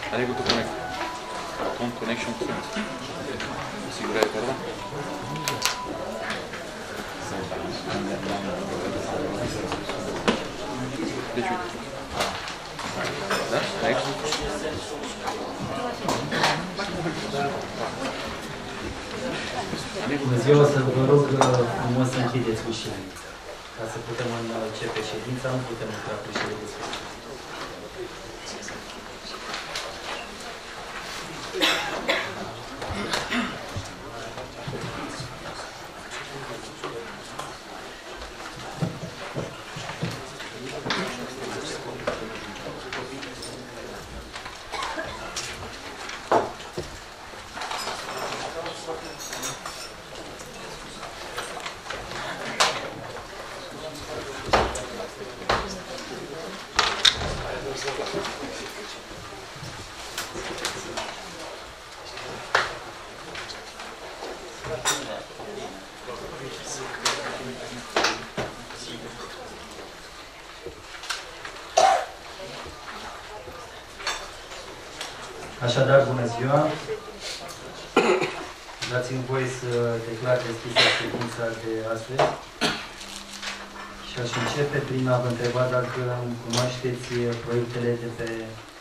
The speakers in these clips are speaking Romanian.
Unable to connect. Phone connection failed. Asigurare acordată? Deci uite. Da? Next. Bună ziua, să vă rog frumos să închideți ușile. Ca să putem începe ședința, nu putem intra cu ușile deschise. Așadar, bună ziua! Dați-mi voie să declar deschisă ședința de astăzi și aș începe prin a vă întreba dacă cunoașteți proiectele de pe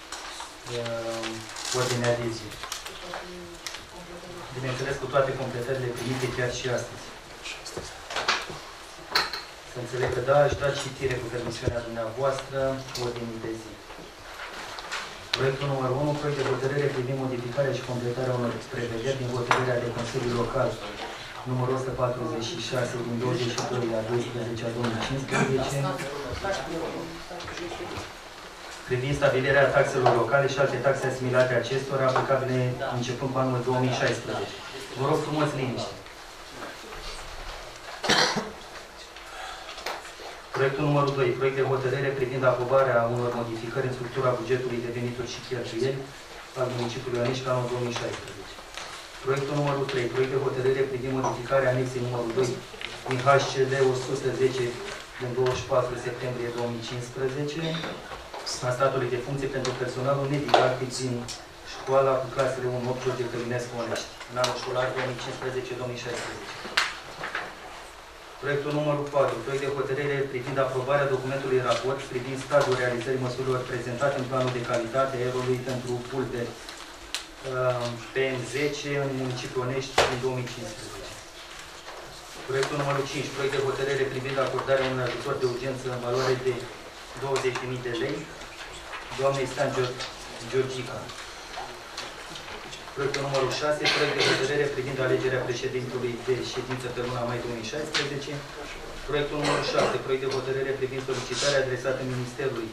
ordinea de zi. Bineînțeles, cu toate completările primite chiar și astăzi. Să înțeleg că da, aș da citire cu permisiunea dumneavoastră ordinii de zi. Proiectul numărul 1, proiect de hotărâre privind modificarea și completarea unor prevederi din hotărârea de Consiliul Local numărul 146 din 22 a 12 a 2015 privind stabilirea taxelor locale și alte taxe asimilate acestora aplicabile începând cu anul 2016. Vă rog frumos liniște. Proiectul numărul 2, proiect de hotărâre privind aprobarea unor modificări în structura bugetului de venituri și cheltuieli al municipiului Onești pe anul 2016. Proiectul numărul 3, proiect de hotărâre privind modificarea anexei numărul 2 din HCD 110 din 24 septembrie 2015 a statului de funcție pentru personalul nedidactic din școala cu clasele 1-8 George Călinescu Onești în anul școlar 2015-2016. Proiectul numărul 4, proiect de hotărâre privind aprobarea documentului raport privind stadiul realizării măsurilor prezentate în planul de calitate a aerului pentru pulver PM10 în municipiul Onești din 2015. Proiectul numărul 5, proiect de hotărâre privind acordarea unui ajutor de urgență în valoare de 20.000 de lei doamnei Stan Georgica. Proiectul numărul 6, proiect de hotărâre privind alegerea președintelui de ședință pe luna mai 2016. Proiectul numărul 7, proiect de hotărâre privind solicitarea adresată Ministerului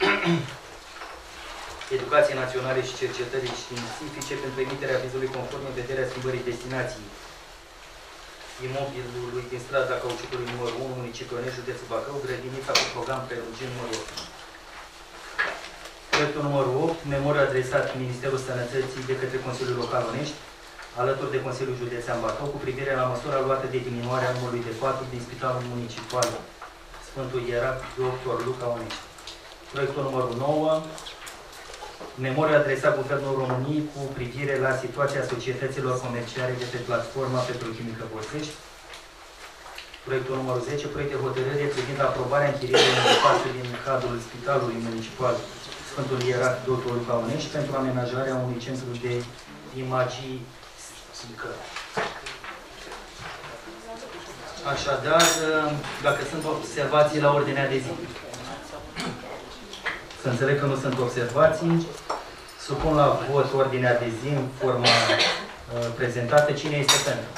Educației Naționale și Cercetării Științifice pentru emiterea avizului conform în vederea schimbării destinației imobilului din strada Cauciucului numărul 1, municipiul Onești, județul Bacău, grădinița cu program prelungit numărul 8. Proiectul numărul 8, memoriu adresat Ministerul Sănătății de către Consiliul Local Onești, alături de Consiliul Județean Bacău, cu privire la măsura luată de diminuarea numărului de paturi din Spitalul Municipal Sfântul Ierarh Dr. Luca Onești. Proiectul numărul 9, memoriu adresat Guvernul României cu privire la situația societăților comerciale de pe platforma petrochimică Borsești. Proiectul numărul 10, proiect de hotărâre privind aprobarea închirierii unui spațiu din cadrul Spitalului Municipal Sfântul Ierarh Dr. Luca Onești pentru amenajarea unui centru de imagistică. Așadar, dacă sunt observații la ordinea de zi. Să înțeleg că nu sunt observații. Supun la vot ordinea de zi în forma prezentată. Cine este pentru?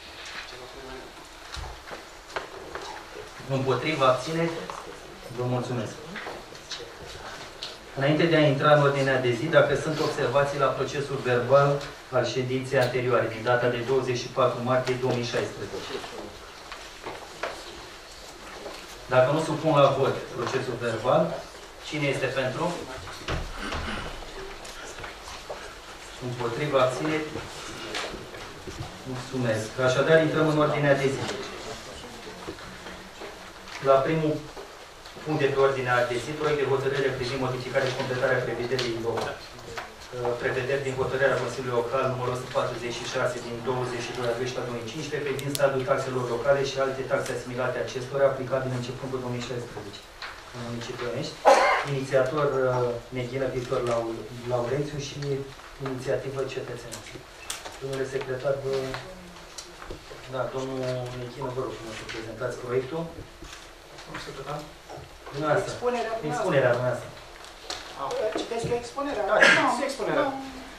Împotriva, abține? Vă mulțumesc. Înainte de a intra în ordinea de zi, dacă sunt observații la procesul verbal al ședinței anterioare, din data de 24 martie 2016. Dacă nu supun la vot procesul verbal, cine este pentru? Împotriva, abține? Mulțumesc. Așadar, intrăm în ordinea de zi. La primul punct de pe ordinea de zi, proiect de hotărâre privind modificarea și completarea prevederii prevederi din hotărârea Consiliului Local numărul 146 din 22/12/2015 privind stadiul taxelor locale și alte taxe asimilate acestora aplicabile începând cu 2016 în municipiul Onești. Inițiator Neghină Victor Laurențiu și inițiativă cetățenească. Domnule secretar, domnul Neghină, vă rog frumos să prezentați proiectul. Domnul secretar? Expunerea noastră. Citești expunerea? Da, nu, expunerea.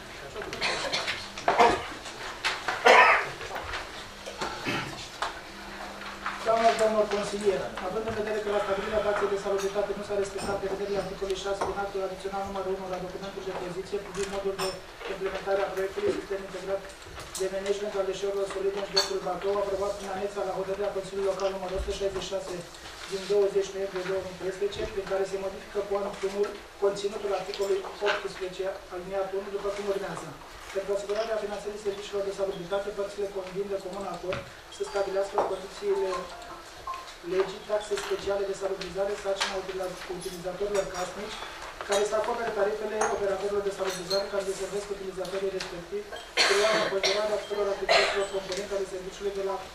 Doamna și domnul consilier, având în vedere că la stabilirea taxei de salubritate nu s-a respectat prevederile articolului 6 din actul adițional numărul 1 la documentul de poziție privind modul de implementare a proiectului Sistem Integrat de Management al Deșeurilor Solide în județul Bacău, aprobat prin anexa la hotărârea Consiliului Local numărul 166 din 20 noiembrie 2013, prin care se modifică cu anul primul conținutul articolului 18 aliniatul 1 după cum urmează. Pentru asigurarea finanțării serviciilor de salubritate, părțile convin de comun acord să stabilească condițiile legii taxe speciale de salubrizare, sarcina utilizatorilor casnici, care să acopere tarifele operatorilor de salubrizare care deservesc utilizatorii respectivi, preluarea în considerare a tuturor activităților componente ale serviciului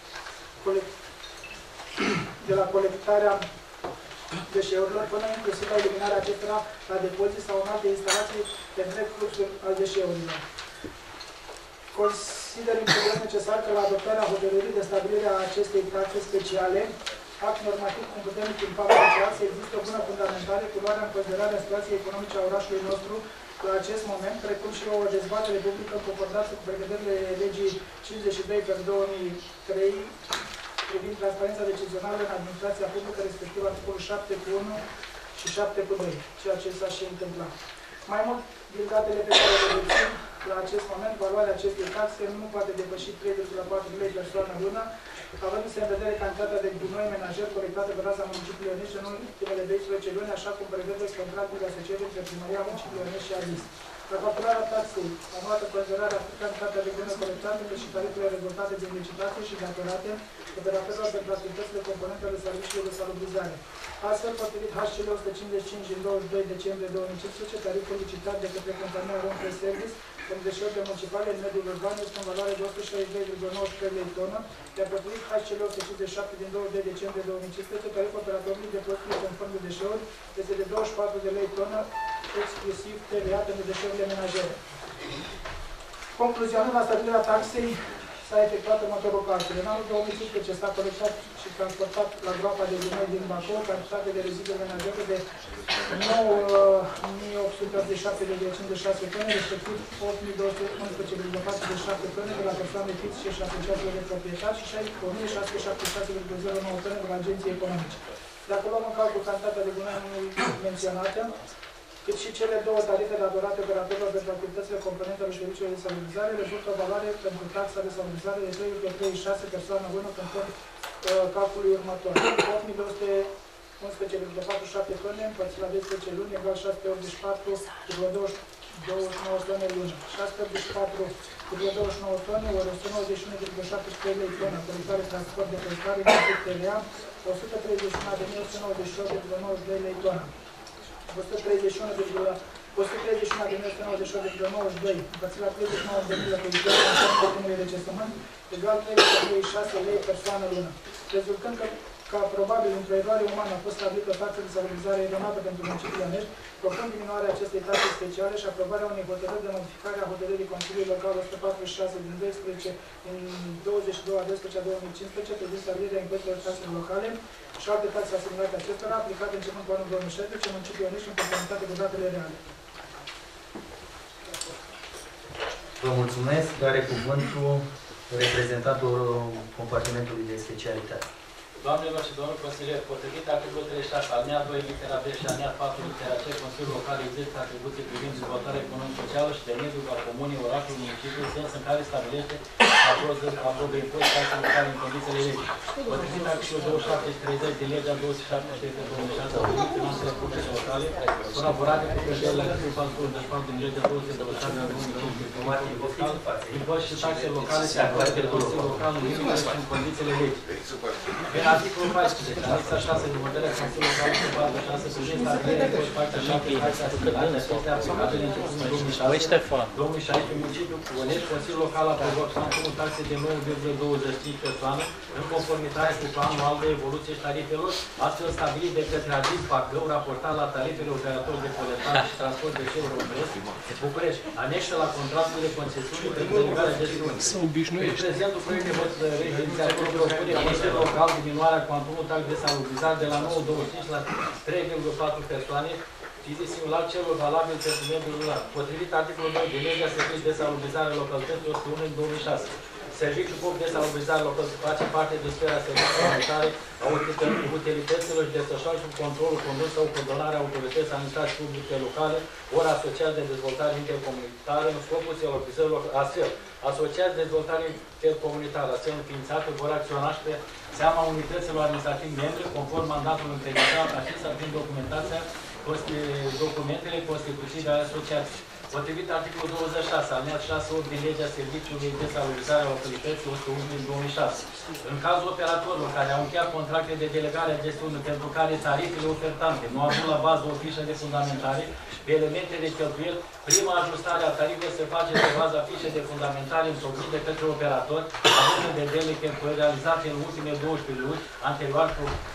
de la colectarea deșeurilor până inclusiv la eliminarea acestora la depozit sau în alte instalații de întreg fluxul al deșeurilor. Consider imperios necesar că la adoptarea hotărârii de stabilire a acestei taxe speciale, act normativ cu puternic impact social, să există o bună fundamentare cu luarea în considerare a situației economice a orașului nostru la acest moment, precum și o dezbatere publică în concordanță cu prevederile legii 52/2003 privind transparența decizională în administrația publică, respectiv articolul 7/1 și 7/2, ceea ce s-a și întâmplat. Mai mult, din datele pe care le dețin, la acest moment, valoarea acestei taxe nu poate depăși 3,4 lei persoană lună, avându-se în vedere cantitatea de gunoi menajer colectată pe raza municipiului Onești în ultimele 12 luni, așa cum prevede contractul de asociere între Primăria Municipiului Onești și ADIS. La calcularea taxei, am luat în considerare atât cantitatea de gunoi colectate, cât și tarifele rezultate din licitație și datorate operatorilor pentru activitățile componente ale serviciilor de salubrizare. Astfel, potrivit HCL 155 din 22 decembrie 2015, tariful licitat de către compania Rompe Service pentru deșeurile municipale în mediul urban este în valoare de 162,19 lei tonă, iar potrivit HCL 157 din 22 decembrie 2015, tariful operatorului depozitului conform de deșeuri este de 24 de lei tonă, exclusiv TVA pentru deșeurile menajere. Concluzionând la stabilirea taxei, s-a efectuat următorul calcul. În anul 2015 s-a colectat și transportat la groapa de gunoi din Bacău cantitate de reziduri menajere de 9.887,56 tone, respectiv 8.211,47 tone de la persoane fixe și asociațiile de proprietari și 1.676,09 tone de la agenții economice. Dacă luăm în calcul cantitatea de gunoi menționată, cât și cele două tarife datorate operatorilor pentru activitățile componente ale serviciului de salubrizare, rezultă o valoare pentru taxa de salubrizare de 3,36 persoană lună conform calculului următor. 8.211,47 tone împărțit la 12 luni egal 684,29 tone lună. 684,29 tone ori 191,73 lei tonă, colectare, transport, depozitare, inclusiv TVA, 131.198,92 lei tonă. 131.198,92 împărțit la 39.000 pe zi, conform ordinului de recensământ, egal 3,36 lei persoană lună. Rezultând că probabil într-o eroare umană a fost stabilită o taxă de salubrizare eronată pentru municipiul Onești, propun diminuarea acestei taxe speciale și aprobarea unei hotărâri de modificare a hotărârii Consiliului Local 146 din 22/12/2015 privind stabilirea impozitelor taxelor locale și alte taxe asimilate acestora, aplicate începând cu anul 2016 în municipiul Onești în conformitate cu datele reale. Vă mulțumesc. Are cuvântul reprezentantul compartimentului de specialitate. Doamnelor și domnul consilier, potrivit articolul 36, alinea 2, litera B și alinea 4, litera C, Consiliul Local exercită atribuții privind dezvoltarea economică socială și de mediu al comunei, orașului, municipiului, sens în care stabilește aprobă impozit taxe locale în condițiile legii. Potrivit articolul 27 și 30 din legea 27/2006 a privind finanțele publice locale, colaborate cu prevederile articolul 44 din legea 227/2005 impozit și taxe locale se aprobă de Consiliul Local în limitele și în condițiile legii. În articolul 14, anexa 6 din hotărârea Consiliului Local în 46 privind stabilirea impozit taxe și taxe asigurate este aplicată de început în 2016 municipiul Onești, Consiliul Local a aprobat cuantumul taxe de 9,25 persoane în conformitate cu planul anual de evoluție și tarifelor, astfel stabilit de către Adis Bacău, raportat la tarifele operatori de colectare și transport de deșeuri Românesc, București, anexă la contractul de concesiune pentru delegarea gestiunii. În prezentul proiect de hotărâre de inițiativă propune Consiliul Local diminuarea cuantumul tax de salubrizare de la 9,25 la 3,4 persoane, fizic similar celor valabili pentru mediul rural. Potrivit articolul 2 din legea serviciului de salubrizare localității 101 în 2006. Serviciul public de salubrizare local face parte din sfera serviciului sanitare a utilităților și desfășoară sub controlul condus sau coordonarea autorității administrației publice locale, ori asociați de dezvoltare intercomunitară în scopul salubrizării astfel. Asociați de dezvoltare intercomunitară, astfel înființate, vor acționa și pe seama unităților administrative membre, conform mandatului întegrat, acesta prin documentele constitutive ale asociației. Potrivit articolul 26, alineat 6 din legea serviciului de salubrizare a localității 101 din 2006. În cazul operatorilor care au încheiat contracte de delegare a gestiunii pentru care tarifele ofertante nu au avut la bază o fișă de fundamentare pe elemente de cheltuieli, prima ajustare a tarifelor se face pe baza fișei de fundamentare întocmit de către operator, având în vedere cheltuieli realizate în ultimele 12 luni anterior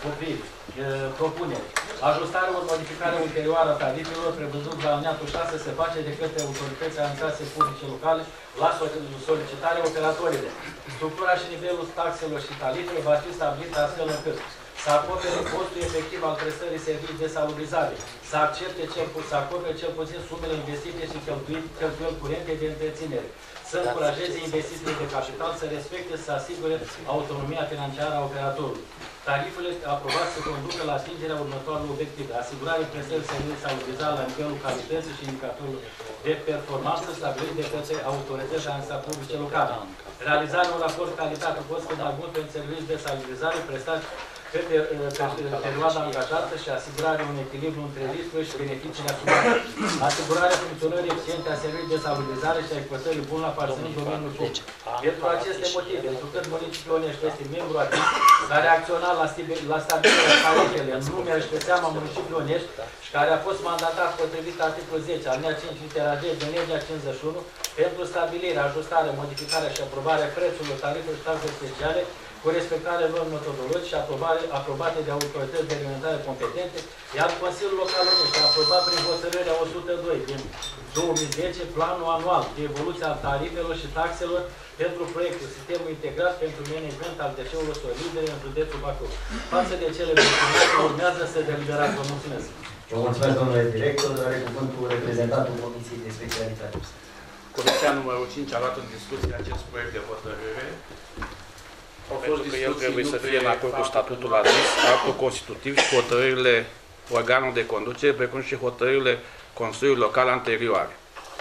propuneri. Ajustarea ori modificarea ulterioară a tarifelor prevăzut la alineatul 6 se face de către autoritățile administrației publice locale la solicitarea operatorilor. Structura și nivelul taxelor și tarifelor va fi stabilită astfel încât să acopere costul efectiv al prestării servicii de salubrizare, să acopere cel puțin sumele investite și cheltuieli curente de întreținere, să încurajeze investițiile de capital, să respecte, să asigure autonomia financiară a operatorului. Tarifele aprobate se conducă la atingerea următoarelor obiective: asigurarea prestării servicii salubrizare la nivelul calității și indicatorilor de performanță stabilit de către autoritățile administrative publice locale. Realizarea unui raport calitate-cost mai mult pentru servicii de salubrizare prestat pe perioada angajată și asigurarea unui echilibru între riscuri și beneficiile asumate. Asigurarea funcționării eficiente a serviciului de salubrizare și a exploatării bun la partenerii în domeniul public. Pentru aceste motive, întrucât municipiul Onești este membru activ care a acționat la stabilirea tarifele în numele și pe seama municipiului Onești și care a fost mandatat potrivit articolul 10, alineat 5, litera D din legea 51, pentru stabilirea, ajustarea, modificarea și aprobarea prețurilor, tarifelor și taxelor speciale, cu respectarea lor metodologici și aprobate de autorități de reglementare competente, iar Consiliul Local Onești a aprobat prin hotărârea 102 din 2010 planul anual de evoluție a tarifelor și taxelor pentru proiectul Sistemul Integrat pentru Management al Deșeurilor Solide în județul Bacău. Față de cele menționate, urmează să deliberați. Vă mulțumesc. Vă mulțumesc, domnule director. Are cuvântul reprezentantul Comisiei de Specialitate. Comisia numărul 5 a luat în discuție acest proiect de hotărâre. Pentru că el trebuie să fie în acord cu statutul admis, actul constitutiv și hotărârile organului de conducere, precum și hotărârile Consiliului Local anterioare.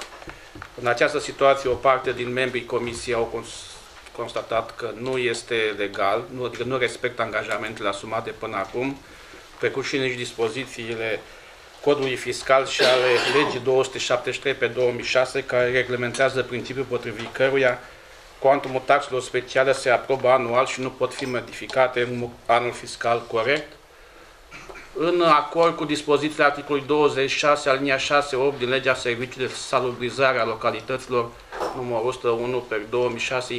În această situație, o parte din membrii Comisiei au constatat că nu este legal, adică nu respectă angajamentele asumate până acum, precum și nici dispozițiile Codului Fiscal și ale Legii 273/2006, care reglementează principiul potrivit căruia cuantumul taxelor speciale se aprobă anual și nu pot fi modificate în anul fiscal corect. În acord cu dispozițiile articolului 26, alinia 6-8 din Legea Serviciului de Salubrizare a Localităților numărul 101/2006,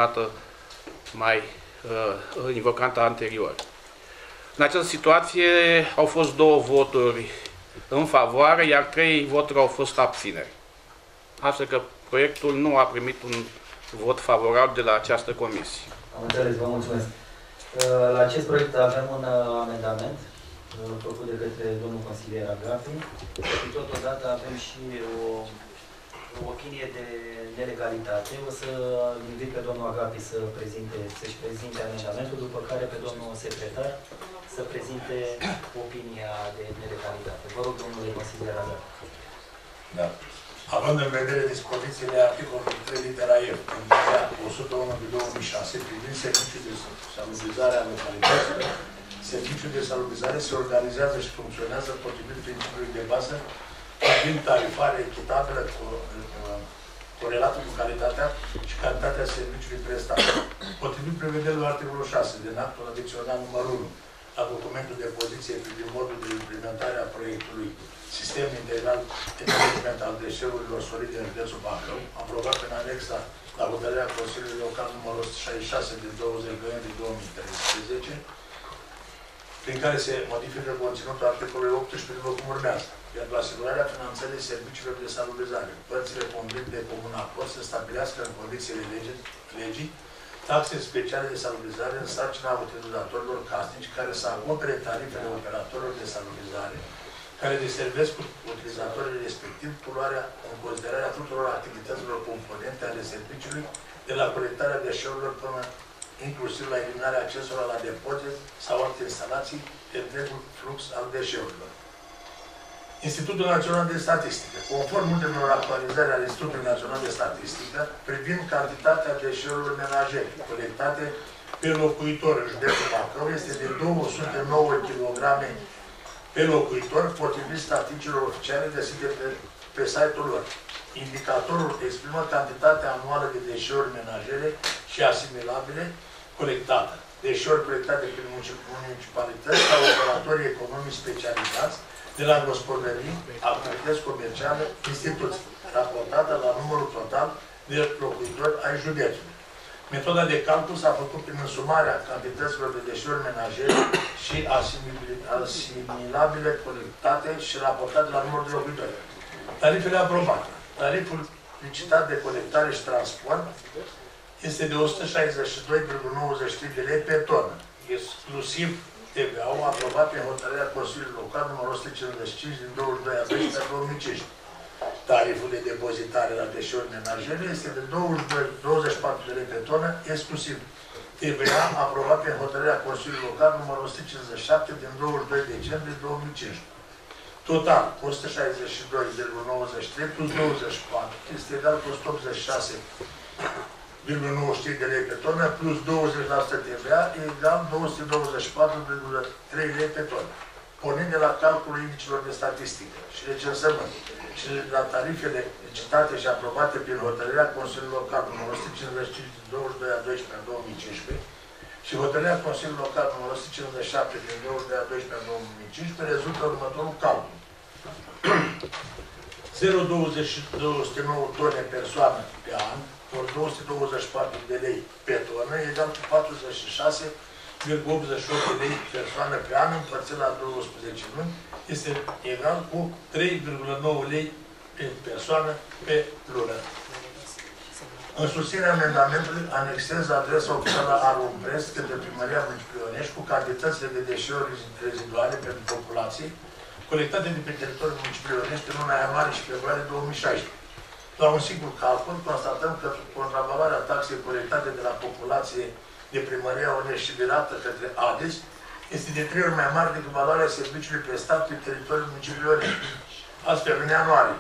invocată anterior. În această situație au fost 2 voturi în favoare, iar 3 voturi au fost abțineri. Astfel că proiectul nu a primit un vot favorabil de la această comisie. Am înțeles, vă mulțumesc. La acest proiect avem un amendament făcut de către domnul consilier Agapi și totodată avem și o opinie de nelegalitate. O să invit pe domnul Agapi să-și prezinte amendamentul, după care pe domnul secretar să prezinte opinia de nelegalitate. Vă rog, domnule consilier Agapi. Da. Având în vedere dispozițiile articolului 3 litera F din legea 101/2006 privind serviciul de salubrizare a localităților, serviciul de salubrizare se organizează și funcționează potrivit principiului de bază privind tarifare echitabilă corelată cu calitatea și cantitatea serviciului prestat. Potrivit prevederilor articolul 6 din actul adițional numărul 1 la documentul de poziție privind modul de implementare a proiectului Sistem Integral de Management al Deșeurilor Solide în județul Bacău, aprobat în anexa la hotărârea Consiliului Local numărul 166 din 20 noiembrie 2013, prin care se modifică conținutul articolului 18 după cum urmează. Pentru asigurarea finanțării serviciilor de salubrizare, părțile convenite de comun acord să stabilească în condițiile legii taxe speciale de salubrizare în sarcina utilizatorilor casnici care să acopere tarifele operatorilor de salubrizare care deservesc utilizatorii respectiv poluarea în considerarea tuturor activităților componente ale serviciului de la colectarea deșeurilor până inclusiv la eliminarea acestora la depozit sau alte instalații de întregul flux al deșeurilor. Institutul Național de Statistică, conform ultimelor actualizări ale Institutului Național de Statistică, privind cantitatea deșeurilor menajere colectate pe locuitor în județul Bacău, este de 209 kg pe locuitor, potrivit statisticilor oficiale găsite pe site-ul lor. Indicatorul exprimă cantitatea anuală de deșeuri menajere și asimilabile colectate. Deșeuri colectate prin municipalități sau operatori economici specializați de la gospodării, activități comerciale, instituții, raportată la numărul total de locuitori ai județului. Metoda de calcul s-a făcut prin însumarea cantităților de deșeuri menajere și asimilabile colectate și raportate la numărul de locuitori. Tarifele aprobate. Tariful licitat de colectare și transport este de 162,93 de lei pe tonă, exclusiv TVA-ul aprobat prin hotărârea Consiliului Local numărul 155 din 22 aprilie 2015. Tariful de depozitare la deșeuri menajere este de 24 de lei pe tonă, exclusiv TVA aprobat prin hotărârea Consiliului Local numărul 157 din 22 decembrie 2015. Total, 162,93 plus 24 este egal cu 186,93 de lei pe tonă plus 20% TVA e egal 224,3 lei pe tonă. Pornind de la calculul indicilor de statistică și recensământ și la tarifele licitate și aprobate prin hotărârea Consiliului Local numărul 155 din 22 a 12 a 2015 și hotărârea Consiliului Local numărul 157 din 22 a 12 a 2015 rezultă următorul calcul. 0,209 tone persoană pe an, ori 224 de lei pe tonă, egal cu 46,88 de lei persoană pe an, împărțit la 12 luni, este egal cu 3,9 lei pe persoană pe lună. În susținerea amendamentului, anexez adresa oficială a Rumpres către Primăria Municipiului Ionești cu cantitățile de deșeuri reziduale pentru populație colectate de pe teritoriul Municipiului Ionești în luna ianuarie și februarie 2016. La un singur calcul, constatăm că contravaloarea taxei colectate de la populație de Primăria Ionești și virată către ADES este de 3 ori mai mare decât valoarea serviciului prestat pe teritoriul Municipiului Ionești. Astfel, în ianuarie,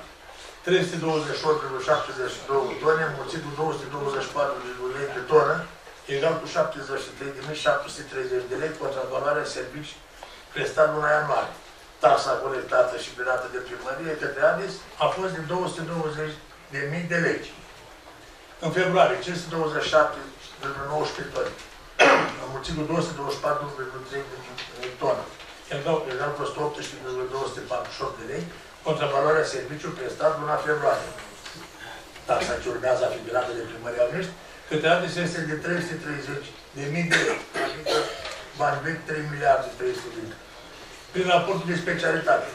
328,72 tone, înmulțit cu 224 lei pe tonă, egal cu 73.730 de lei contra valoarea servicii prestat luna ianuarie. Taxa colectată și virată de primărie către ADES a fost de 220.000 de lei. În februarie, 527,19 tone, înmulțit cu 224,3 tone, egal cu 118,248 de lei, contra valoarea serviciului prestat luna februarie. Taxa ce urmează a fi virată de primăria Ionești, către ADES este de 330.000 de lei, adică bani vechi 3 miliarde 300 de lei. Prin raportul de specialitate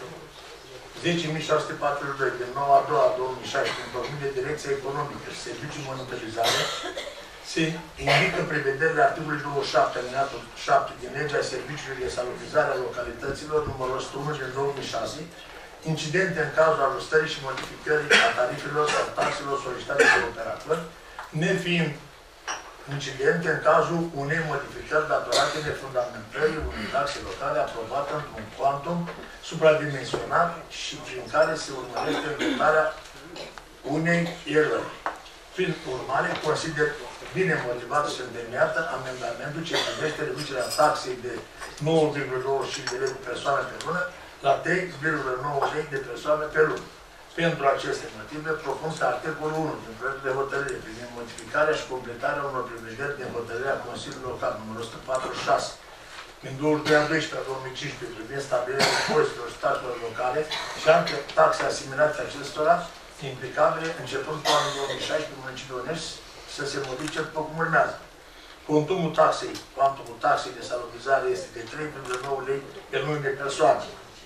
10.642 din 9/2/2016, întocmit de Direcția Economică și Serviciul Monitorizare, se indică prevederile articolului 27 alineatul 7 din Legea Serviciului de Salubrizare a Localităților numărul 101 din 2006, incidente în cazul ajustării și modificării a tarifelor sau taxelor solicitate de operatori, nefiind incidente în cazul unei modificări datorate de fundamentării unei taxe locale aprobată într-un quantum supradimensionat și prin care se urmărește îndreptarea unei erori. Prin urmare, consider bine motivat și întemeiată amendamentul ce privește reducerea taxei de 9,25 de lei pe persoană pe lună la 3,9 lei de persoană pe lună. Pentru aceste motive, propun ca articolul 1 din proiectul de hotărâre privind modificarea și completarea unor prevederi din hotărârea Consiliului Local numărul 146 din 22/12/2015 privind stabilirea impozitelor și taxelor locale și alte taxe asimilate acestora implicabile începând cu anul 2016 municipiul Onești să se modifice după cum urmează. Cuantumul taxei de salubrizare este de 3,9 lei pe lună de persoană.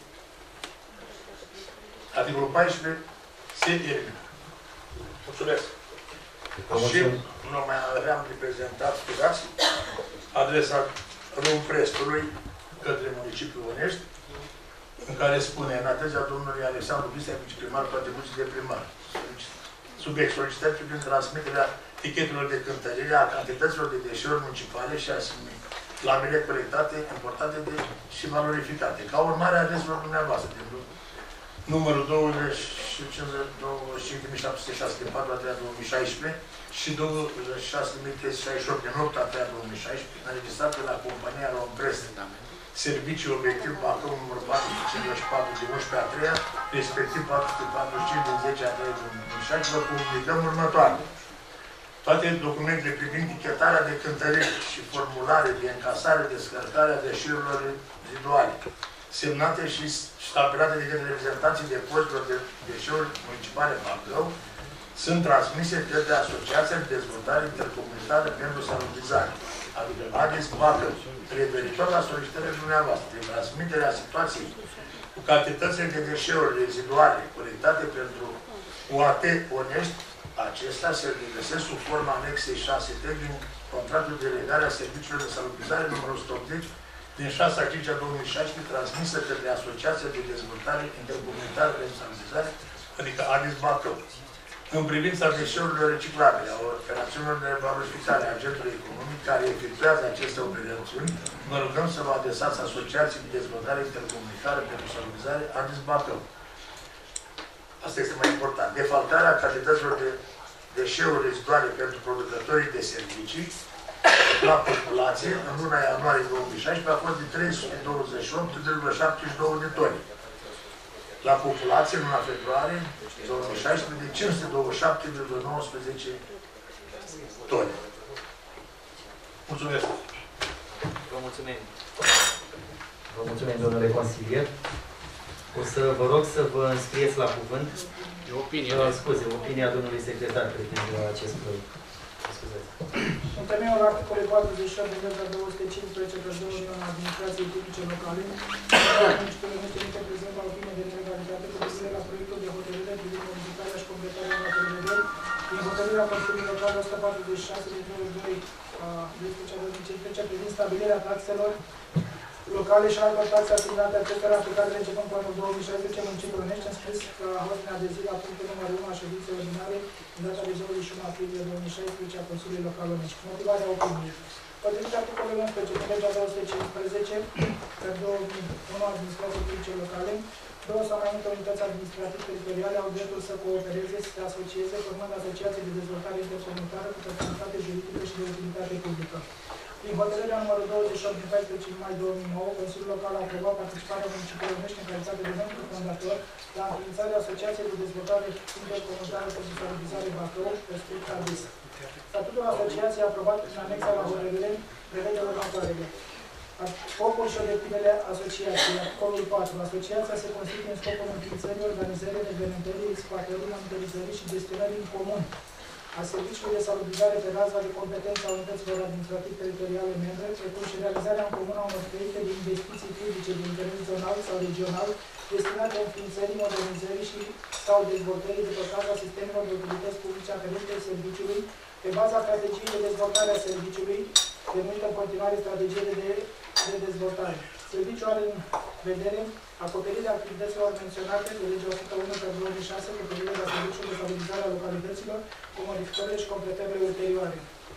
Articolul 14 se elimină. Mulțumesc. Și nu mai aveam de prezentat, scuzați, adresa Râul-Prestului către municipiul Onești, în care spune, în atenția domnului Alexandru Bistea, viceprimar cu atribuții de primar. Subiect solicitări privind transmiterea tichetelor de cântărire a cantităților de deșeuri municipale și asimilabile colectate, importate și valorificate. Ca urmare a adreselor dumneavoastră, din numărul 25.706 din 4/3/2016 și 26.368 din 8/3/2016, înregistrate la compania Romprest, serviciu obiectiv Bacău, numărul 454 din 11/3, respectiv 445 din 10/3/2016, vă comunicăm următoare. Toate documentele privind tichetarea de cântărire și formulare de încasare, descărcare a deșeurilor reziduale, semnate și stabilite de către reprezentanții depozitelor de deșeuri municipale Bacău, sunt transmise către Asociația de Dezvoltare Intercomunitară pentru Salubrizare, adică ADES Bacău, referitor la solicitările dumneavoastră de transmiterea situației cu cantitățile de deșeuri reziduale colectate pentru UAT Onești. Acestea se regăsesc sub forma anexei 6T din contractul de delegare a serviciilor de salubrizare numărul 180 din 6/5/2016, transmisă către Asociația de Dezvoltare Intercomunitară pentru Salubrizare, adică ADES Bacău. În privința deșeurilor reciclabile, a operațiunilor de valorificare a agentului economic care efectuează aceste operațiuni, vă rugăm să vă adresați Asociației de Dezvoltare Intercomunitară pentru Salubrizare, ADES Bacău. Asta este mai important. Defalcarea cantităților de deșeuri reziduale pentru producătorii de servicii la populație în luna ianuarie 2016 a fost de 328,72 de tone. La populație în luna februarie 2016 de 527,19 tone. Mulțumesc! Vă mulțumim! Vă mulțumim, domnule consilier. O să vă rog să vă înscrieți la cuvânt. Scuze, opinia domnului secretar privind acest proiect. Scuzați. În temeiul articolului 48 din legea 215/2000 în administrației publice locale, municipiul Onești emite prezent la opinie de nelegalitate cu privire la proiectul de hotărâre privind modificarea și completarea unor prevederi din hotărârea Consiliului Local 146 din 22/12/2015 privind stabilirea taxelor locale și altor taxe asimilate acestora aplicabile începând cu anul 2016 municipiul Onești, înscris la ordinea de zi la punctul numărul 1 a ședinței ordinare în data de 21 aprilie 2016 a Consiliului Local Onești. Motivarea opiniei. Potrivit articolului 11 din legea 215 pe 2001 administrației publice locale, două sau mai multe unități administrativ-teritoriale au dreptul să coopereze, să se asocieze, formând asociații de dezvoltare intercomunitară cu personalitate juridică și de utilitate publică. Prin hotărârea numărul 28 din 14 mai 2009, Consiliul Local a aprobat participarea municipiului Onești în calitate de membru fondator la înființarea Asociației de Dezvoltare Intercomunitară pentru Salubrizare Bacău, pe scurt ADES. Statutul asociației aprobat prin anexa la hotărâre prevede următoarele. Scopul și obiectivele asociației. Articolul 4. Asociația se constituie în scopul înființării, organizării, reglementării, exploatării, monitorizării și gestionării în comun a serviciului de salubrizare pe raza de competență a unităților administrativ-teritoriale membre, precum și realizarea în comun a unor proiecte de investiții publice de interes zonal sau regional, destinate înființării, modernizării și sau dezvoltării de pe baza sistemelor de utilități publice aferente serviciului, pe baza strategiei de dezvoltare a serviciului, denumită în continuare strategie de dezvoltare. Serviciul are în vedere acoperirea activităților menționate de legea 101/2006 cu privire la serviciul de stabilizare a localităților, cu modificările și completările ulterioare.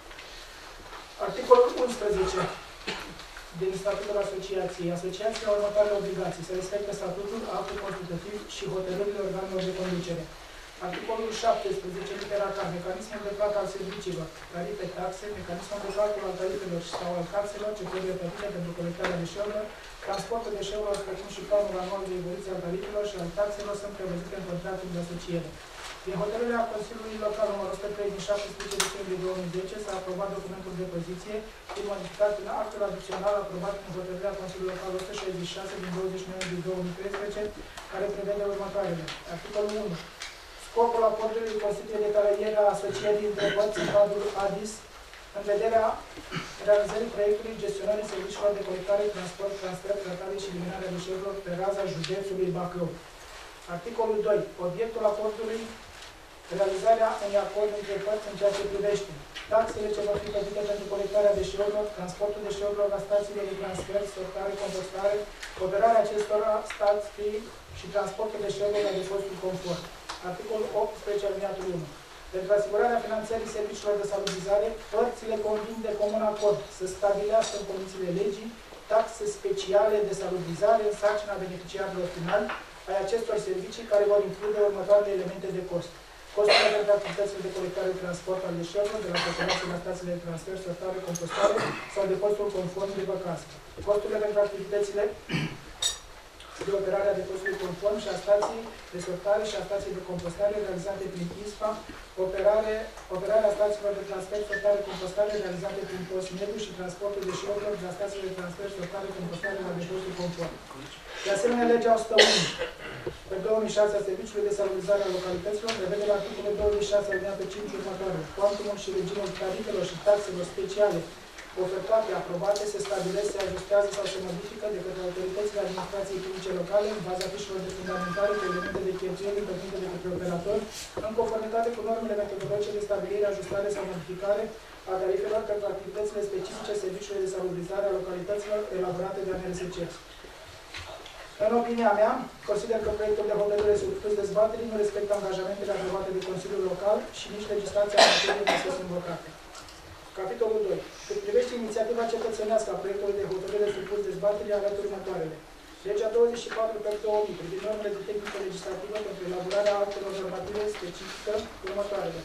Articolul 11 din statutul asociației. Asociația are următoarele obligații: să respecte statutul, actul constitutiv și hotărârile organelor de conducere. Articolul 17, litera K, mecanismul de plată al serviciilor, tarife, taxe, mecanismul de calcul al tarifelor sau al taxelor ce trebuie plătite pentru colectarea deșeurilor, transportul deșeurilor, precum și planul anual de evoluție al tarifelor și al taxelor sunt prevăzute în contractul de asociere. Din hotărârea Consiliului Local nr. 103 din 17 decembrie 2010 s-a aprobat documentul de poziție, fiind modificat prin actul adițional aprobat în hotărârea Consiliului Local 166 din 20 noiembrie 2013, care prevede următoarele. Articolul 1. Scopul acordului constituie detalierea asocierii între părți în cadrul ADIS în vederea realizării proiectului gestionării serviciilor de colectare, transport, transfer, tratare și eliminarea deșeurilor pe raza județului Bacău. Articolul 2. Obiectul acordului, realizarea unui acord între părți în ceea ce privește taxele ce vor fi plătite pentru colectarea deșeurilor, transportul deșeurilor la stațiile de transfer, sortare, compostare, operarea acestora stații și transportul deșeurilor la depozitul conform. Articolul 18, alineatul 1. Pentru asigurarea finanțării serviciilor de salubrizare, părțile convin de comun acord să stabilească în condițiile legii taxe speciale de salubrizare în sarcina beneficiarilor finali ai acestor servicii, care vor include următoarele elemente de cost. Costurile pentru activitățile de colectare, transport al deșeurilor de la populație la stațiile de transfer, sortare, compostare sau depozitul conform de vacasă. Costurile pentru activitățile de operare a depozitului conform și a stației de sortare și a stației de compostare realizate prin ISPA, operarea stațiilor de transfer, sortare, compostare realizate prin PostMedu și transportul deșeurilor de la stațiile de transfer, sortare, compostare la depozitul conform. De asemenea, legea 101 pe 2006 a Serviciului de Salubrizare a Localităților prevede la articolul 26 alineatul 5 următoare. Cuantumul și regimul tarifelor și taxelor speciale ofertate, aprobate, se stabilesc, se ajustează sau se modifică de către autoritățile administrației publice locale în baza fișelor de fundamentare cu elemente de cheltuieli întâlnite de către operator, în conformitate cu normele metodologice de stabilire, ajustare sau modificare a tarifelor pentru activitățile specifice serviciului de salubrizare a localităților elaborate de ANRSC. În opinia mea, consider că proiectul de hotărâre supus dezbaterii nu respectă angajamentele aprobate de Consiliul Local și nici legislația în materie de sus invocate. Capitolul 2. Cât privește inițiativa cetățenească a proiectului de hotărâre supus dezbaterii, arată următoarele. Legea 24 pe 2000 privind normele de tehnică legislativă pentru elaborarea actelor normative specifică următoarele.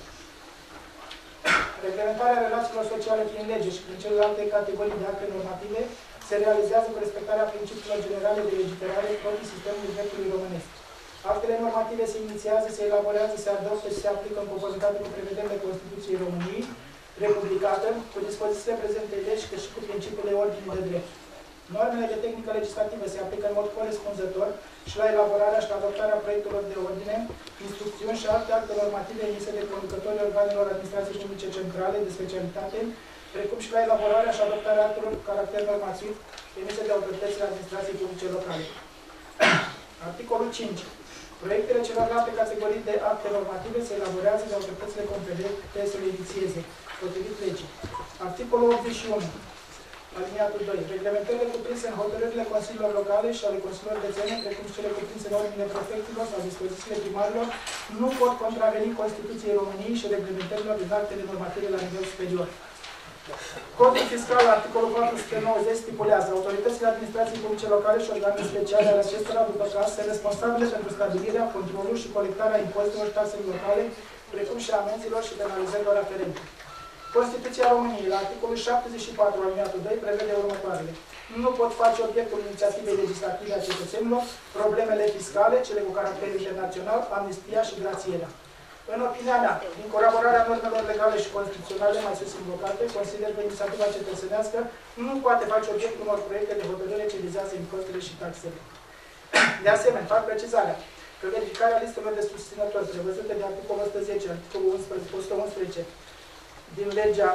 Reglementarea relațiilor sociale prin lege și prin celelalte categorii de acte normative se realizează cu respectarea principiilor generale de legiferare proprii sistemului dreptului românesc. Actele normative se inițiază, se elaborează, se adoptă și se aplică în conformitate cu prevederile Constituției României republicată, cu dispozițiile prezentei legi, cât și cu principiile ordinii de drept. Normele de tehnică legislativă se aplică în mod corespunzător și la elaborarea și adoptarea proiectelor de ordine, instrucțiuni și alte acte normative emise de conducătorii organelor administrației publice centrale de specialitate, precum și la elaborarea și adoptarea actelor cu caracter normativ emise de autoritățile administrației publice locale. Articolul 5. Proiectele celorlalte categorii de acte normative se elaborează de autoritățile competente să le inițieze, potrivit legii. Articolul 81. Aliniatul 2. Reglementările cuprinse în hotărârile consiliilor locale și ale consiliilor de țene, precum și cele cuprinse în ordinele prefecților sau dispozițiile primarilor, nu pot contraveni Constituției României și reglementărilor din actele normative la nivel superior. Codul fiscal, articolul 490, stipulează autoritățile administrației publice locale și organele speciale ale acestora, după caz, sunt responsabile pentru stabilirea, controlul și colectarea impozitelor și taxelor locale, precum și amenzilor și penalizărilor aferente. Constituția României, la articolul 74, aliniatul 2, prevede următoarele. Nu pot face obiectul inițiativei legislative a cetățenilor problemele fiscale, cele cu caracter internațional, amnistia și grațierea. În opinia mea, din colaborarea normelor legale și constituționale mai sus invocate, consider că inițiativa cetățenească nu poate face obiectul unor proiecte de hotărâre ce vizează impozitele și taxele. De asemenea, fac precizarea că verificarea listelor de susținători prevăzute de articolul 110, articolul 111 din legea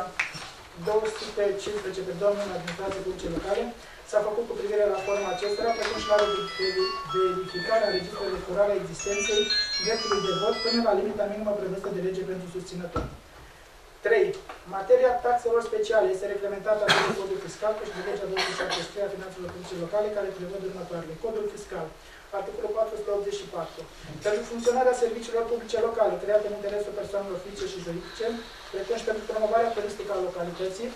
215 pe 2001 administrației publice locale s-a făcut cu privire la forma acestora, precum și la verificarea registrului electoral a existenței dreptului de vot până la limita minimă prevăzută de lege pentru susținători. 3. Materia taxelor speciale este reglementată atât de codul fiscal, cât și de legea 273 a finanțelor publice locale, care prevăd următoarele. Codul fiscal. Articolul 484. Pentru funcționarea serviciilor publice locale create în interesul persoanelor fizice și juridice, precum și pentru promovarea turistică a localității,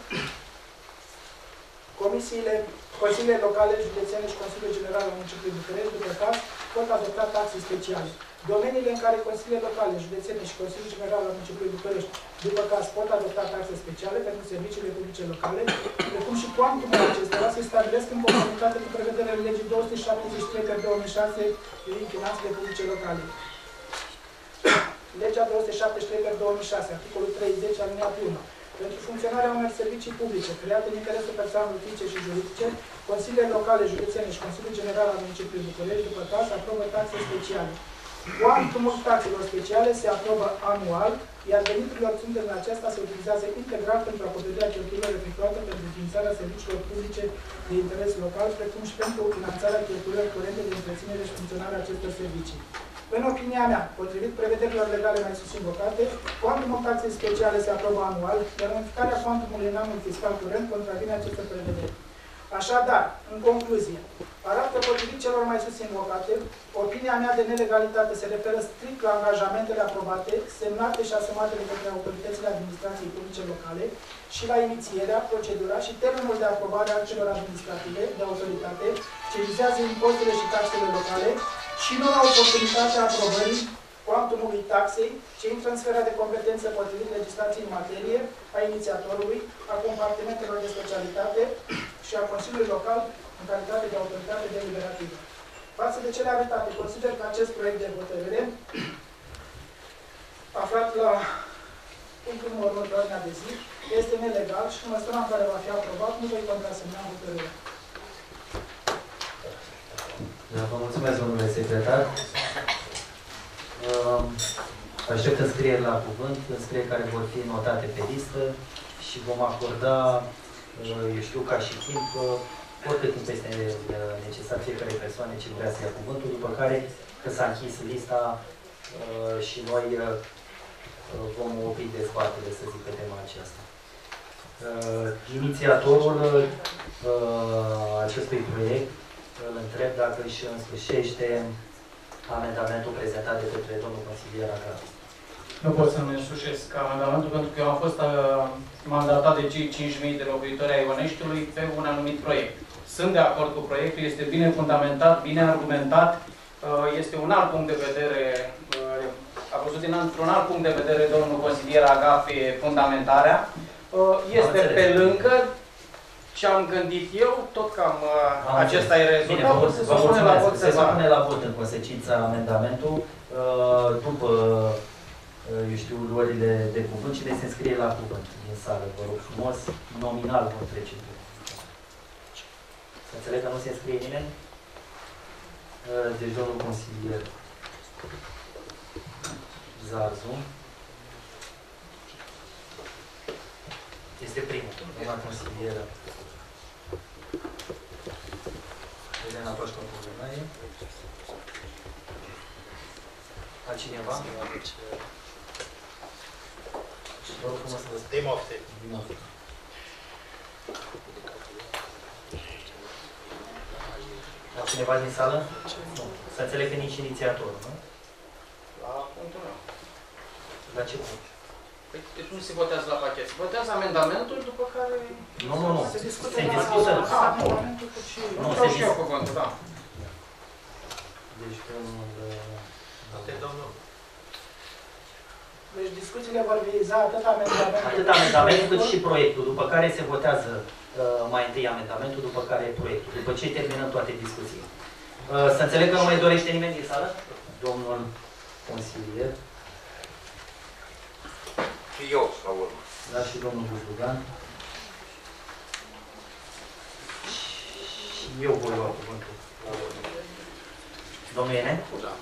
consiliile locale, județene și Consiliul General al Municipiului București, după caz, pot adopta taxe speciale. Domeniile în care consiliile locale, județene și Consiliul General al Municipiului București, după caz, pot adopta taxe speciale pentru serviciile publice locale, precum și cuantumul acestora se stabilesc în conformitate cu prevederile legii 273/2006 privind finanțele publice locale. Legea 273/2006, articolul 30, alineatul 1. Pentru funcționarea unor servicii publice create în interesul persoanelor fizice și juridice, consiliile locale, județene și Consiliul General al Municipiului București, după caz, aprobă taxe speciale. Cuantumul taxelor speciale se aprobă anual, iar veniturile obținute din aceasta se utilizează integral pentru acoperirea cheltuielilor efectuate pentru înființarea serviciilor publice de interes local, precum și pentru finanțarea cheltuielilor curente de întreținere și funcționare a acestor servicii. În opinia mea, potrivit prevederilor legale mai sus invocate, cuantumul taxei speciale se aprobă anual, iar modificarea cuantumului în anul fiscal curent contravine acestor prevederi. Așadar, în concluzie, arată potrivit celor mai sus invocate, opinia mea de nelegalitate se referă strict la angajamentele aprobate, semnate și asumate de către autoritățile administrației publice locale și la inițierea, procedura și termenul de aprobare a actelor administrative de autoritate ce vizează impozitele și taxele locale și nu la oportunitatea aprobării cuantumului taxei ce intră în sfera de competență potrivit legislației în materie, a inițiatorului, a compartimentelor de specialitate și a Consiliului Local în calitate de autoritate deliberativă. Față de cele arătate, consider că acest proiect de hotărâre, aflat la punctul numărul de ordinea de zi, este nelegal și în măsura în care va fi aprobat, nu voi contrasemna hotărârea. Da, vă mulțumesc, domnule secretar. Aștept înscrieri la cuvânt, înscrieri care vor fi notate pe listă și vom acorda, eu știu, ca și timp, oricât timp este necesar fiecare persoană ce vrea să ia cuvântul, după care, că s-a închis lista și noi vom opri dezbatere, să zic, pe tema aceasta. Inițiatorul acestui proiect îl întreb dacă își însușește amendamentul prezentat de către domnul consilier Agafi. Nu pot să-mi însușesc amendamentul pentru că eu am fost mandatat de cei 5.000 de locuitori ai Ioneștiului pe un anumit proiect. Sunt de acord cu proiectul, este bine fundamentat, bine argumentat, este un alt punct de vedere, a văzut într-un alt punct de vedere domnul consilier Agafi fundamentarea. Este pe lângă ce am gândit eu, tot cam acesta e rezultatul, se supune la vot. Se supune la vot în consecință amendamentul, după, eu știu, luările de cuvânt și de se înscrie la cuvânt din sală, vă rog frumos, nominal vom trece. Să înțeleg că nu se înscrie nimeni? Deci domnul consilier Zarzu este primul, doamna consilieră Elena Pașca-Purgănaie. Altcineva? Vă rog frumos să vă spun. Dimofte. Altcineva din sală? Nu. Să înțeleg că nici inițiatorul, nu? La punctul meu. La ce punct? Păi, deci nu se votează la pachet. Se votează amendamentul, după care... Nu. Se discută amendamentul și... Nu vreau și eu cuvântul, da. Deci, Deci discuțiile vor viza atât amendamentul... Atât amendamentul cât și proiectul, după care se votează mai întâi amendamentul, după care proiectul, după ce terminăm toate discuțiile. Să înțeleg că nu mai dorește nimeni din sală? Domnul consilier. Și eu, la urmă. Da, și domnul Buzdugan. Și eu voi lua cuvântul. Domnul Iene? Da.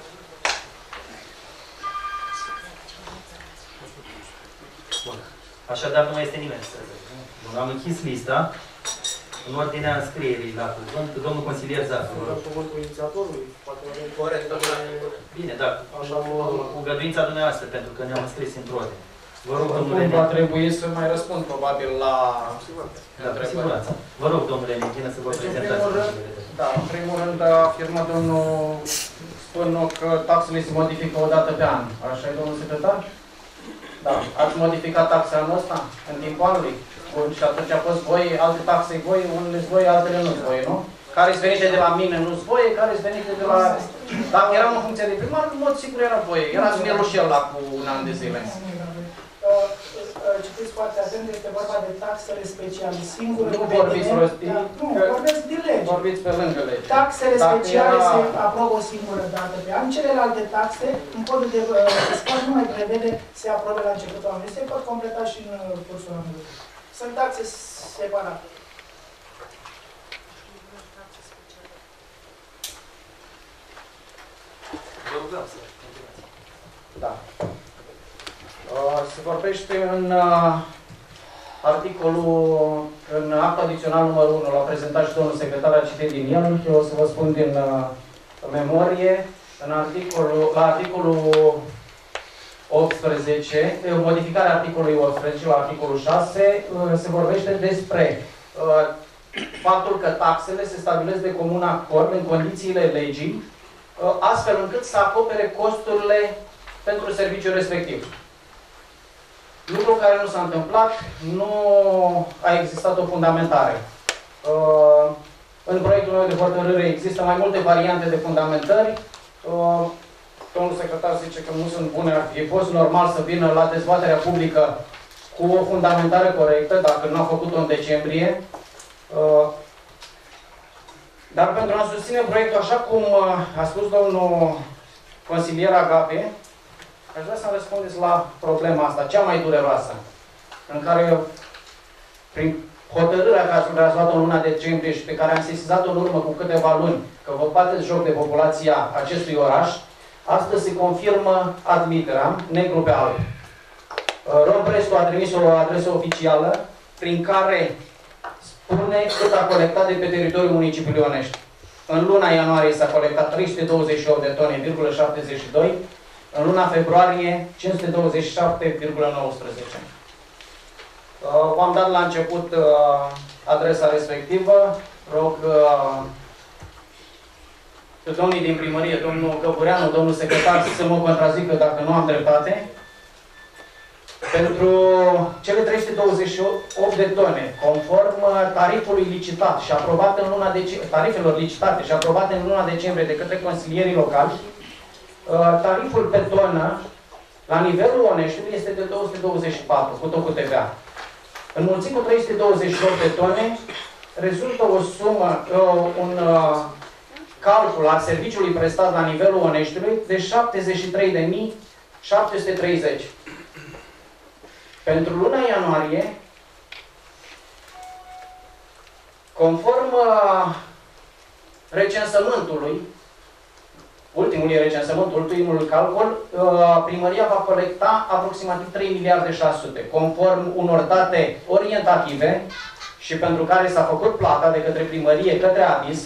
Bun. Așadar, nu mai este nimeni să zic. Bun, am închis lista. În ordinea înscrierii la cuvânt, domnul consilier Zarzu. Cuvântul inițiatorului, poate Corect, Bine, da. Cu găduința dumneavoastră, pentru că ne-am înscris într-o ordine. Vă rog, domnule Va trebui să mai răspund, probabil, la... Da, cu siguranță. Vă rog, domnule Nichina, să vă prezentați. Da, în primul rând afirmă domnul Spânu că taxele se modifică o dată pe an. Așa e, domnul secretar? Da. Ați modificat taxa anul ăsta, în timpul anului? Bun, și atunci a fost voi, alte taxe voi, unele voi, altele nu voi, nu? Care-s venite de la mine nu-s voie, care-s venite de la Dacă eram în funcție de primar, în mod sigur era voie. Erați mielușel la cu un an de zile. Citiți foarte atent, este vorba de taxele speciale. Singurul Nu vorbiți prostii. Nu, vorbesc din lege. Vorbiți pe lângă lege. Taxele speciale se aprobă o singură dată pe an. Celelalte taxe, în codul de fiscal nu mai prevede se aprobe la începutul anului. Se pot completa și în cursul anului. Sunt taxe separate. Vă rugăm să continuați. Da. Se vorbește în articolul, în actul adițional numărul 1, l-a prezentat și domnul secretar, a citit din el, eu o să vă spun din memorie, la articolul 18, modificarea articolului 18 la articolul 6, se vorbește despre faptul că taxele se stabilesc de comun acord în condițiile legii, astfel încât să acopere costurile pentru serviciul respectiv. Lucru care nu s-a întâmplat, nu a existat o fundamentare. În proiectul meu de hotărâre există mai multe variante de fundamentări. Domnul secretar zice că nu sunt bune, ar fi fost normal să vină la dezbaterea publică cu o fundamentare corectă, dacă nu a făcut-o în decembrie. Dar pentru a susține proiectul, așa cum a spus domnul consilier Agape, aș vrea să-mi răspundeți la problema asta, cea mai dureroasă, în care, prin hotărârea care ați luat-o în luna decembrie și pe care am sesizat-o în urmă cu câteva luni, că vă bateți joc de populația acestui oraș, astăzi se confirmă admiterea, negru pe alb. Ron Prestu a trimis o adresă oficială prin care spune cât a colectat de pe teritoriul municipiului Ionești. În luna ianuarie s-a colectat 328 de tone, 0,72, în luna februarie 527,19. V-am dat la început adresa respectivă. Rog pe domnii din primărie, domnul Căbureanu, domnul secretar, să mă contrazică dacă nu am dreptate. Pentru cele 328 de tone, conform tarifului licitat și aprobat în luna tarifelor licitate și aprobate în luna decembrie de către consilierii locali, tariful pe tonă la nivelul Oneștiului este de 224, cu tot cu TVA. Înmulțit cu 328 de tone, rezultă o sumă, un calcul al serviciului prestat la nivelul Oneștiului de 73.730. Pentru luna ianuarie, conform recensământului, ultimul recensământ, ultimul calcul, primăria va colecta aproximativ 3 miliarde 600, conform unor date orientative și pentru care s-a făcut plata de către primărie către ADIS,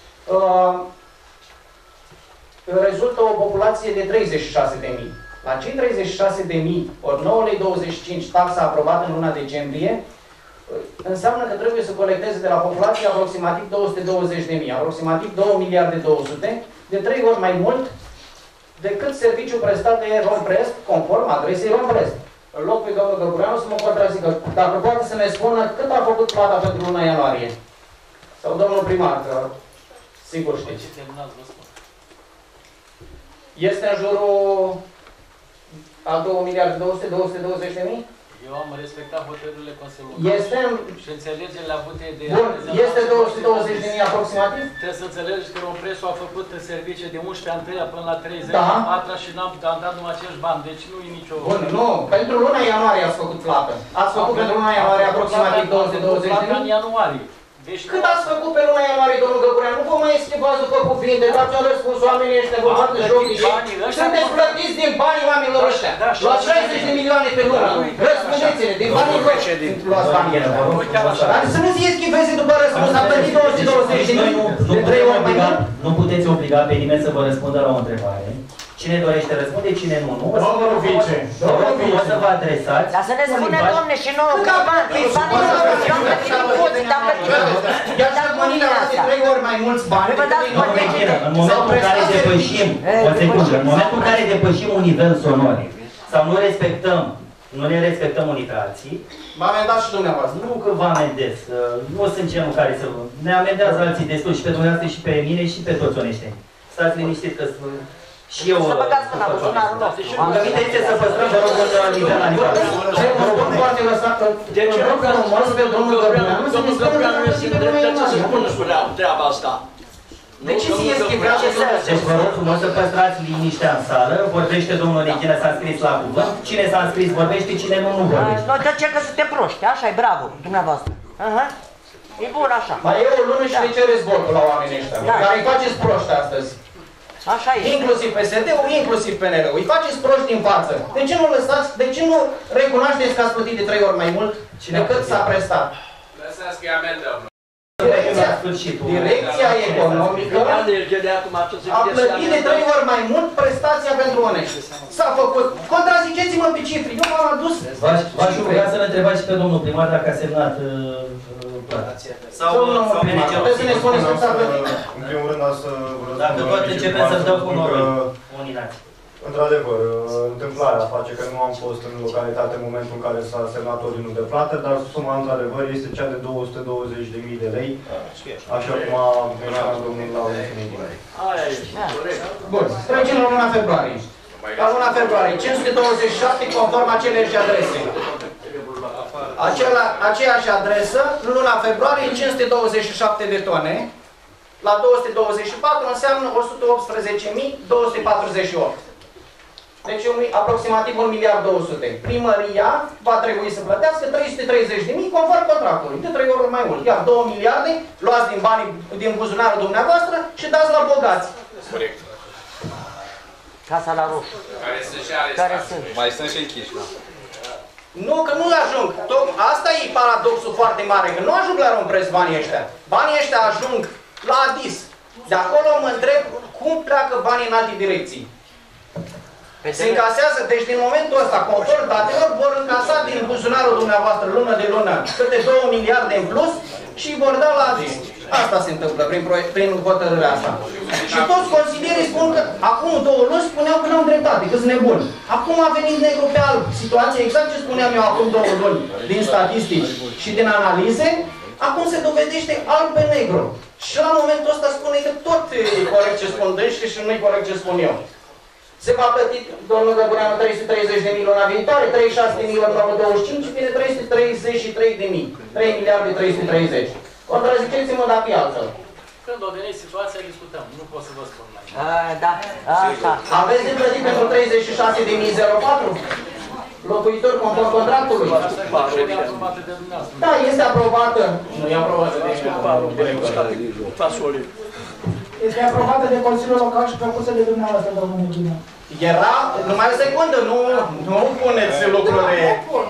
rezultă o populație de 36.000. La cei 36.000, ori 9,25 taxa aprobată în luna decembrie, înseamnă că trebuie să colecteze de la populație aproximativ 220.000, aproximativ 2 miliarde 200, de 3 ori mai mult decât serviciul prestat de Romprest, conform adresei Romprest. Îl loc pe domnul Găbureanu să mă contrazică, dacă poate să ne spună cât a făcut plata pentru luna ianuarie. Sau domnul primar, că sigur știți. Este în jurul a 2 miliarde 200, 220.000? Eu am respectat hotărârile Consiliului. Este și înțelegerile avute de... Bun, este 220.000 aproximativ? Trebuie să înțelegi că Rompresul a făcut servicii de 11 a 1 până la 30, da. A 4 și n-am dat numai acești bani, deci nu e nicio... Bun, nu, pentru luna ianuarie ați făcut plată. Ați făcut pentru luna ianuarie aproximativ 220.000? În ianuarie. Deci cât ați făcut pe luna ianuarie, domnul Găbureanu? Nu vă mai eschivați după cuvinte, dați un răspuns oamenii ăștia, vă fac de joc de ei. Sunteți plătiți din banii oamenilor ăștia. Luați 60 de milioane pe lună. Răspundeți-ne, din banii voștri. Luați banii ăștia. Dar să nu se eschiveze după răspuns, a plătit 220.000 de 3 ori mai mult. Nu puteți obliga pe nimeni să vă răspundă la o întrebare. Cine dorește răspunde, cine nu. Domnul vice. O să vă adresați. Dar să ne spune, domne, și nouă câți bani. Eu am plătit impozitul, dar am plătit. Iar să mănile de 3 ori mai mulți bani. În momentul în care depășim, o secundă, în momentul în care depășim un nivel sonor sau nu ne respectăm unii pe alții, mă amendați și dumneavoastră. Nu că vă amendez, nu sunt genul care să... Ne amendează alții destul și pe dumneavoastră și pe mine și pe toți oneșteni. stați liniștit că și eu... Să băgați până la buzunarul nostru. Rugămintea este să păstrăm, vă rog, un nivel la nivel. Mă rog foarte lăsat, deci rog frumos pe domnul Găbreanu să ne spună că nu știu de lumea imagine. treaba asta. De ce se eschivează? Deci vă rog frumos să păstrați liniștea în sală. Vorbește domnul Nechină, s-a înscris la cuvânt. Cine s-a înscris vorbește, cine nu vorbește. Noi de ce că suntem proști, așa e, bravo, dumneavoastră. E bun așa. Mai e o lună și le cereți votul la oamenii ăștia, care îi faceți proști astăzi. Așa e. Inclusiv PSD-ul, inclusiv PNL-ul. Îi faceți proști din față. De ce nu lăsați, de ce nu recunoașteți că ați plătit de 3 ori mai mult decât s-a prestat? Lăsați că amendăm. Direcția economică a plătit de 3 ori mai mult prestația pentru onești. S-a făcut. Contraziceți-mă pe cifre. Eu m-am adus. V-aș ruga să-l întrebați și pe domnul primar dacă a semnat plata. Sau trebuie să ne spuneți cum s-a plătit. În primul rând, să vă răspund. Dacă tot începem să dăm cu norul. Într-adevăr, întâmplarea face că nu am fost în localitate în momentul în care s-a semnat ordinul de plată, dar suma, într-adevăr, este cea de 220.000 de lei, așa cum a menționat domnul Laurențiu. Bun, trecem la luna februarie. La luna februarie, 527 conform aceleași adrese. Aceeași adresă, luna februarie, 527 de tone. La 224 înseamnă 118.248. Deci aproximativ 1.200.000. Primăria va trebui să plătească 330.000 conform contractului, de 3 ori mai mult. Iar 2 miliarde luați din banii din buzunarul dumneavoastră și dați la bogați. Corect. Casa la roșu. Care sunt? Mai sunt și închiși, da. Nu, că nu ajung. Asta e paradoxul foarte mare, că nu ajung la Rompreț banii ăștia. Banii ăștia ajung la Adis. De acolo mă întreb cum pleacă banii în alte direcții. Se încasează, deci din momentul ăsta, conform datelor, vor încasa din buzunarul dumneavoastră lună de lună câte 2 miliarde în plus și vor da la Adis. Asta se întâmplă prin hotărârea asta. Și toți consilierii spun că acum 2 luni spuneau că n-au dreptate, că sunt nebuni. Acum a venit negru pe alb. Situația exact ce spuneam eu acum 2 luni din statistici și din analize, acum se dovedește alb pe negru. Și la momentul ăsta spune că tot e corect ce spun dânsii și nu e corect ce spun eu. Se va plăti, domnul Găbureanu, 330.000 luna viitoare, 36.000 luna 25 și vine 333.000. 3 miliarde 330. Contraziceți-mă dacă e altfel. Când o venit situația, discutăm. Nu pot să vă spun mai. Da, așa. Aveți de plătit pentru 36.004? Locuitori conform contractului? Da, este aprobată. Nu e aprobată de Este aprobată de Consiliul Local și propusă de dumneavoastră, domnul Nechină. Era, numai o secundă, nu puneți lucrurile.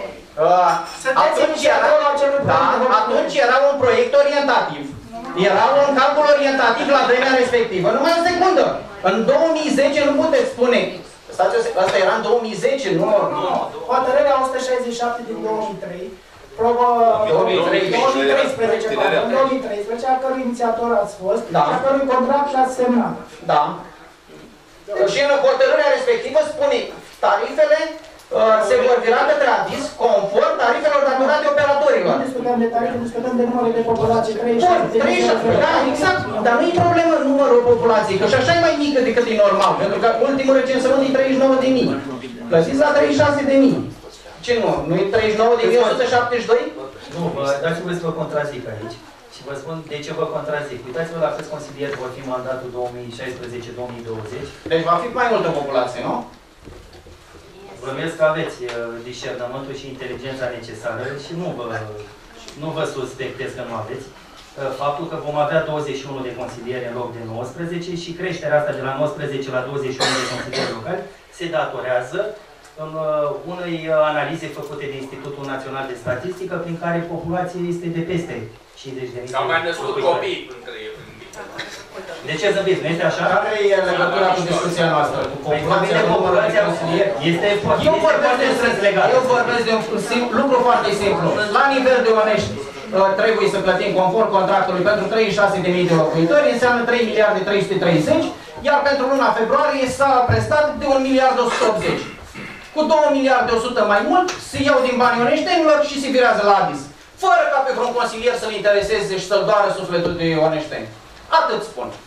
Atunci era un proiect orientativ. Era un calcul orientativ la vremea respectivă. Numai o secundă. În 2010 nu puteți spune. Asta era în 2010, nu? Hotărârea 167 din 2003, 2013, în 2013, a cărui inițiator ați fost, și a cărui contract l-ați semnat. Da. Și în hotărârea respectivă spune tarifele se vor vira către Adis conform tarifelor datorate operatorilor. Nu discutăm de tarife, discutăm de numărul de populație, 36. Da, exact. Dar nu e problemă numărul populației, că și așa e mai mică decât e normal, pentru că ultimul recensământ e 39.000. Plăsiți la 36.000. Ce nu? Nu e 39.172? Nu, dați-vă să vă contrazic aici. Și vă spun de ce vă contrazic. Uitați-vă la câți consilieri vor fi mandatul 2016-2020. Deci va fi mai multă populație, nu? Bănuiesc că aveți discernământul și inteligența necesară și nu vă suspectez că nu aveți. Faptul că vom avea 21 de consilieri în loc de 19 și creșterea asta de la 19 la 21 de consilieri locali se datorează în unei analize făcute de Institutul Național de Statistică, prin care populația este de peste 50.000. S-au mai născut copii între ei. De ce zăbiți? Nu este așa? Care e legătura cu discuția noastră? Cu populația consilieri? Eu vorbesc de un lucru foarte simplu. La nivel de onești trebuie să plătim conform contractului pentru 36.000 de locuitori, înseamnă 3 miliarde 330, iar pentru luna februarie s-a prestat de 1 miliard 180. Cu 2 miliarde 100 mai mult, se iau din banii oneștenilor și se virează la Adis. Fără ca pe vreun consilier să-l intereseze și să-l doară sufletul de oneșteni. Atât spun.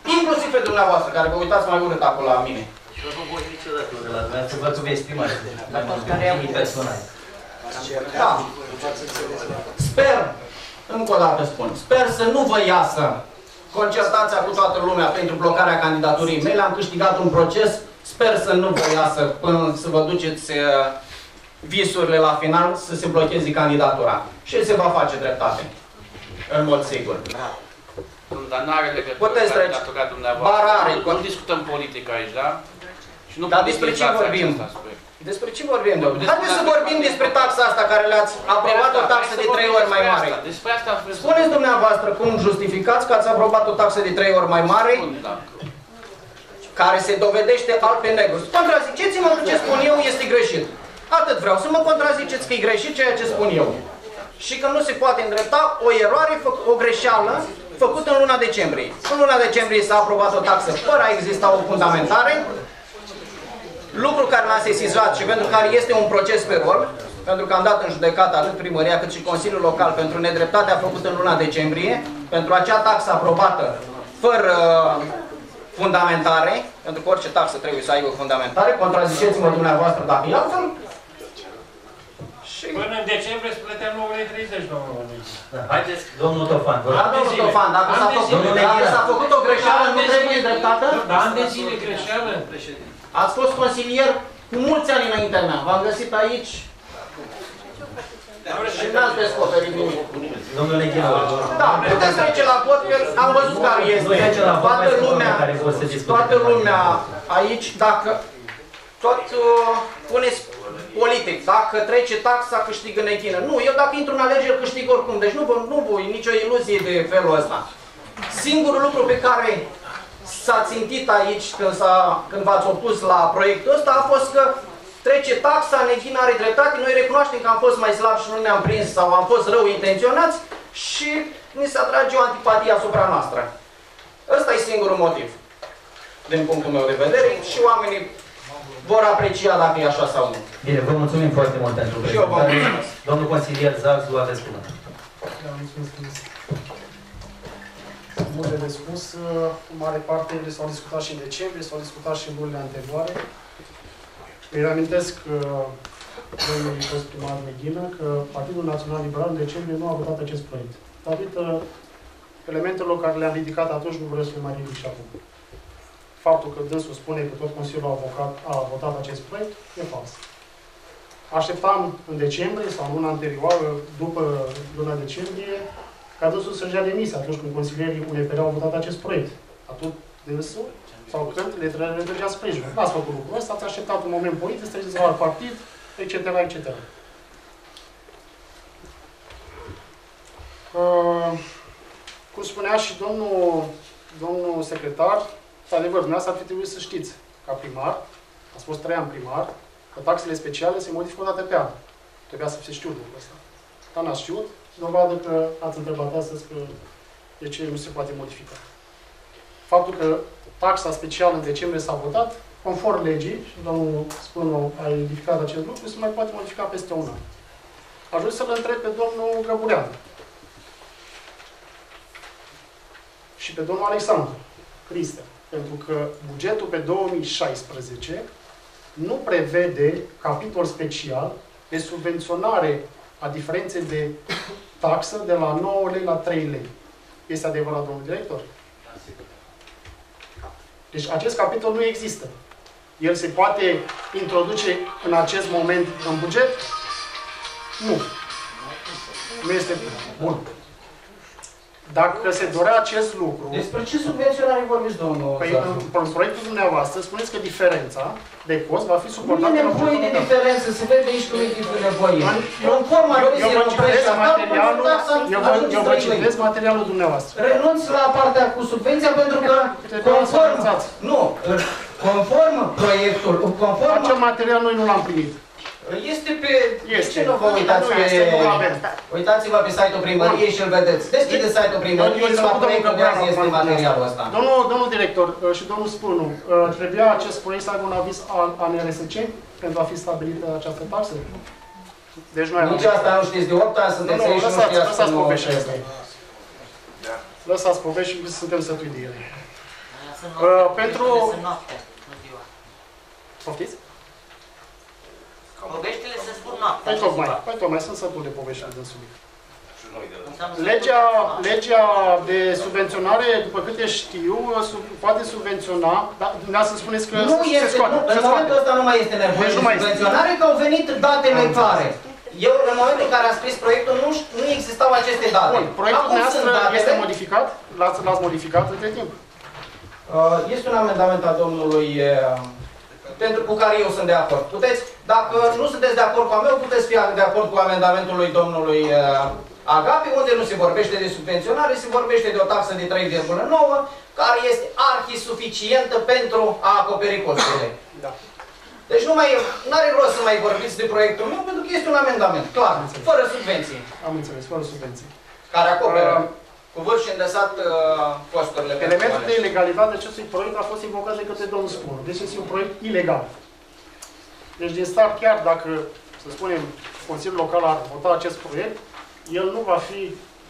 Inclusiv pe dumneavoastră, care vă uitați mai urât acolo la mine. Și nu voi niciodată de la dumneavoastră, vă că veți prima mai mult care am personal. Da. Sper, încă o dată spun, sper să nu vă iasă concertația cu toată lumea pentru blocarea candidaturii mele. Am câștigat un proces, sper să nu vă iasă până să vă duceți visurile la final, să se blocheze candidatura. Și se va face dreptate. În mod sigur. Dar nu are legătură Puteți trece. candidatura dumneavoastră. Bar are. Nu discutăm politică aici, da? Și nu Dar despre ce vorbim? Despre ce vorbim? Haideți să vorbim despre taxa asta care le-ați aprobat o taxă de 3 ori mai mare. Despre asta Spuneți dumneavoastră cum justificați că ați aprobat o taxă de 3 ori mai mare, care se dovedește alb pe negru. Contraziceți-mă că ce spun eu este greșit. Atât vreau, să mă contraziceți că e greșit ceea ce spun eu. Și că nu se poate îndrepta o eroare, o greșeală făcută în luna decembrie. În luna decembrie s-a aprobat o taxă fără a exista o fundamentare, lucru care l-a sesizat și pentru care este un proces pe rol, pentru că am dat în judecată atât primăria cât și Consiliul Local pentru nedreptatea făcută în luna decembrie, pentru acea taxă aprobată fără fundamentare, pentru că orice taxă trebuie să aibă fundamentare, contraziceți-mă dumneavoastră dacă e altfel. Până în decembrie îți plăteam 9,30 domnul. Haideți, domnul Tofan. Domnul Tofan, dacă s-a făcut o greșeală, nu trebuie dreptată? Da, ani de zile greșeală. Ați fost consilier cu mulți ani înaintea mea. V-am găsit aici și n-ați descoperit nimic. Domnule Ghinu. Da, puteți trece la vot, că am văzut care este. Toată lumea aici, dacă tot puneți politic, dacă trece taxa, câștigă nechină. Nu, eu dacă intru în alegeri câștig oricum, deci nu voi nicio iluzie de felul ăsta. Singurul lucru pe care s-a țintit aici când v-ați opus la proiectul ăsta a fost că trece taxa, nechină are dreptate, noi recunoaștem că am fost mai slabi și nu ne-am prins sau am fost rău intenționați și ni se atrage o antipatie asupra noastră. Ăsta e singurul motiv, din punctul meu de vedere, și oamenii vor aprecia dacă e așa sau nu. Bine, vă mulțumim foarte mult pentru prezentare. Domnul consilier Zazu, aveți cuvântul. Multe de spus, în mare parte ele s-au discutat și în decembrie, s-au discutat și în lunile anterioare. Îi reamintesc domnului fost primar Meghină că Partidul Național Liberal în decembrie nu a votat acest proiect. Datorită elementelor care le-am ridicat atunci, nu vreau să le mai ridic și acum. Faptul că dânsul spune că tot Consiliul a votat acest proiect e fals. Așteptam în decembrie sau în luna anterioară, după luna decembrie, ca dânsul să-și dea demisia atunci când consilierii UNPR au votat acest proiect. Atunci dânsul sau când le trăgea sprijinul. N-ați făcut lucrul ăsta, ați așteptat un moment politic, să treceți la alt partid, etc., etc. Cum spunea și domnul secretar, de adevăr, dumneavoastră ar fi trebuit să știți, ca primar, ați fost 3 ani primar, că taxele speciale se modifică o dată pe an. Trebuia să se știu lucrul ăsta. Dar n-ați știut, dovadă că ați întrebat astăzi că de ce nu se poate modifica. Faptul că taxa specială în decembrie s-a votat, conform legii, și domnul Spânu a identificat acest lucru, se mai poate modifica peste un an. Aș vrea să-l întreb pe domnul Găbureanu și pe domnul Alexandru Cristea, pentru că bugetul pe 2016 nu prevede capitol special de subvenționare a diferenței de taxă de la 9 lei la 3 lei. Este adevărat, domnul director? Deci acest capitol nu există. El se poate introduce în acest moment în buget? Nu. Nu este bun. Dacă se dorea acest lucru... Despre ce subvenționare vorbiți, domnul? Păi, în proiectul dumneavoastră, spuneți că diferența de cost va fi suportată... Nu e nevoie de diferență, se vede aici cum e nevoie. Conform eu vă citesc materialul dumneavoastră. Renunț la partea cu subvenția pentru că conform proiectul, acel material noi nu l-am primit. Este pe... Ce nu vă uitați pe... Uitați-vă pe site-ul primăriei și îl vedeți. Deschideți site-ul primăriei și la proiectul de azi este materialul ăsta. Domnul director și domnul Spânu, trebuia acest proiect să aibă un aviz al ANRSC pentru a fi stabilită această taxă? Deci noi nici asta nu știți de 8 ani, sunteți aici și nu știați lăsați povești. Lăsați povești și suntem sătui de ele. Pentru... noaptea, nu ziua. Poftiți? Poveștile se spun noaptea. Păi tocmai, sunt sătul de poveștile din subiect. Legea de subvenționare, după câte știu, poate subvenționa, dar dumneavoastră spuneți că nu se este, scoate. în momentul ăsta nu mai este nevoie de subvenționare, că au venit datele clare. Eu, în momentul în care am scris proiectul, nu existau aceste date. Bun, proiectul dumneavoastră este modificat? L-ați modificat între timp? Este un amendament al domnului cu care eu sunt de acord. Puteți, dacă nu sunteți de acord cu al meu, puteți fi de acord cu amendamentul lui domnului Agapi, unde nu se vorbește de subvenționare, se vorbește de o taxă de 3,9, care este arhi-suficientă pentru a acoperi costurile. Da. Deci nu are rost să mai vorbiți de proiectul meu, pentru că este un amendament, clar, fără subvenții. Am înțeles, fără subvenții. Care acoperă cu vârf și îndesat costurile. Elementul de ilegalitate acestui proiect a fost invocat de către domnul Spor. Deci este un proiect ilegal. Deci din start, chiar dacă, să spunem, Consiliul Local ar vota acest proiect, el nu va fi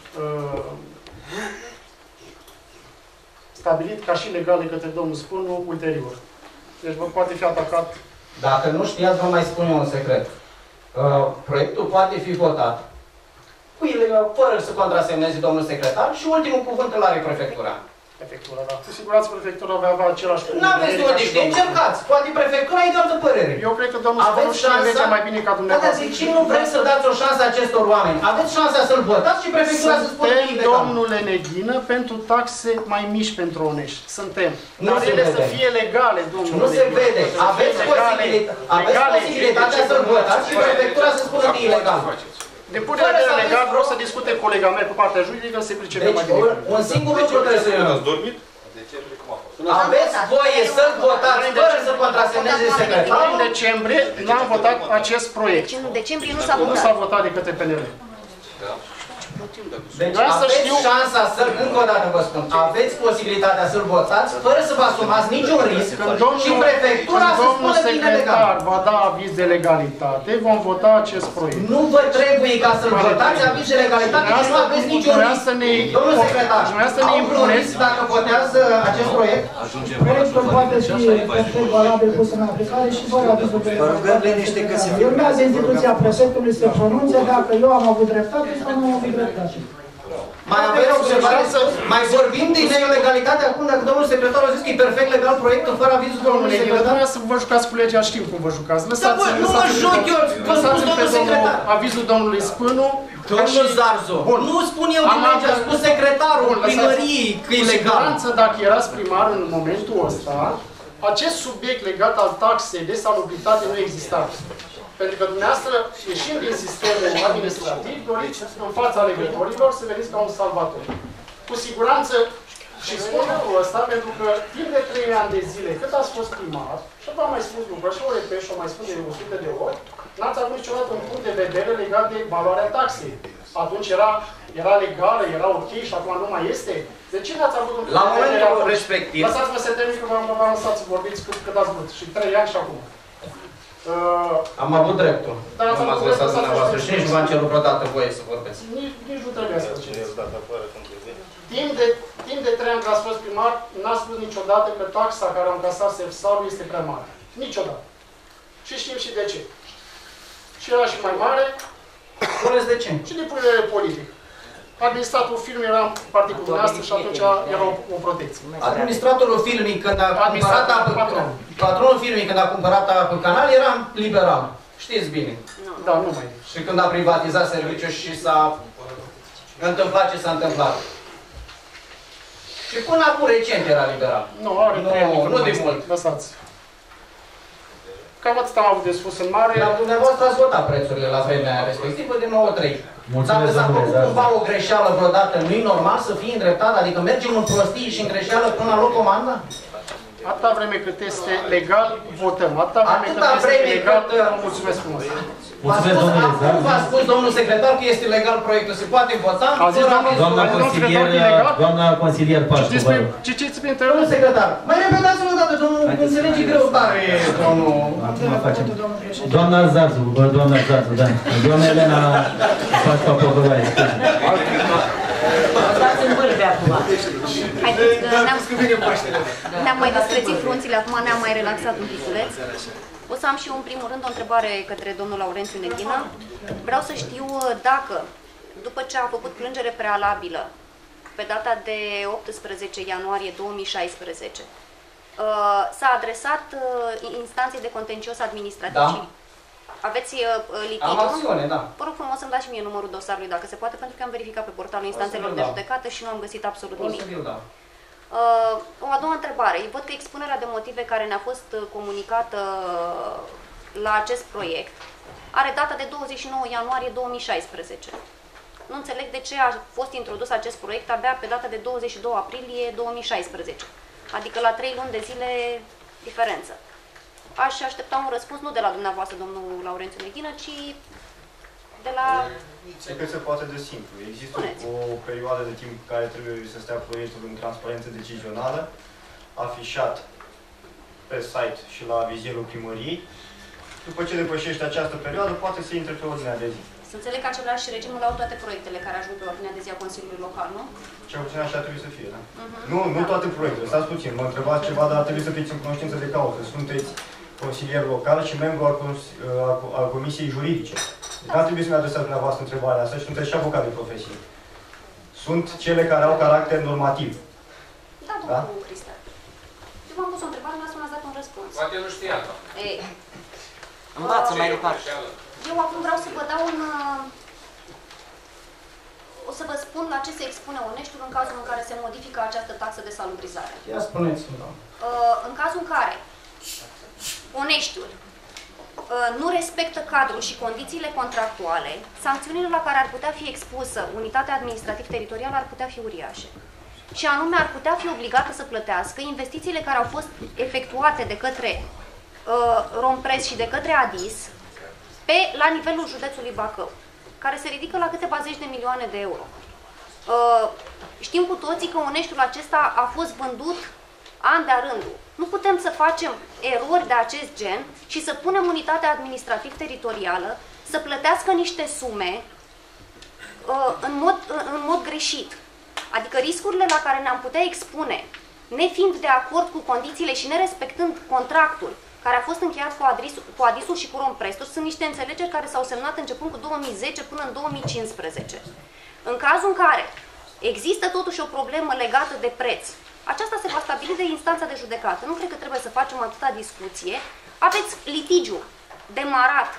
stabilit ca și legal de către domnul Spânu ulterior. Deci vă poate fi atacat. Dacă nu știați, vă mai spun eu un secret. Proiectul poate fi votat fără să contrasemneze domnul secretar și ultimul cuvânt îl are prefectura. Prefectura, da. Cu siguranță prefectura va avea același punct. N-aveți de unde știi, încercați. Poate prefectura e de altă părere. Eu cred că domnul Spânu știe legea mai bine ca dumneavoastră. Dar zic, nu vreți să dați o șansă acestor oameni? Aveți șansa să-l votați și prefectura să spună că e ilegal. Domnule Neghină, pentru taxe mai mici pentru Onești. Suntem. Nu dar ele să fie legale, domnule. Nu se vede. Aveți posibilitatea să-l votați și prefectura să spună că e ilegal. Din punct de vedere legal, vreau să discute colega mea cu partea juridică, să se pricepe mai bine. Un singur lucru trebuie să Ați dormit? aveți voie să-l votați fără să contrasemneze secretarul. În decembrie n-am votat acest proiect. În decembrie nu s-a votat. Nu s-a votat de către PNL. Deci aveți șansa să, încă o dată vă spun, aveți posibilitatea să-l votați fără să vă asumați niciun risc și prefectura să spună că e ilegal. Va da aviz de legalitate, vom vota acest proiect. Nu vă trebuie ca să-l votați aviz de legalitate și nu aveți niciun risc. Domnul secretar, au vreun risc dacă votează acest proiect? Proiectul poate fi perfect valabil pus în aplicare și fără avizul de legalitate. Urmează instituția prefectului să pronunțe dacă eu am avut dreptate sau nu am avut dreptate. Mai aveți observație? Mai vorbim de ilegalitate acum dacă domnul secretar a zis că e perfect legal proiectul fără avizul domnului secretar? Să vă jucați cu legea, știu cum vă jucați. Nu mă joc eu, vă spun domnul secretar. Avizul domnului Spânu. Domnul Zarzo, nu spun eu din legea, a spus secretarul primăriei că e legal. Cu siguranță, dacă erați primar în momentul ăsta, acest subiect legat al taxei de salubritate nu exista. Pentru că dumneavoastră, ieșind din sistemul administrativ, doriți în fața alegătorilor să veniți ca un salvator. Cu siguranță, și spun lucrul ăsta, pentru că timp de 3 ani de zile, cât ați fost primar, și v-am mai spus lucruri, și o repet și o mai spun de 100 de ori, n-ați avut niciodată un punct de vedere legat de valoarea taxei. Atunci era legală, era ok și acum nu mai este? De ce n-ați avut un punct de vedere? La momentul respectiv. Lăsați-mă să termin că v-am lăsat să vorbiți cât ați vrut. Și 3 ani și acum. Am avut dreptul. Nu m-ați lăsat dumneavoastră și nici nu v-am cerut vreodată voie să vorbesc. Nici nu trebuie să faceți. Timp de 3 ani când ați fost primar, n-ați spus niciodată că taxa care o încasat SEFSAL-ul este prea mare. Niciodată. Și știm și de ce. Și era și mai mare. Spuneți de ce? Și din punct de vedere politic. Administratorul filmic era în partidul dumneavoastră și atunci era o protecție. Administratorul filmic când a cumpărat apă, patronul filmic când a cumpărat apă canal era liberal. Știți bine. Da, nu mai e. Și când a privatizat serviciul și s-a întâmplat ce s-a întâmplat. Și până acum recent era liberal. Nu, are nu de mult. Lăsați. Cam atât am avut de spus în mare. Dar dumneavoastră ați votat prețurile la vremea respectivă de 9-3. Dacă s-a făcut cumva o greșeală vreodată, nu-i normal să fie îndreptat? Adică mergem în prostii și în greșeală până la luăm comanda? Atâta vreme cât este legal, votăm. Atâta vreme cât este legal, mulțumesc frumos. V-a spus domnul secretar că este legal proiectul, se poate vota? Doamna consilier Pașcu, vă rog. Citiți pe domnul secretar, mai repetați-vă o dată, domnul, înțelege greu tare, domnul. Acum facem. Doamna Zarzu, da. Doamna Elena Pașcu, Pogăvaie. Stați în vârbe acum. Haideți că ne-am mai discrețit frunțile, acum ne-am mai relaxat un piculeț. O să am și eu, în primul rând, o întrebare către domnul Laurențiu Neghină. Vreau să știu dacă, după ce a făcut plângere prealabilă, pe data de 18 ianuarie 2016, s-a adresat instanței de contencios administrativ. Da. Aveți litigiu? Am acțiune, da. Vă rog frumos să-mi dați și mie numărul dosarului, dacă se poate, pentru că am verificat pe portalul instanțelor de judecată și nu am găsit absolut nimic. O a doua întrebare. Eu văd că expunerea de motive care ne-a fost comunicată la acest proiect are data de 29 ianuarie 2016. Nu înțeleg de ce a fost introdus acest proiect abia pe data de 22 aprilie 2016, adică la 3 luni de zile diferență. Aș aștepta un răspuns nu de la dumneavoastră, domnul Laurențiu Neghină, ci de la... E cât se poate de simplu. Există o perioadă de timp care trebuie să stea proiectul în transparență decizională, afișat pe site și la vizierul primăriei. După ce depășește această perioadă, poate să intre pe ordinea de zi. Să înțeleg că același regimul au toate proiectele care ajung pe ordinea de zi a Consiliului Local, nu? Cel puțin așa trebuie să fie, da? Nu toate proiectele. Stați puțin, mă întrebați ceva, dar trebuie să fiți în cunoștință de cauză. Sunteți consilier local și membru al Comisiei Juridice. Deci nu trebuie să-mi adresați dumneavoastră întrebarea asta și sunteți și avocat de profesie. Sunt cele care au caracter normativ. Da, domnul Cristian. Eu v-am pus o întrebare, dumneavoastră mi-ați dat un răspuns. Poate nu știa. Ei. Învață mai departe. Eu acum vreau să vă dau un... O să vă spun la ce se expune Oneștiul în cazul în care se modifică această taxă de salubrizare. Ia spuneți-mi, doamnă. În cazul în care Oneștiul nu respectă cadrul și condițiile contractuale, sancțiunile la care ar putea fi expusă unitatea administrativ-teritorială ar putea fi uriașe. Și anume ar putea fi obligată să plătească investițiile care au fost efectuate de către Rompres și de către ADIS la nivelul județului Bacău, care se ridică la câteva zeci de milioane de euro. Știm cu toții că Oneștiul acesta a fost vândut an de-a rândul. Nu putem să facem erori de acest gen și să punem unitatea administrativ-teritorială să plătească niște sume în mod greșit. Adică riscurile la care ne-am putea expune, nefiind de acord cu condițiile și nerespectând contractul care a fost încheiat cu Adisul și cu Romprestul, sunt niște înțelegeri care s-au semnat începând cu 2010 până în 2015. În cazul în care există totuși o problemă legată de preț, aceasta se va stabili de instanța de judecată. Nu cred că trebuie să facem atâta discuție. Aveți litigiu demarat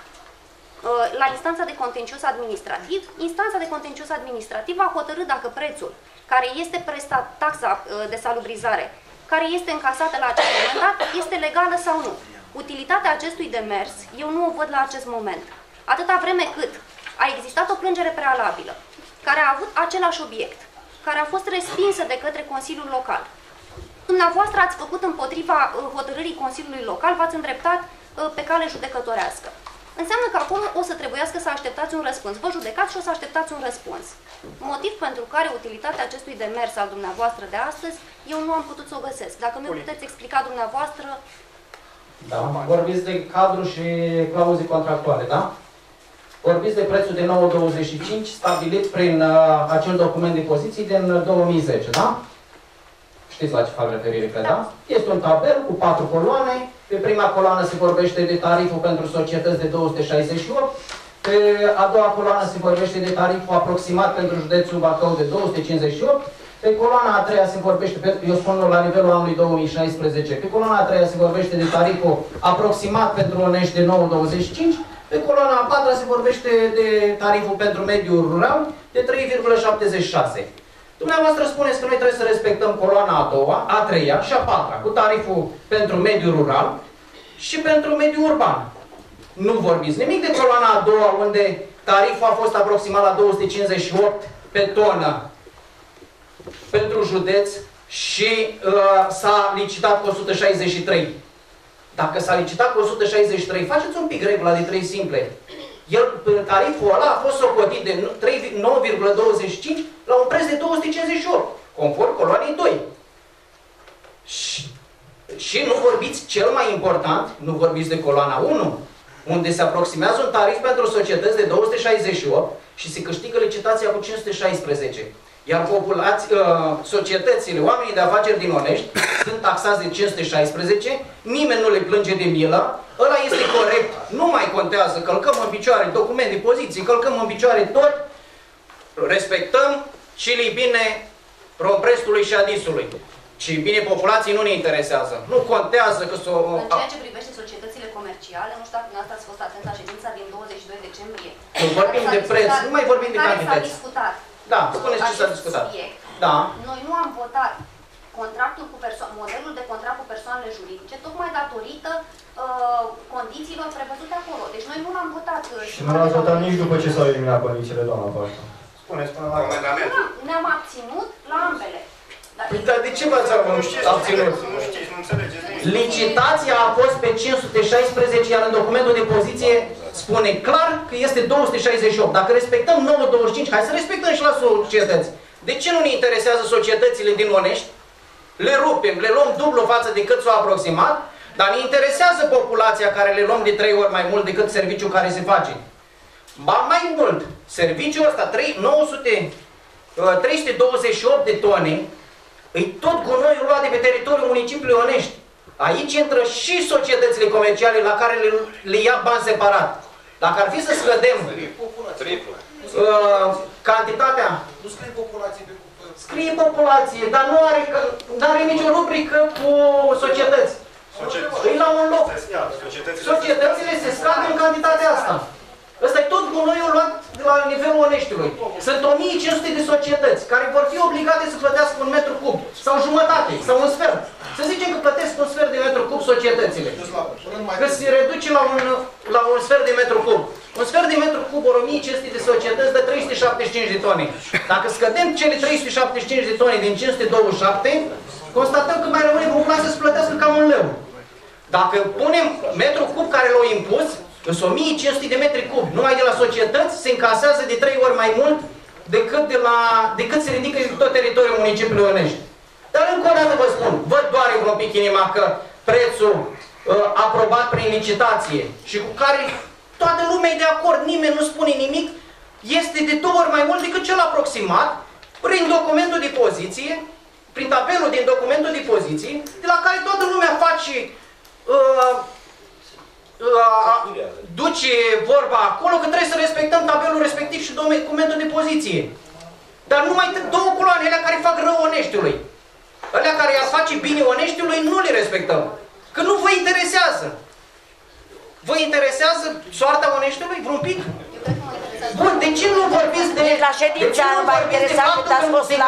la instanța de contencios administrativ. Instanța de contencios administrativ a hotărât dacă prețul care este prestat, taxa de salubrizare, care este încasată la acest moment dat, este legală sau nu. Utilitatea acestui demers eu nu o văd la acest moment. Atâta vreme cât a existat o plângere prealabilă, care a avut același obiect, care a fost respinsă de către Consiliul Local. Dumneavoastră ați făcut împotriva hotărârii Consiliului Local, v-ați îndreptat pe cale judecătorească. Înseamnă că acum o să trebuiască să așteptați un răspuns. Vă judecați și o să așteptați un răspuns. Motiv pentru care utilitatea acestui demers al dumneavoastră de astăzi, eu nu am putut să o găsesc. Dacă mi-o puteți explica dumneavoastră... Da, vorbiți de cadru și clauze contractuale, da? Vorbiți de prețul de 9,25 stabilit prin acel document de poziții din 2010, da? Știți la ce fac referire, cred, da? Este un tabel cu 4 coloane. Pe prima coloană se vorbește de tariful pentru societăți de 268. Pe a doua coloană se vorbește de tariful aproximat pentru județul Bacău de 258. Pe coloana a treia se vorbește, eu spun la nivelul anului 2016, pe coloana a treia se vorbește de tariful aproximat pentru Onești de 9,25. Pe coloana a patra se vorbește de tariful pentru mediul rural de 3,76. Dumneavoastră spuneți că noi trebuie să respectăm coloana a doua, a treia și a patra, cu tariful pentru mediul rural și pentru mediul urban. Nu vorbiți nimic de coloana a doua, unde tariful a fost aproximat la 258 pe tonă pentru județ și s-a licitat cu 163. Dacă s-a licitat cu 163, faceți un pic regula de 3 simple. Tariful ăla a fost socotit de 9,25 la un preț de 258, conform coloanei 2. Și nu vorbiți, cel mai important, nu vorbiți de coloana 1, unde se aproximează un tarif pentru societăți de 268 și se câștigă licitația cu 516. Iar societățile, oamenii de afaceri din Onești sunt taxați de 516, nimeni nu le plânge de milă, ăla este corect, nu mai contează, călcăm în picioare document de poziție, călcăm în picioare tot, respectăm și li bine Romprestului și Adisului. Și bine populației nu ne interesează. Nu contează că În ceea ce privește societățile comerciale, nu știu dacă dumneavoastră ați fost atent la ședința din 22 decembrie. Când vorbim de preț, nu mai vorbim de cantități. Care s-a discutat. Da, spuneți ce s-a discutat. Subiect. Da. Noi nu am votat contractul cu modelul de contract cu persoanele juridice, tocmai datorită condițiilor prevăzute acolo. Deci noi nu l-am votat. Și nu l-ați votat nici după ce s-au eliminat condițiile, doamna Pașcu. Spuneți până la amendamentul. Ne-am abținut la ambele. Păi, dar de ce v-ați abținut? Nu știți, nu înțelegeți nimic. Licitația a fost pe 516, iar în documentul de poziție spune clar că este 268. Dacă respectăm 925, hai să respectăm și la societăți. De ce nu ne interesează societățile din Onești? Le rupem, le luăm dublu față de cât s-au aproximat, dar ne interesează populația care le luăm de 3 ori mai mult decât serviciul care se face. Ba mai mult, serviciul ăsta, 328 de tone, îi tot gunoiul luat de pe teritoriul municipiului Onești. Aici intră și societățile comerciale la care le ia bani separat. Dacă ar fi să scădem cantitatea... Nu scrie populație pe Scrie populație, dar nu are nicio rubrică cu societăți. E la un loc. Societățile se scad în cantitatea asta. Ăsta e tot gunoiul luat de la nivelul Oneștiului. Sunt 1500 de societăți care vor fi obligate să plătească un metru cub, sau jumătate, sau un sfert. Să zicem că plătesc un sfert de metru cub societățile. Că se reduce la un sfert de metru cub. Un sfert de metru cub, ori 1500 de societăți, dă 375 de tone. Dacă scădem cele 375 de tone din 527, constatăm că mai rămâne populația să plătească cam un leu. Dacă punem metru cub care l-au impus, sunt 1500 de metri cub. Numai de la societăți se încasează de 3 ori mai mult decât se ridică tot teritoriul municipiului Onești. Dar încă o dată vă spun, văd doare un pic inima că prețul aprobat prin licitație și cu care toată lumea e de acord, nimeni nu spune nimic, este de 2 ori mai mult decât cel aproximat prin documentul de poziție, prin tabelul din documentul de poziție, de la care toată lumea face duce vorba acolo că trebuie să respectăm tabelul respectiv și documentul de poziție. Dar numai 2 coloane, alea care fac rău Oneștiului. Alea care ar face bine Oneștiului, nu le respectăm. Că nu vă interesează. Vă interesează soarta Oneștiului? Vreun pic? Bun, de ce nu vorbiți de... Deci la ședința nu v-a interesat cât ați fost la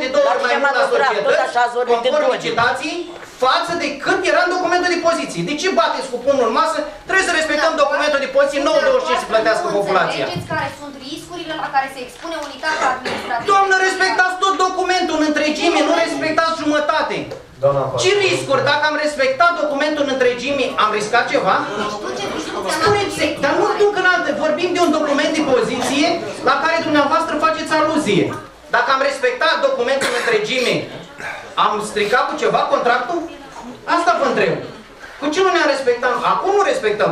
conform licitației, față de cât era în documentul de poziție. De ce bateți cu pumnul în masă? Trebuie să respectăm documentul de poziție, 925 să plătească populația. Înțelegeți care sunt riscurile la care se expune unitatea administrativă? Doamnă, respectați tot documentul în întregime, nu respectați jumătate. Ce riscuri? Dacă am respectat documentul în întregime, am riscat ceva? Spuneți, dar nu duc în alte. Vorbim de un document de poziție la care dumneavoastră faceți aluzie. Dacă am respectat documentul în întregime, am stricat cu ceva contractul? Asta vă întreb. Cu ce nu ne-am respectat? Acum nu respectăm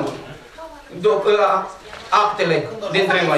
actele dintre noi.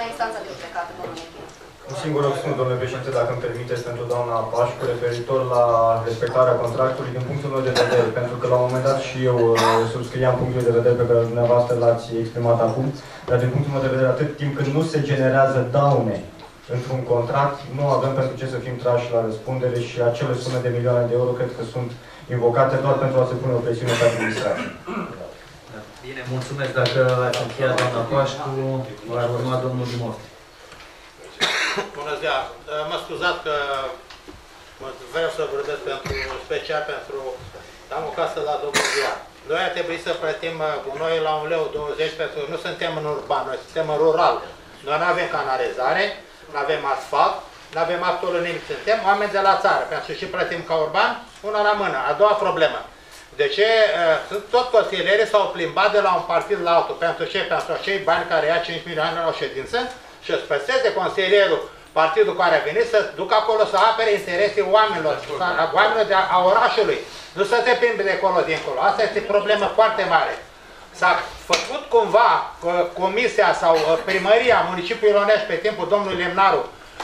Un singur răspuns, domnule președinte, dacă îmi permiteți, pentru doamna Pașcu, referitor la respectarea contractului din punctul meu de vedere, pentru că la un moment dat și eu subscriam punctul de vedere pe care dumneavoastră l-ați exprimat acum, dar din punctul meu de vedere, atât timp când nu se generează daune într-un contract, nu avem pentru ce să fim trași la răspundere și acele sume de milioane de euro cred că sunt invocate doar pentru a se pune o presiune pe administrație. Bine, mulțumesc. Dacă ați încheiat, doamna Pașcu, va urma domnul Dimov. Bună ziua! Mă scuzați că vreau să vorbesc special pentru... Am o casă la Dobroviar. Noi ar trebui să plătim gunoi la 1,20 lei pentru că nu suntem în urban, noi suntem în rural. Noi nu avem canalizare, nu avem asfalt, nu avem absolut nimic. Suntem oameni de la țară, pentru că și plătim ca urban, una la mână. A doua problemă. De ce tot consilierii s-au plimbat de la un partid la altul? Pentru ce? Pentru acei bani care ia 5 milioane la o ședință și îți păstreze consilierul partidul care a venit să ducă acolo să apere interesele oamenilor, a orașului. Nu să te plimbi de acolo dincolo. Asta este problemă foarte mare. S-a făcut cumva comisia sau primăria municipiului Onești pe timpul domnului Lemnaru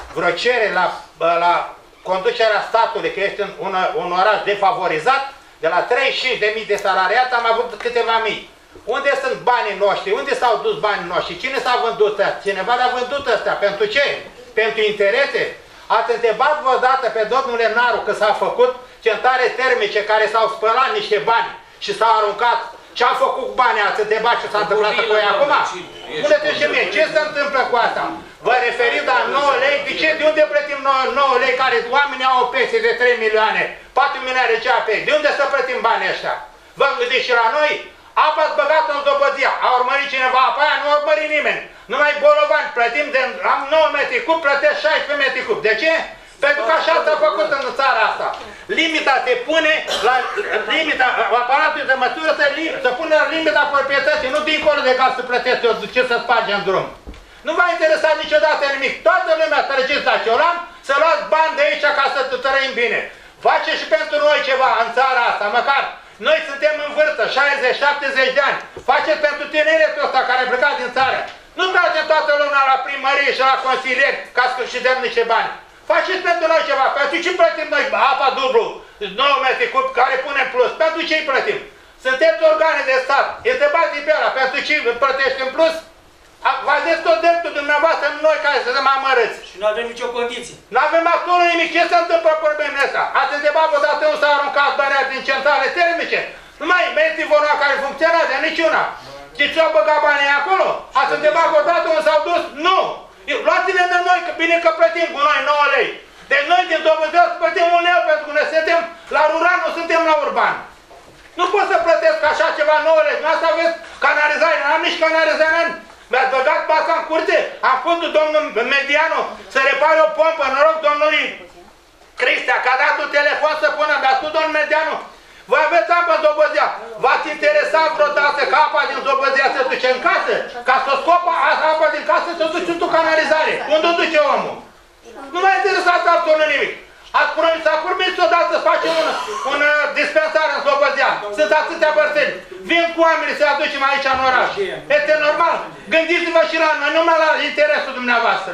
vreo cerere la conducerea statului, că este un oraș defavorizat, de la 35.000 de salariați am avut câteva mii. Unde sunt banii noștri? Unde s-au dus banii noștri? Cine s-a vândut ăsta? Cineva le-a vândut ăsta. Pentru ce? Pentru interese? Ați întrebat vreodată pe domnul Lenaru că s-a făcut centare termice care s-au spălat niște bani și s-au aruncat? Ce a făcut cu banii? Ați întrebat ce s-a întâmplat cu ei acum? Spune-te și mie, ce se întâmplă cu asta? Vă referiți la 9 lei? De ce? De unde plătim 9 lei care oamenii au o pensie de 3 milioane? 4 milioane de CAP? De unde să plătim banii ăștia? Vă gândiți și la noi? Apa ați băgat în Slobozia. A urmărit cineva apa aia? Nu a urmărit nimeni. Numai bolovani. Plătim de am 9 metri cub, plătesc 16 metri cub. De ce? Pentru că așa s-a făcut în țara asta. Limita te pune la limita, aparatul de măsură să pune la limita proprietății, nu dincolo de gaz să plătești ce să spargi în drum. Nu v-a interesat niciodată nimic. Toată lumea trăgeți la ciolan, să luați bani de aici ca să trăim bine. Face și pentru noi ceva în țara asta, măcar. Noi suntem în vârstă, 60-70 de ani. Faceți pentru tineretul ăsta care a plecat din țară. Nu tragem toată lumea la primărie și la consilieri ca să și dăm niște bani. Faceți pentru noi ceva. Pentru ce plătim noi apa dublu, 9 metri cub, care punem plus? Pentru ce îi plătim? Sunteți organe de stat. Este banii pe ăla. Pentru ce plătești în plus? Vă aveți tot dreptul dumneavoastră, noi care să mă amărâți. Și nu avem nicio condiție. Nu avem absolut nimic. Ce se întâmplă cu problemele astea? Ați întrebat vreodată unde s-a aruncat banii din centrale termice? Numai metrivona care funcționează, niciuna. Și ce-au băgat banii acolo? Ați întrebat vreodată unde s-au dus? Nu! Luați-ne de noi, că bine că plătim cu noi 9 lei. Deci noi din Dobăzeu plătim 1 leu pentru că noi suntem la rural, nu suntem la urban. Nu pot să plătesc așa ceva 9 lei. Nu asta aveți canalizare, n-am nici canalizare. Mi-ați băgat pasa în curte? Am fost domnul Medianu să repare o pompă, noroc domnului Cristea, că a dat un telefon să pună, mi-a spus domnul Medianu, voi aveți apă în Dobăzea. V-ați interesat vreodată ca apa din Dobăzea se duce în casă? Ca să scopă apa din casă să duce într-o canalizare. Unde o duce omul? Nu m-a interesat absolut nimic. S-a promis odată să facem un dispensar în Slobozia. Sunt atâtea bărțeni. Vin cu oamenii să aducem aici în oraș. Este normal. Gândiți-vă și la noi, numai la interesul dumneavoastră.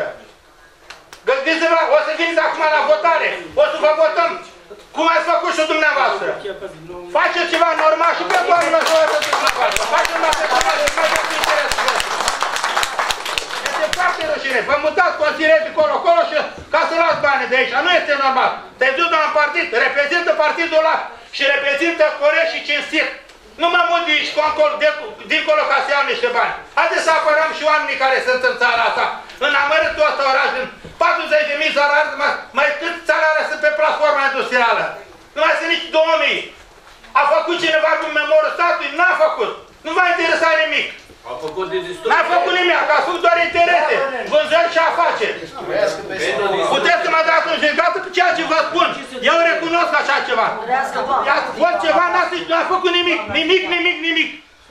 Gândiți-vă, o să veniți acum la votare. O să vă votăm. Cum ați făcut și dumneavoastră. Faceți ceva normal și pe doamnă să vă văd dumneavoastră. Faceți la personal și mai pentru interesul vostru. Este foarte rușine. Vă mutați consilieri de colo și ca să luați banii de aici. Nu este normal. Te-ai dus la un partid, reprezintă partidul ăla și reprezintă corect și cinstit. Nu mă mut dincolo ca să iau niște bani. Haideți să apărăm și oamenii care sunt în țara asta. În amărâtul ăsta oraș, în 40.000 salariați, mai cât salariați sunt pe platforma industrială. Nu mai sunt nici 2.000. A făcut cineva cu memorul statului? N-a făcut. Nu m-a interesat nimic. N-a făcut nimic, că a făcut doar interese, vânzări și afaceri. Puteți să mă dați un judecată pe ceea ce vă spun. Eu recunosc așa ceva. I-ați fost ceva, n-a făcut nimic. Nimic.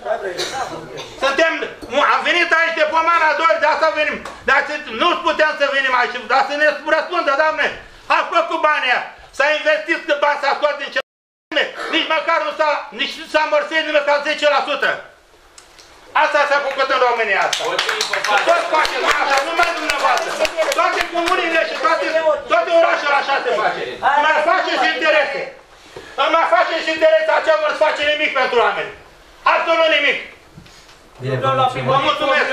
Am venit aici de Pomana 2, de asta venim. Dar nu putem să venim aici, dar să ne răspundă, doamne. Ați făcut banii aia. S-a investit cât bani s-a scos din ce... Nici măcar nu s-a amorțit nimic ca 10%. Asta s-a făcut în România asta. Toți faceți așa, numai dumneavoastră. Toate comunile și toate orașele așa se face. Mai faceți interese. Mai faceți interese, aceea nu face nimic pentru oameni. Absolut nimic. Vă mulțumesc.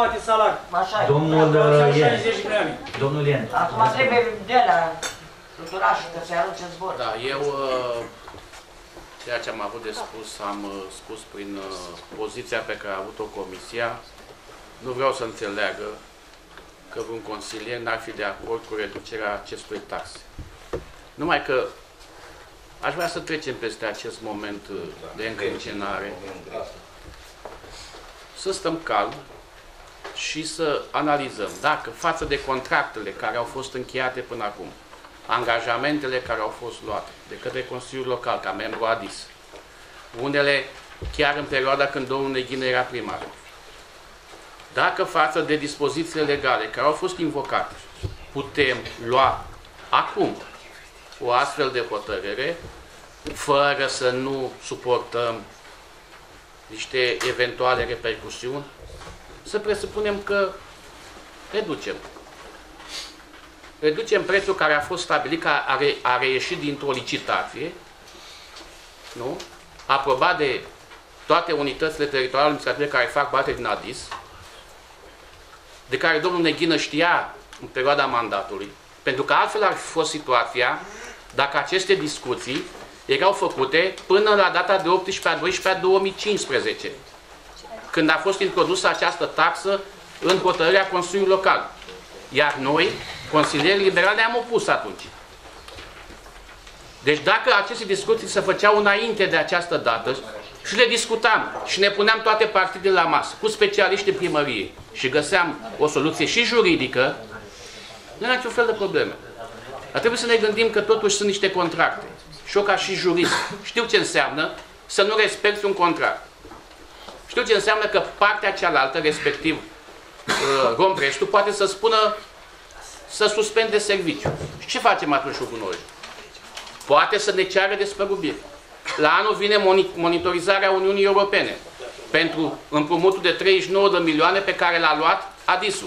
Domnul Ien. Acum trebuie de la Fluturașul să se arunce în zbor. Da, eu ceea ce am avut de spus, am spus prin poziția pe care a avut-o comisia. Nu vreau să înțeleagă că vreun consilier n-ar fi de acord cu reducerea acestui taxe. Numai că aș vrea să trecem peste acest moment de încrâncenare, să stăm calm și să analizăm dacă față de contractele care au fost încheiate până acum, angajamentele care au fost luate de către Consiliul Local ca membru ADIS, unele chiar în perioada când domnul Neghină era primar, dacă față de dispozițiile legale care au fost invocate, putem lua acum o astfel de hotărâre, fără să nu suportăm niște eventuale repercusiuni, să presupunem că reducem. reducem prețul care a fost stabilit, care a reieșit dintr-o licitație, nu? Aprobat de toate unitățile teritoriale administrative care fac parte din ADIS, de care domnul Neghină știa în perioada mandatului, pentru că altfel ar fi fost situația dacă aceste discuții erau făcute până la data de 18/12/2015, când a fost introdusă această taxă în hotărârea Consiliului Local. Iar noi, consilierii liberali, ne-am opus atunci. Deci dacă aceste discuții se făceau înainte de această dată și le discutam și ne puneam toate partidele la masă, cu specialiștii primăriei și găseam o soluție și juridică, nu era niciun fel de probleme. Dar trebuie să ne gândim că totuși sunt niște contracte. Și eu ca și jurist știu ce înseamnă să nu respecti un contract. Știu ce înseamnă că partea cealaltă, respectiv Rompreștiul, poate să spună să suspende serviciul. Și ce facem atunci cu noi? Poate să ne ceară despăgubiri. La anul vine monitorizarea Uniunii Europene pentru împrumutul de 39 de milioane pe care l-a luat ADIS-ul.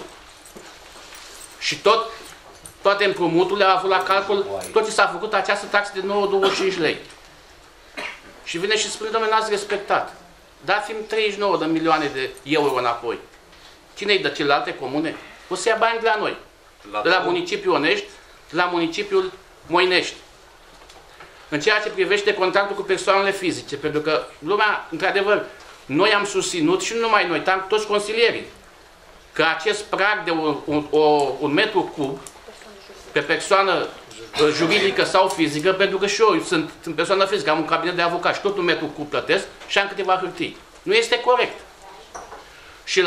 Și toate împrumuturile au avut la calcul tot ce s-a făcut această taxă de 9,25 lei. Și vine și spune, domnule, n-ați respectat. Dați-mi 39 de milioane de euro înapoi. Cine-i dă? Celelalte comune? O să ia bani de la noi. De la municipiul Onești, de la municipiul Moinești. În ceea ce privește contractul cu persoanele fizice, pentru că lumea, într-adevăr, noi am susținut și nu numai noi, toți consilierii, că acest prag de un metru cub pe persoană juridică sau fizică, pentru că și eu sunt persoană fizică, am un cabinet de avocat și tot un metru cub plătesc și am câteva hârtii. Nu este corect. Și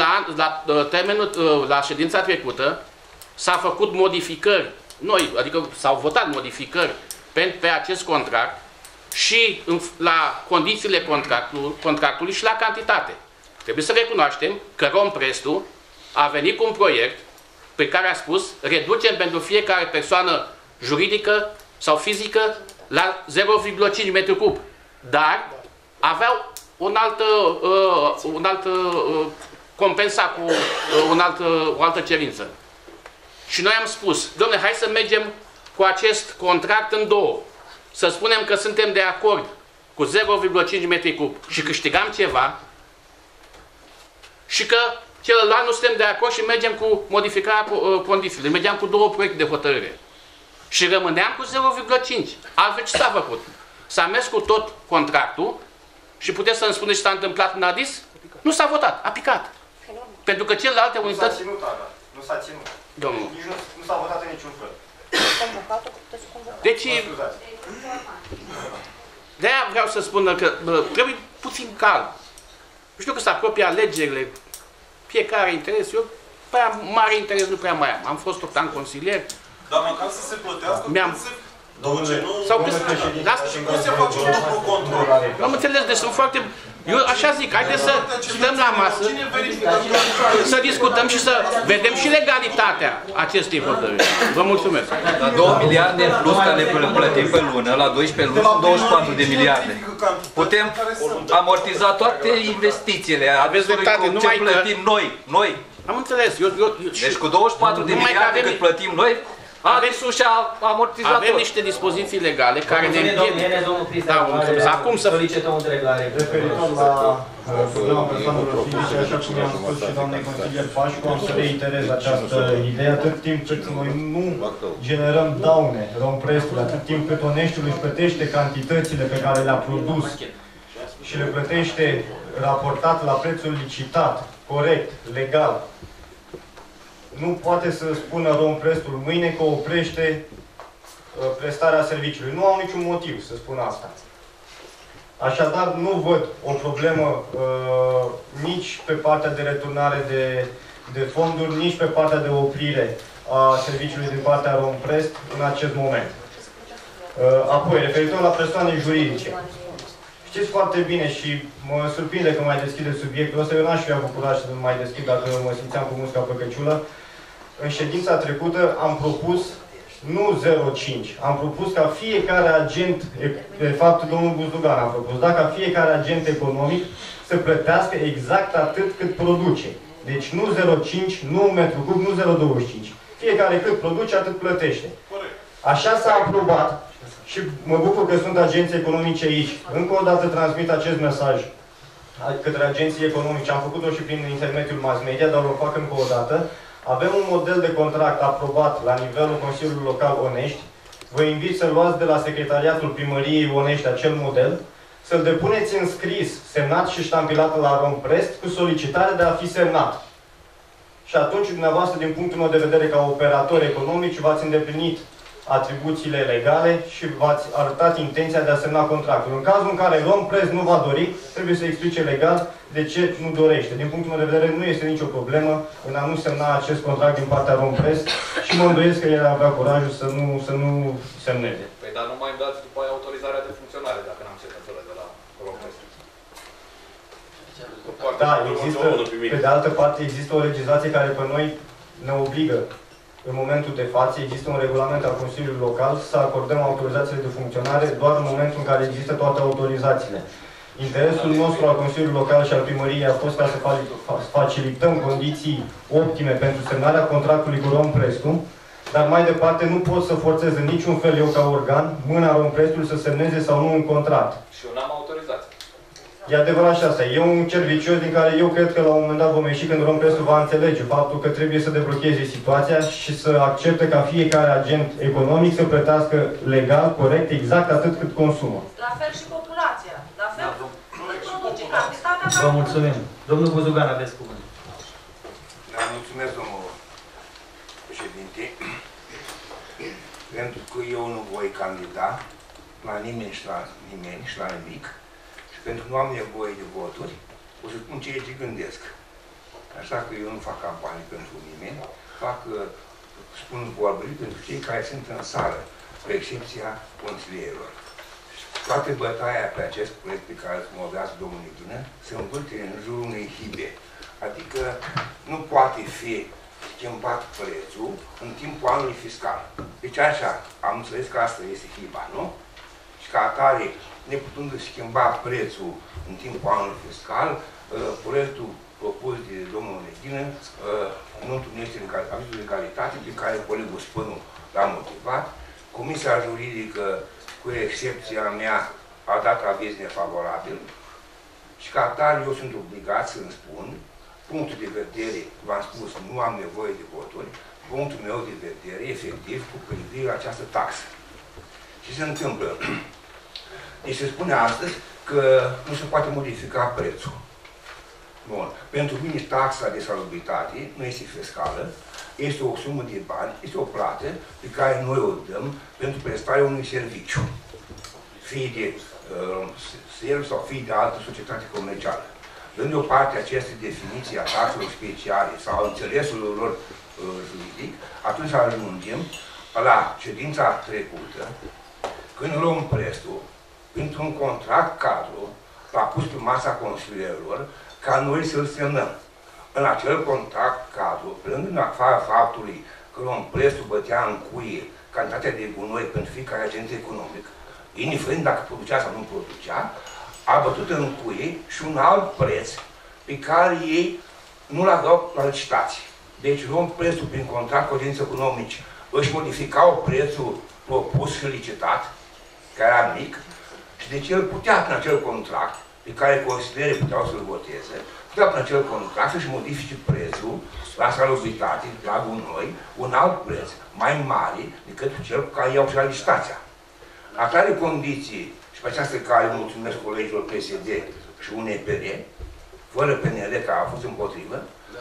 la ședința trecută s-a făcut modificări, adică s-au votat modificări pe acest contract și la condițiile contractului și la cantitate. Trebuie să recunoaștem că Rompreștiul a venit cu un proiect pe care a spus reducem pentru fiecare persoană juridică sau fizică la 0,5 metri cub. Dar aveau un alt compensa cu o altă cerință. Și noi am spus, dom'le, hai să mergem cu acest contract în două. Să spunem că suntem de acord cu 0,5 metri cub și câștigam ceva și că celălalt nu suntem de acord și mergem cu modificarea condițiilor. Mergeam cu două proiecte de hotărâre. Și rămâneam cu 0,5. Altfel ce s-a făcut? S-a mers cu tot contractul și puteți să-mi spuneți ce s-a întâmplat în ADIS? Nu s-a votat, a picat. Pentru că celelalte unități... Nu s-a ținut. Domnul. Nici nu s-a votat în niciun fel. Deci, de-aia vreau să spun că trebuie puțin calm. Știu că se apropie alegerile, fiecare interes, eu prea mare interes nu prea mai am. Am fost 8 ani consilier. Dar măcar să se plătească, Domnule președinte, cum se face un dublu control? Am înțeles, deci sunt foarte... Eu așa zic, haideți să stăm la masă, să discutăm și să vedem și legalitatea acestei hotărâri. Vă mulțumesc. La 2 miliarde în plus care le plătim pe lună, la 12 luni sunt 24 de miliarde. Putem amortiza toate investițiile. Aveți dreptate, numai ce plătim noi. Am înțeles. Deci cu 24 de miliarde cât plătim noi, ADIS-ul și-a amortizat. Avem niște dispoziții legale care ne împiedică. Acum să solicită o întrebare. Referitor la problema persoanelor fizice, așa cum i-am spus și doamnei consilier Pașcu, am să reiterez această idee atât timp cât noi nu generăm daune Rompreștiului, atât timp cât Oneștiul își plătește cantitățile pe care le-a produs și le plătește raportat la prețul licitat, corect, legal. Nu poate să spună Rompreștiul mâine că oprește prestarea serviciului. Nu au niciun motiv să spună asta. Așadar, nu văd o problemă nici pe partea de returnare de fonduri, nici pe partea de oprire a serviciului din partea Romprest în acest moment. Apoi, referitor la persoane juridice. Știți foarte bine și mă surprinde că mai deschide subiectul ăsta. Eu n-aș fi avut curaj să nu mai deschid dacă mă simțeam cu musca pe căciulă. În ședința trecută am propus nu 0,5. Am propus ca fiecare agent, de fapt domnul Buzdugan a propus, ca fiecare agent economic să plătească exact atât cât produce. Deci nu 0,5, nu 1 metru cub, nu 0,25. Fiecare cât produce, atât plătește. Așa s-a aprobat și mă bucur că sunt agenții economice aici. Încă o dată transmit acest mesaj către agenții economice. Am făcut-o și prin intermediul mass media, dar o fac încă o dată. Avem un model de contract aprobat la nivelul Consiliului Local Onești. Vă invit să luați de la Secretariatul Primăriei Onești acel model, să-l depuneți în scris, semnat și ștampilat la Romprest, cu solicitare de a fi semnat. Și atunci, dumneavoastră, din punctul meu de vedere, ca operatori economici, v-ați îndeplinit atribuțiile legale și v-ați arătat intenția de a semna contractul. În cazul în care Romprest nu va dori, trebuie să explice legal de ce nu dorește. Din punctul meu de vedere, nu este nicio problemă în a nu semna acest contract din partea Romprest și mă îndoiesc că el avea curajul să nu semneze. Păi, dar nu mai îmi dați după aia autorizarea de funcționare, dacă n-am semnătură de la Romprest. Da, există, pe de altă parte, există o legislație care pe noi ne obligă. În momentul de față există un regulament al Consiliului Local să acordăm autorizațiile de funcționare doar în momentul în care există toate autorizațiile. Interesul nostru al Consiliului Local și al Primăriei a fost ca să facilităm condiții optime pentru semnarea contractului cu Romprestu, dar mai departe nu pot să forțez în niciun fel eu ca organ mâna Romprestului să semneze sau nu un contract. Și eu n-am autorizație. E adevărat și asta. E un cer vicios din care eu cred că la un moment dat vom ieși când Romprestul va înțelege faptul că trebuie să deblocheze situația și să accepte ca fiecare agent economic să plătească legal, corect, exact atât cât consumă. La fel și populația. La fel produce cantitatea. Vă mulțumim. Domnul Buzugan, aveți cuvânt. Da, mulțumesc, domnul președinte. Pentru că eu nu voi candida la nimeni și la nimic. Pentru că nu am nevoie de voturi, o să spun ceea ce gândesc. Așa că eu nu fac campanii pentru nimeni, spun vorbiri pentru cei care sunt în sală, cu excepția consilierilor. Toată bătaia pe acest proiect pe care îl movează domnul Neghină se învârte în jurul unei hibe. Adică nu poate fi schimbat prețul în timpul anului fiscal. Deci așa, am înțeles că asta este hiba, nu? Și ca atare, neputând schimba prețul în timpul anului fiscal, proiectul propus de domnul Neghină nu întâlnește avizul de calitate pe care colegul Spânu l-a motivat. Comisia juridică, cu excepția mea, a dat aviz nefavorabil și ca atare eu sunt obligat să-mi spun punctul de vedere, v-am spus, nu am nevoie de voturi, punctul meu de vedere, efectiv, cu privire la această taxă. Ce se întâmplă? Deci se spune astăzi că nu se poate modifica prețul. Bun. Pentru mine taxa de salubritate nu este fiscală, este o sumă de bani, este o plată pe care noi o dăm pentru prestarea unui serviciu. Fie de serviciu sau fie de altă societate comercială. Dând deoparte aceste definiții a taxelor speciale sau a înțelesul lor juridic, atunci ajungem la ședința trecută, când Romprestul, printr-un contract cadru, l-a pus pe masa consilierilor ca noi să-l semnăm. În acel contract cadru, plângând în afara faptului că Romprestul bătea în cuie cantitatea de gunoi pentru fiecare agent economic, indiferent dacă producea sau nu producea, a bătut în cuie și un alt preț pe care ei nu l aveau la licitație. Deci Romprestul, prin contract cu agenții economici, își modificau prețul propus și licitat, care era mic, și deci el putea, prin acel contract, pe care consilierii puteau să-l voteze, putea, prin acel contract, să-și modifice prețul la salubritate, la gunoi, un alt preț, mai mare decât cel cu care iau și la licitația. La care condiții, și pe această care mulțumesc colegilor PSD și UNPR, fără PNL, care a fost împotrivă,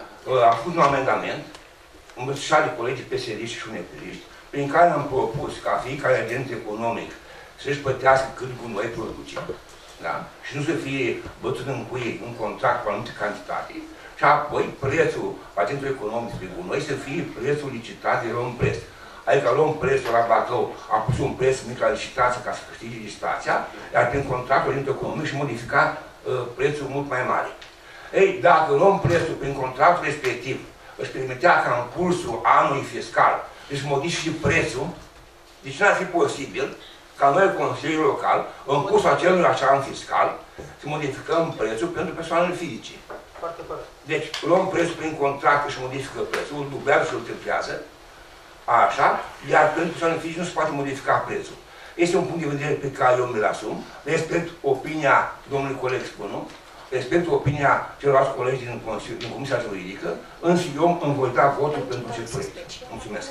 a fost un amendament, îmbrățișat de colegii PSD și UNPR, prin care am propus ca fiecare agent economic să-și plătească cât gunoi produce, da? Și nu să fie bătut în cuie în contract cu anumite cantitate, și apoi prețul agentului economic de gunoi să fie prețul licitat de Romprest. Adică Romprestul la Bacău a pus un preț mic la licitație ca să câștige licitația, iar prin contractul agentul economic și modifica prețul mult mai mare. Ei, dacă Romprestul prin contractul respectiv își permitea ca în cursul anului fiscal își modifice prețul, deci n-ar fi posibil ca noi, Consiliul Local, în cursul acelui an fiscal, să modificăm prețul pentru persoanele fizice. Deci, luăm prețul prin contract și modifică prețul, îl dublează și îl triplează, Așa, iar pentru persoane fizice nu se poate modifica prețul. Este un punct de vedere pe care eu mi-l asum, respect opinia domnului coleg Spânu, respect opinia celorlalți colegi din Comisia Juridică, însă eu îmi voi da votul pentru acest proiect. Mulțumesc!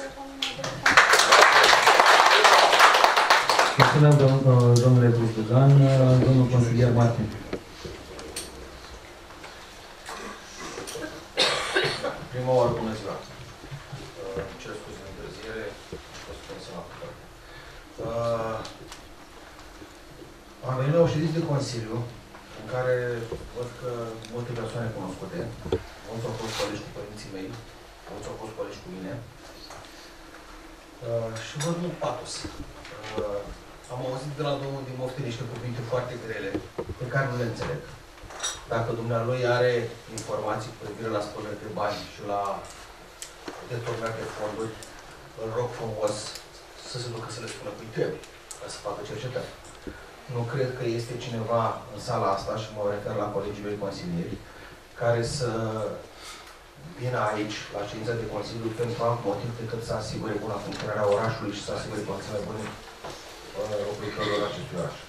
Mulțumesc, domnule Cristogan. Domnul consilier Martin. Prima oară, bună ziua. Cer scuze de întârziere, o să spun să mă apucă. Am venit la o ședință de Consiliu, în care văd că multe persoane cunoscute, mulți au fost colegi cu părinții mei, mulți au fost colegi cu mine, și văd mult patos. Am auzit de la domnul din Mofte niște cuvinte foarte grele, pe care nu le înțeleg. Dacă dumnealui are informații cu privire la spălări de bani și la deturnări de fonduri, îl rog frumos să se ducă să le spună cui trebuie, ca să facă cercetări. Nu cred că este cineva în sala asta, și mă refer la colegii mei consilieri, care să vină aici, la ședința de Consiliu, pentru alt motiv decât să asigure buna funcționare a orașului și să asigure condiții bune locuitorilor acestui oraș.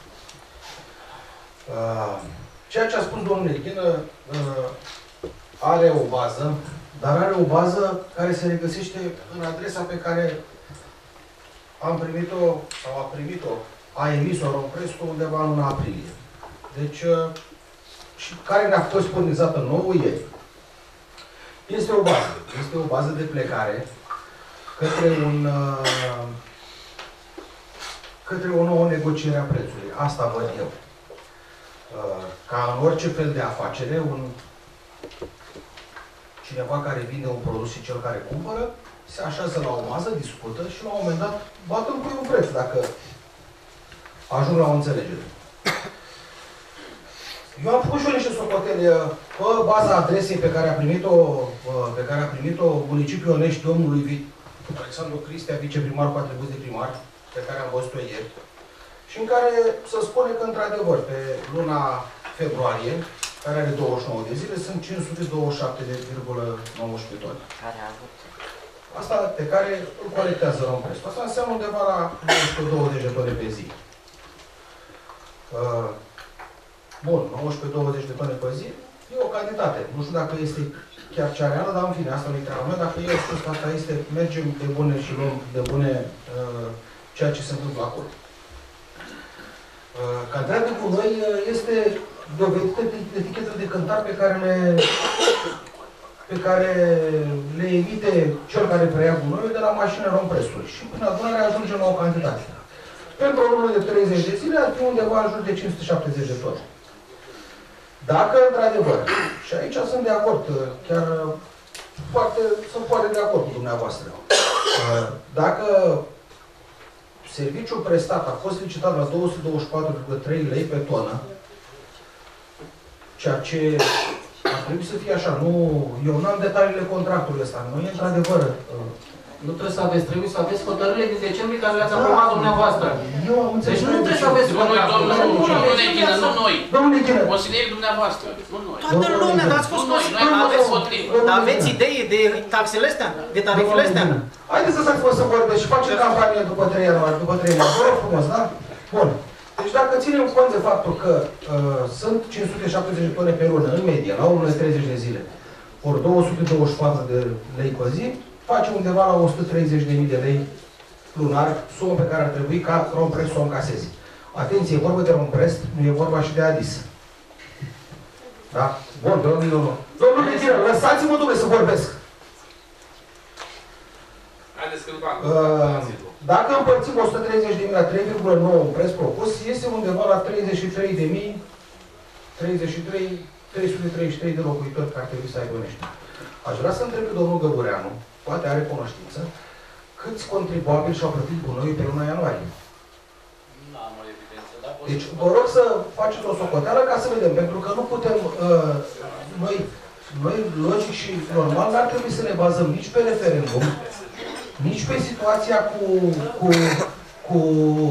Ceea ce a spus domnul Nechină are o bază, dar are o bază care se regăsește în adresa pe care am primit-o, sau a primit-o, a emis-o Romprescu undeva în luna aprilie. Deci, și care ne-a fost furnizată nouă ieri. Este o bază. Este o bază de plecare către o nouă negociere a prețului. Asta văd eu. Ca în orice fel de afacere, cineva care vinde un produs și cel care cumpără, se așează la o masă, discută și la un moment dat bată în un preț, dacă ajung la o înțelegere. Eu am făcut și eu niște socoteli pe baza adresei pe care a primit-o municipiul Onești domnului Alexandru Cristea, viceprimar cu atribuții de primar, pe care am văzut-o ieri, și în care se spune că, într-adevăr, pe luna februarie, care are 29 de zile, sunt 527,19 tone. Asta pe care îl colectează Romprescu. Asta înseamnă undeva la 19-20 de tone pe zi. Bun, 19-20 de tone pe zi e o cantitate. Nu știu dacă este chiar cea reală, dar în fine, asta nu e treaba mea. Dacă eu spus că asta este, mergem de bune și luăm de bune ceea ce se întâmplă acolo. Cantitatea cu noi este dovedită de etichetele de cântar pe care le emite cel care preia gunoiul de la mașină Romprescului. Și până adunare ajunge la o cantitate. Pentru o lună de 30 de zile ar fi undeva în jur de 570 de tone. Dacă, într-adevăr, și aici sunt de acord, chiar sunt foarte de acord cu dumneavoastră, dacă serviciul prestat a fost licitat la 224,3 lei pe tonă, ceea ce ar trebui să fie așa, nu, eu nu am detaliile contractului ăsta, noi, într-adevăr, nu trebuie să aveți, trebuie să aveți hotărârile din decembrie care le-ați aprobat dumneavoastră. Eu am înțeles. Deci nu trebuie să aveți contractul. Domnul Nechină, nu noi. Domnul Nechină. Consilierii dumneavoastră, nu noi. Toată lumea, dar ați fost noi aveți hotărâri. Dar aveți idee de taxele astea? De tarifele astea? Haideți să fost să vorbesc și facem campanie după 3 ianuarie, după 3 ianuarie. Vă rog frumos, da? Bun. Deci dacă ținem cont de faptul că sunt 570 de tone pe lună, în medie, la 1,30 de zile, ori 224 de lei pe zi, face undeva la 130.000 de lei lunar, sumă pe care ar trebui ca Romprest să o încaseze. Atenție, e vorba de Romprest, nu e vorba și de Adis. Da? Bun, domnul Nechină, lăsați-mă, domnule, să vorbesc. Dacă împărțim 130.000 la 3,9 un preț propus, este undeva la 33.333 de locuitori care ar trebui să aibă Onești. Aș vrea să întreb pe domnul Găbureanu, poate are cunoștință, câți contribuabili și-au plătit gunoiul pe luna ianuarie. Deci vă rog să faceți o socoteală ca să vedem, pentru că nu putem, noi logic și normal, n-ar trebui să ne bazăm nici pe referendum, nici pe situația cu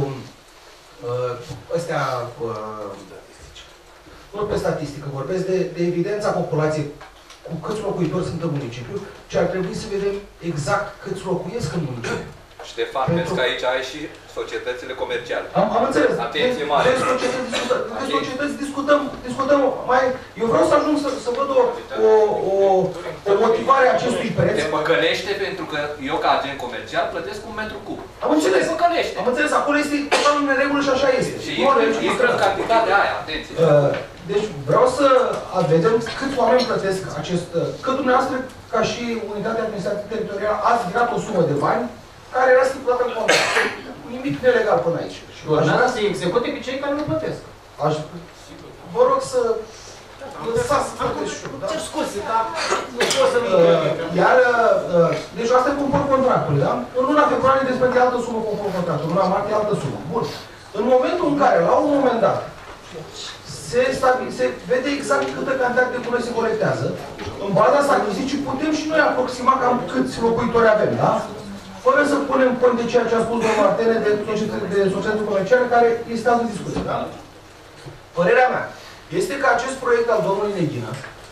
ăstea, nu pe statistică, vorbesc de evidența populației cu câți locuitori sunt în municipiu, ci ar trebui să vedem exact câți locuiesc în municipiu. Ștefan, vezi că aici ai și societățile comerciale. Am înțeles. Atenție mare. De societăți discutăm mai... Eu vreau să ajung să văd o motivare a acestui preț. Te păcălește pentru că eu, ca agent comercial, plătesc un metru cub. Am înțeles. Te păcălește. Am înțeles. Acolo este total în neregulă și așa este. Și intră în cantitatea aia, atenție. Deci vreau să vedem câți oameni plătesc acest... Că dumneavoastră, ca și unitatea administrativă teritorială, ați dirat o sumă de bani care era stipulată în contract. Nimic nelegal până aici. Și urmează să execute pe cei care nu plătesc. Vă rog să lăsați să plătesc și eu, da? Cer scuze, dar nu pot să-mi deci asta e conform contractului, da? În luna februarie despre altă sumă conform contractului, în luna martie altă sumă. Bun. În momentul în care, la un moment dat, se vede exact câtă cantitate de gunoi se colectează, în baza asta achiziții putem și noi aproxima cam câți locuitori avem, da? Fără să punem cont de ceea ce a spus domnul Martene de societăți comerciale, care este altă discuție, da? Părerea mea este că acest proiect al domnului Neghină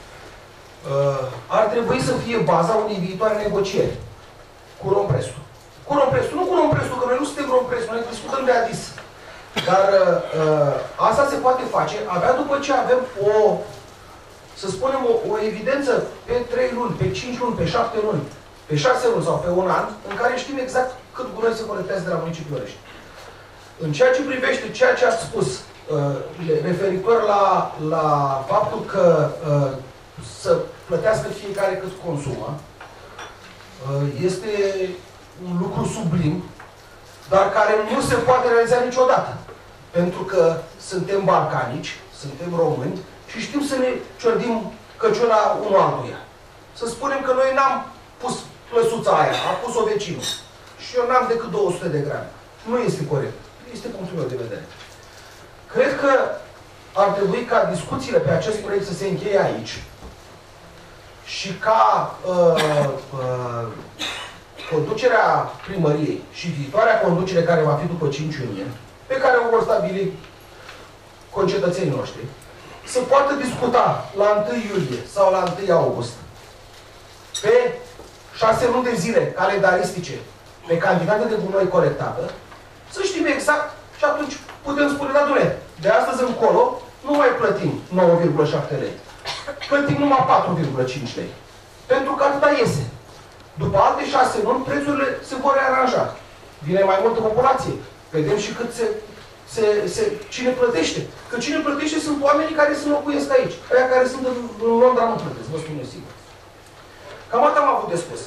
ar trebui să fie baza unei viitoare negocieri cu Rompresul. Cu Rompresul, nu cu Rompresul, că noi nu suntem Rompresul, noi discutăm de adis. Dar asta se poate face abia după ce avem să spunem, o evidență pe 3 luni, pe 5 luni, pe 7 luni, pe 6 luni sau pe un an, în care știm exact cât gunoi se colectează de la municipiul Orești. În ceea ce privește ceea ce ați spus, referitor la faptul că să plătească fiecare cât consumă, este un lucru sublim, dar care nu se poate realiza niciodată. Pentru că suntem balcanici, suntem români și știm să ne ciordim căciuna unul altuia. Să spunem că noi n-am pus plăsuța aia, a pus-o vecinul. Și eu n-am decât 200 de grame. Nu este corect. Este punctul meu de vedere. Cred că ar trebui ca discuțiile pe acest proiect să se încheie aici și ca conducerea primăriei și viitoarea conducere care va fi după 5 iunie, pe care o vor stabili concetățenii noștri, să poată discuta la 1 iulie sau la 1 august pe 6 luni de zile calendaristice pe cantitatea de gunoi colectată, să știm exact și atunci putem spune, da, dom'le, de astăzi încolo nu mai plătim 9,7 lei. Plătim numai 4,5 lei. Pentru că atâta iese. După alte 6 luni, prețurile se vor rearanja. Vine mai multă populație. Vedem și cât cine plătește. Că cine plătește sunt oamenii care se locuiesc aici. Aia care sunt în Londra nu plătesc, vă spun eu sigur. Cam atât am avut de spus.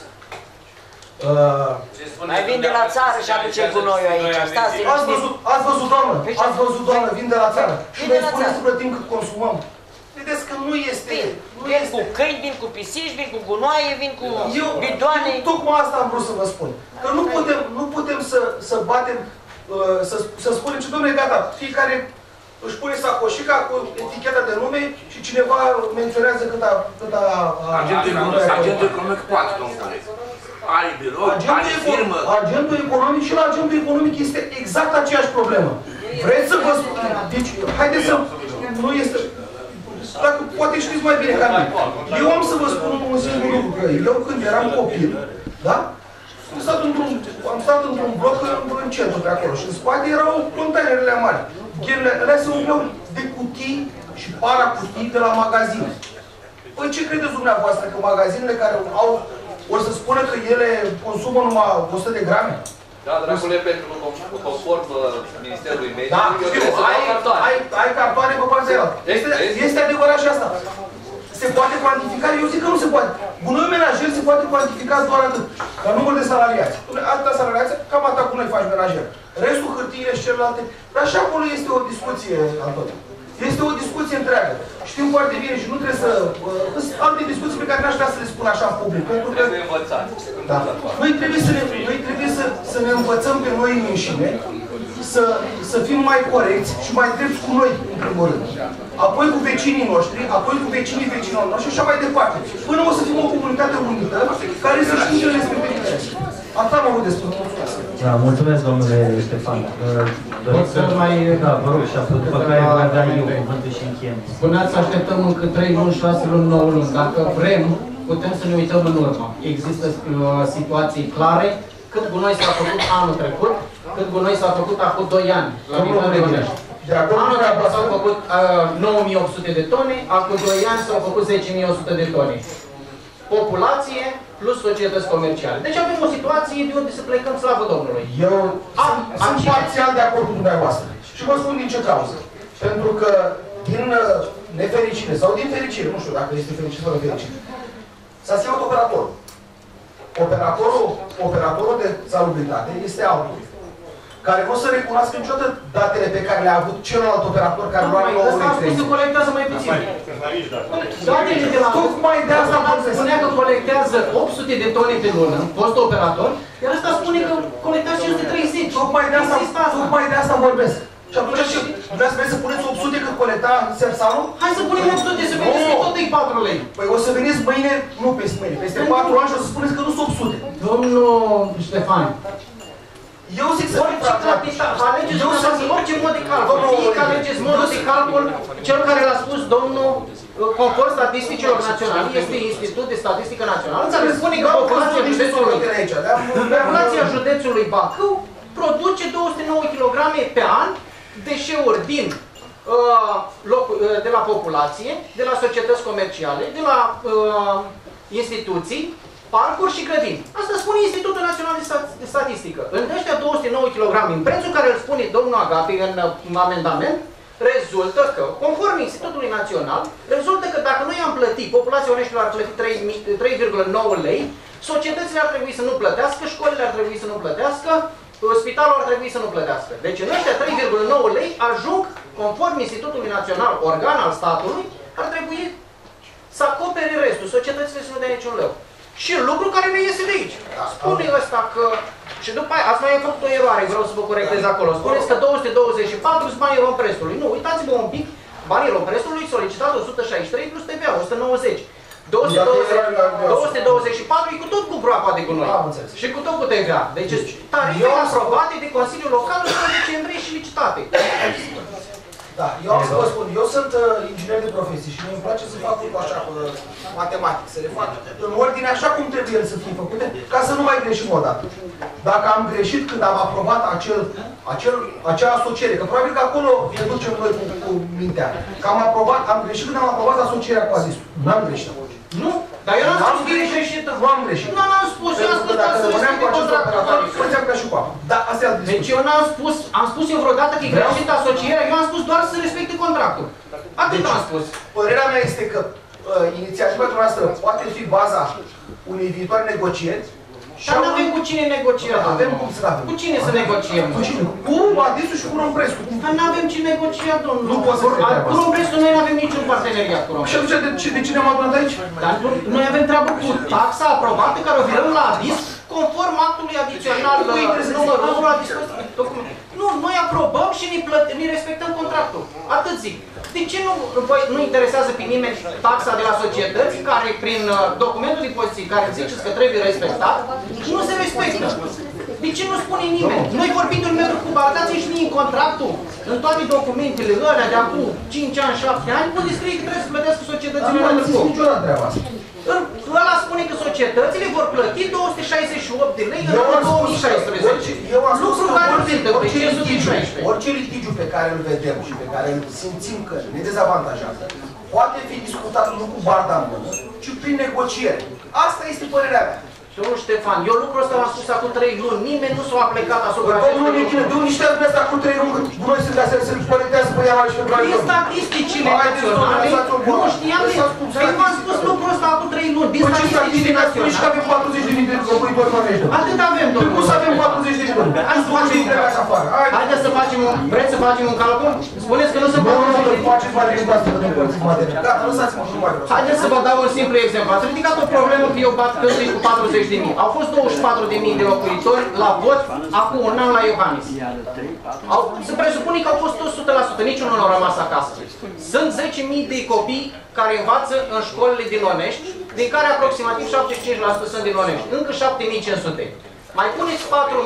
Mai vin de la țară și aduce gunoiul aici. Ați văzut, doamnă, vin de la țară. Și noi spunem să plătim cât consumăm. Vedeți că nu este... Vin cu câini, vin cu pisici, vin cu gunoaie, vin cu bidoane. Tocmai asta am vrut să vă spun. Că nu putem să batem, să spunem ce, dom'le, gata, fiecare își pune sacoșica cu eticheta de nume și cineva menționează câta... Agentul economic poate, domnule. Are birou, are firmă. Agentul economic și la agentul economic este exact aceeași problemă. Vreți să vă spun... Deci, haideți să... Nu este... Dacă poate știți mai bine ca mine. Eu am să vă spun un singur lucru, că eu când eram copil, da? Am stat într-un bloc în centru pe acolo și în spate erau containerele mari. Ele se umpleau de cutii și paracutii de la magazine. Păi ce credeți dumneavoastră, că magazinele care au, or să spună că ele consumă numai 100 de grame? Da, dragule, pentru conform Ministerului Mediului, da, ai cartoane pe partea aia. Este adevărat și asta. Se poate cuantifica? Eu zic că nu se poate. Gunoiul menajer se poate cuantifica doar atât. Ca număr de salariați. Atâta salariați, cam atât cu noi faci menajer. Restul, hârtiile și celelalte. Dar și acolo este o discuție, Antonio. Este o discuție întreagă. Știm foarte bine și nu trebuie să... Sunt alte discuții pe care n-aș vrea să le spun așa în public. Pentru că... Da. Noi trebuie să ne învățăm pe noi înșine, să fim mai corecți și mai drepți cu noi, în primul rând. Apoi cu vecinii noștri, apoi cu vecinii vecinilor noștri și așa mai departe. Până o să fim o comunitate unită care să știe să respecte. Atât am avut de spus. Mulțumesc. Da, mulțumesc, domnule Ștefan. Doriți să mai... Da, vă rog, și apoi după care voi avea eu cuvântul și încheiem. Spuneați să așteptăm încă 3 luni, 6 luni, 9 luni. Dacă vrem, putem să ne uităm în urmă. Există situații clare, cât gunoi s-a făcut anul trecut, cât gunoi s-a făcut acum 2 ani, la nivel regional. Anul trecut s-au făcut 9800 de tone, acum 2 ani s-au făcut 10.100 de tone. Populație plus societăți comerciale. Deci avem o situație de unde să plecăm, slavă Domnului. Eu sunt parțial de acord cu dumneavoastră. Și vă spun din ce cauză. Pentru că din nefericire sau din fericire, nu știu dacă este fericire sau nefericire, s-a schimbat operatorul. Operatorul de salubritate este altul, care nu o să recunoască niciodată datele pe care le-a avut celălalt operator care lua 9 ăsta a spus că colectează mai puțin. Datele de la tocmai de asta spunea că colectează 800 de tone pe lună, fost operator, iar ăsta spune că colectează 530. Tocmai de asta vorbesc. Și atunci și vreți să puneți 800 cât colecta Sersalul? Hai să punem 800, să vedeți că tot e 4 lei. Păi o să veniți mâine, nu peste mâine, peste 4 ani și o să spuneți că nu sunt 800. Domnul Ștefan, eu zic să alegeți orice mod de calcul. Fie că alegeți modul de calcul, cel care l-a spus domnul, conform statisticilor naționale, este Institut de Statistică Națională, care spune că populația județului Bacău produce 209 kg pe an deșeuri de la populație, de la societăți comerciale, de la instituții, parcuri și grădini. Asta spune Institutul Național de Statistică. În ăștia 209 kg, în prețul care îl spune domnul Agapi în amendament, rezultă că, conform Institutului Național, rezultă că dacă noi am plătit, populația Oneștiului ar plăti 3,9 lei, societățile ar trebui să nu plătească, școlile ar trebui să nu plătească, spitalul ar trebui să nu plătească. Deci în ăștia 3,9 lei ajung, conform Institutului Național, organ al statului, ar trebui să acopere restul, societățile să nu dea niciun leu. Și lucru care ne iese de aici. Spune ăsta că... Și după aia, ați mai făcut o eroare, vreau să vă corectez acolo. Spuneți că 224 sunt banii Romprestului. Nu, uitați-vă un pic, banii Romprestului solicitat 163 plus TVA, 190. 224 e cu tot cu groapa de gunoi. Și cu tot cu TVA. Deci tarife aprobate de Consiliul Local în decembrie și licitate. Da, eu am să vă spun, eu sunt inginer de profesie și îmi place să fac lucrul așa, matematic, să le fac în ordine așa cum trebuie ele să fie făcute, ca să nu mai greșim o dată. Dacă am greșit când am aprobat acea asociere, că probabil că acolo ne ducem noi cu mintea, că am greșit când am aprobat asocierea cu Adisul. N-am greșit. Nu, dar eu n-am spus că e greșită. Nu am greșit. Nu, n-am spus, eu am spus că să respecte contractul. Spuneți-am ca și cu apă. Da, asta e altă discuție. Deci eu n-am spus, am spus eu vreodată că e greșită asocierea, eu am spus doar să respecte contractul. Atât am spus. Părerea mea este că inițiativa noastră poate fi baza unei viitoare negocieri. Dar nu avem cu cine negociem. Avem cum să avem. Cu cine să negociem? Cu cine? Cu Adisul și cu Romprescu. Dar nu avem ce negocia, domnul. Nu poți să fie cu Romprescu noi nu avem niciun parteneriat cu Romprescu. Și atunci de cine am adunat aici? Dar noi avem treabă cu taxa aprobată care o virăm la Adis conform actului adițional numărul la dispoziție. Nu, noi aprobăm și ne respectăm contractul. Atât zic. De ce nu interesează pe nimeni taxa de la societăți care prin documentul de poziție care ziceți că trebuie respectat, nu se respectă? De ce nu spune nimeni? Noi vorbim de un metru cub, arătați și mie în contractul, în toate documentele alea de acum 5 ani, 7 ani, unde scrie că trebuie să plătească societățile în metru cub. Niciodată treaba asta. Ăla spune că societățile vor plăti 268 de lei în anul 2016. Lucru care nu se întâmplă, 516. Orice litigiu pe care îl vedem și pe care îl simțim că ne dezavantajează, poate fi discutat nu cu barda în mână, ci prin negociere. Asta este părerea mea. Domnul Ștefan, eu lucrul ăsta l-am spus acum 3 luni, nimeni nu s-a aplicat asupra domnul Nechină, de unde știați asta acum 3 luni, că noi sunt astea, se colectează pe ea și pe care din statisticile naționale, nu știam de... Dar eu v-am spus lucrul ăsta acum 3 luni, din statisticile naționale. Și că avem 40.000 de locuitori onești. Atât avem, domnul. Cum să avem 40.000 de locuitori? Haideți să facem un... Vreți să facem un calcul? Spuneți că nu se poate... Nu, faceți mai degrabă asta, că nu împărțiți material. Gata, lăsați-mă, nu mai vreau. Haideți să vă dau un simplu exemplu. Ați ridicat o problemă că eu bat cântui cu 40.000. Au fost 24.000 de locuitori la vot acum un an la Iohannis. Se presupune că au fost toți 100%, niciunul nu a rămas acasă. Sunt 10.000 de copii care învață în școlile din Onești, din care aproximativ 75% sunt din Onești. Încă 7.500. mai puneți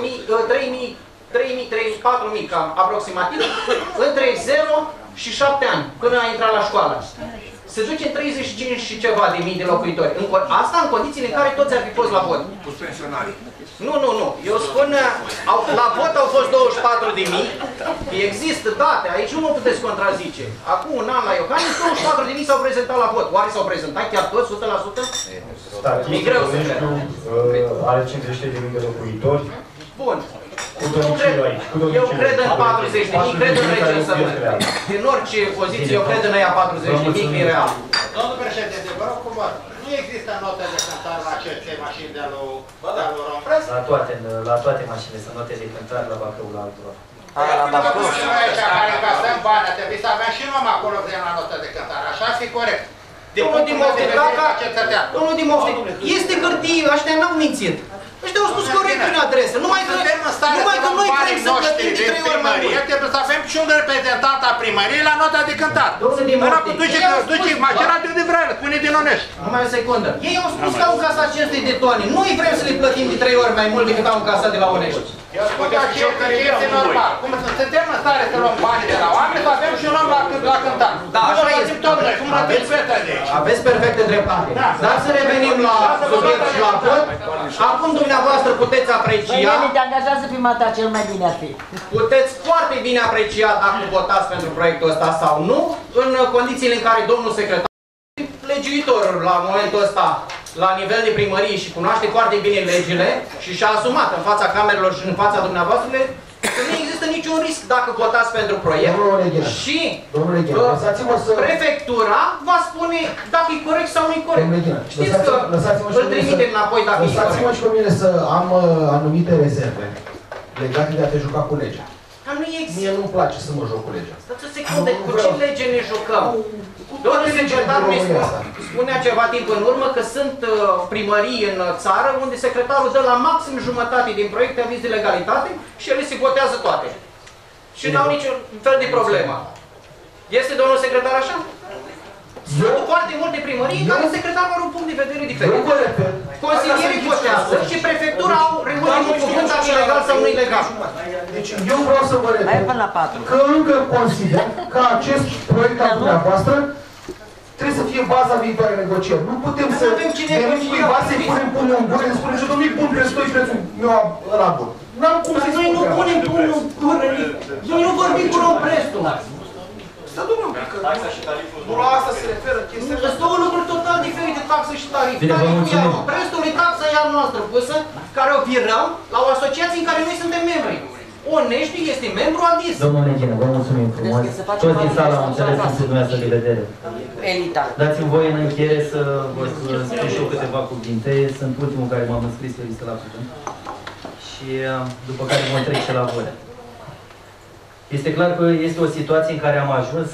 4.000, cam aproximativ, între 0 și 7 ani, până a intrat la școală. Se duce în 35 și ceva de mii de locuitori. Asta în condițiile în care toți ar fi fost la vot. Cu pensionarii. Nu. Eu spun, la vot au fost 24 de mii. Există date, aici nu mă puteți contrazice. Acum un an la Iohannis, 24 de mii s-au prezentat la vot. Oare s-au prezentat chiar toți, 100%? Statistic, E greu să nu știu, are 50 de mii de locuitori. Bun. Eu cred în 40 de mii, cred în recensământ. Din orice poziție, eu cred în aia 40 de mii, că e real. Domnul președinte, vă rog frumos, nu există note de cântare la aceste mașini de lui Rompress? La toate mașinile sunt note de cântare la Bacăul altora. Noi ăștia care încasăm bani, ar trebui să avem și numai acolo vrem la notă de cântare, așa ar fi corect. Domnul Dimofte, este hârtie, ăștia n-au mințit. Ăștia au spus corect în adresă, numai că noi vrem să plătim de 3 ori mai mult. Trebuie să avem și un reprezentant a primăriei la nota de cântat. Duce mașina de unde vrea, spune din Onești. Numai o secundă. Ei au spus că au încasat 500 de tone. Noi vrem să le plătim de 3 ori mai mult decât au încasat de la Onești. Eu spun că este normal. Cum suntem în stare să luăm bani de la oameni, să avem și un om la cântat. Da, așa este. Aveți perfectă dreptate. Dar să revenim la subiect și la vot. Acum dumneavoastră puteți aprecia... Păi, te angajează primata cel mai bine ar fi. Puteți foarte bine aprecia dacă votați pentru proiectul ăsta sau nu, în condițiile în care domnul secretar, legiuitorul la momentul ăsta, la nivel de primărie și cunoaște foarte bine legile și și-a asumat în fața camerelor și în fața dumneavoastră că nu există niciun risc dacă votați pentru proiect și prefectura va spune dacă e corect sau nu e corect. Știți că îl trimitem înapoi dacă e corect. Lăsați-mă și pe mine să am anumite rezerve legate de a te juca cu legea. Dar nu există. Mie nu-mi place să mă joc cu legea. Stați o secundă, cu ce lege ne jucăm? Domnul secretarul mi spunea ceva timp în urmă că sunt primării în țară unde secretarul dă la maxim jumătate din proiecte aviz de legalitate și ele se votează toate. Și n-au niciun fel de problemă. Este domnul secretar așa? Sunt foarte multe primării în care secretarul are un punct de vedere diferit. Consilierii votează și prefectura au ultimul cuvânt dacă e legal sau nu e legal. Deci eu vreau să vă repet că încă consider că acest proiect al dumneavoastră trebuie să fie baza viitoare negocieri. Nu putem să venim cuiva să-i punem pumnul în gură și spunem și domnule, pun prețul tău și prețul meu la bun. N-am cum să-i noi nu punem pumnul în gură, noi nu vorbim cu Romprestul. Stă domnul, că nu la asta se referă chestia. Sunt două lucruri total diferite, taxă și tarif. Tariful e Romprestul, e taxa ea noastră pusă, care o virăm la o asociație în care noi suntem membri. Onești este membru ADIS. Domnul Neghină, vă mulțumim frumos. Toți din sală am înțeles punctul dumneavoastră de vedere. Dați-mi voie în încheiere să vă spun și eu câteva cuvinte. Sunt ultimul care m-am înscris pe listă la cuvânt. Și după care vom trece la vot. Este clar că este o situație în care am ajuns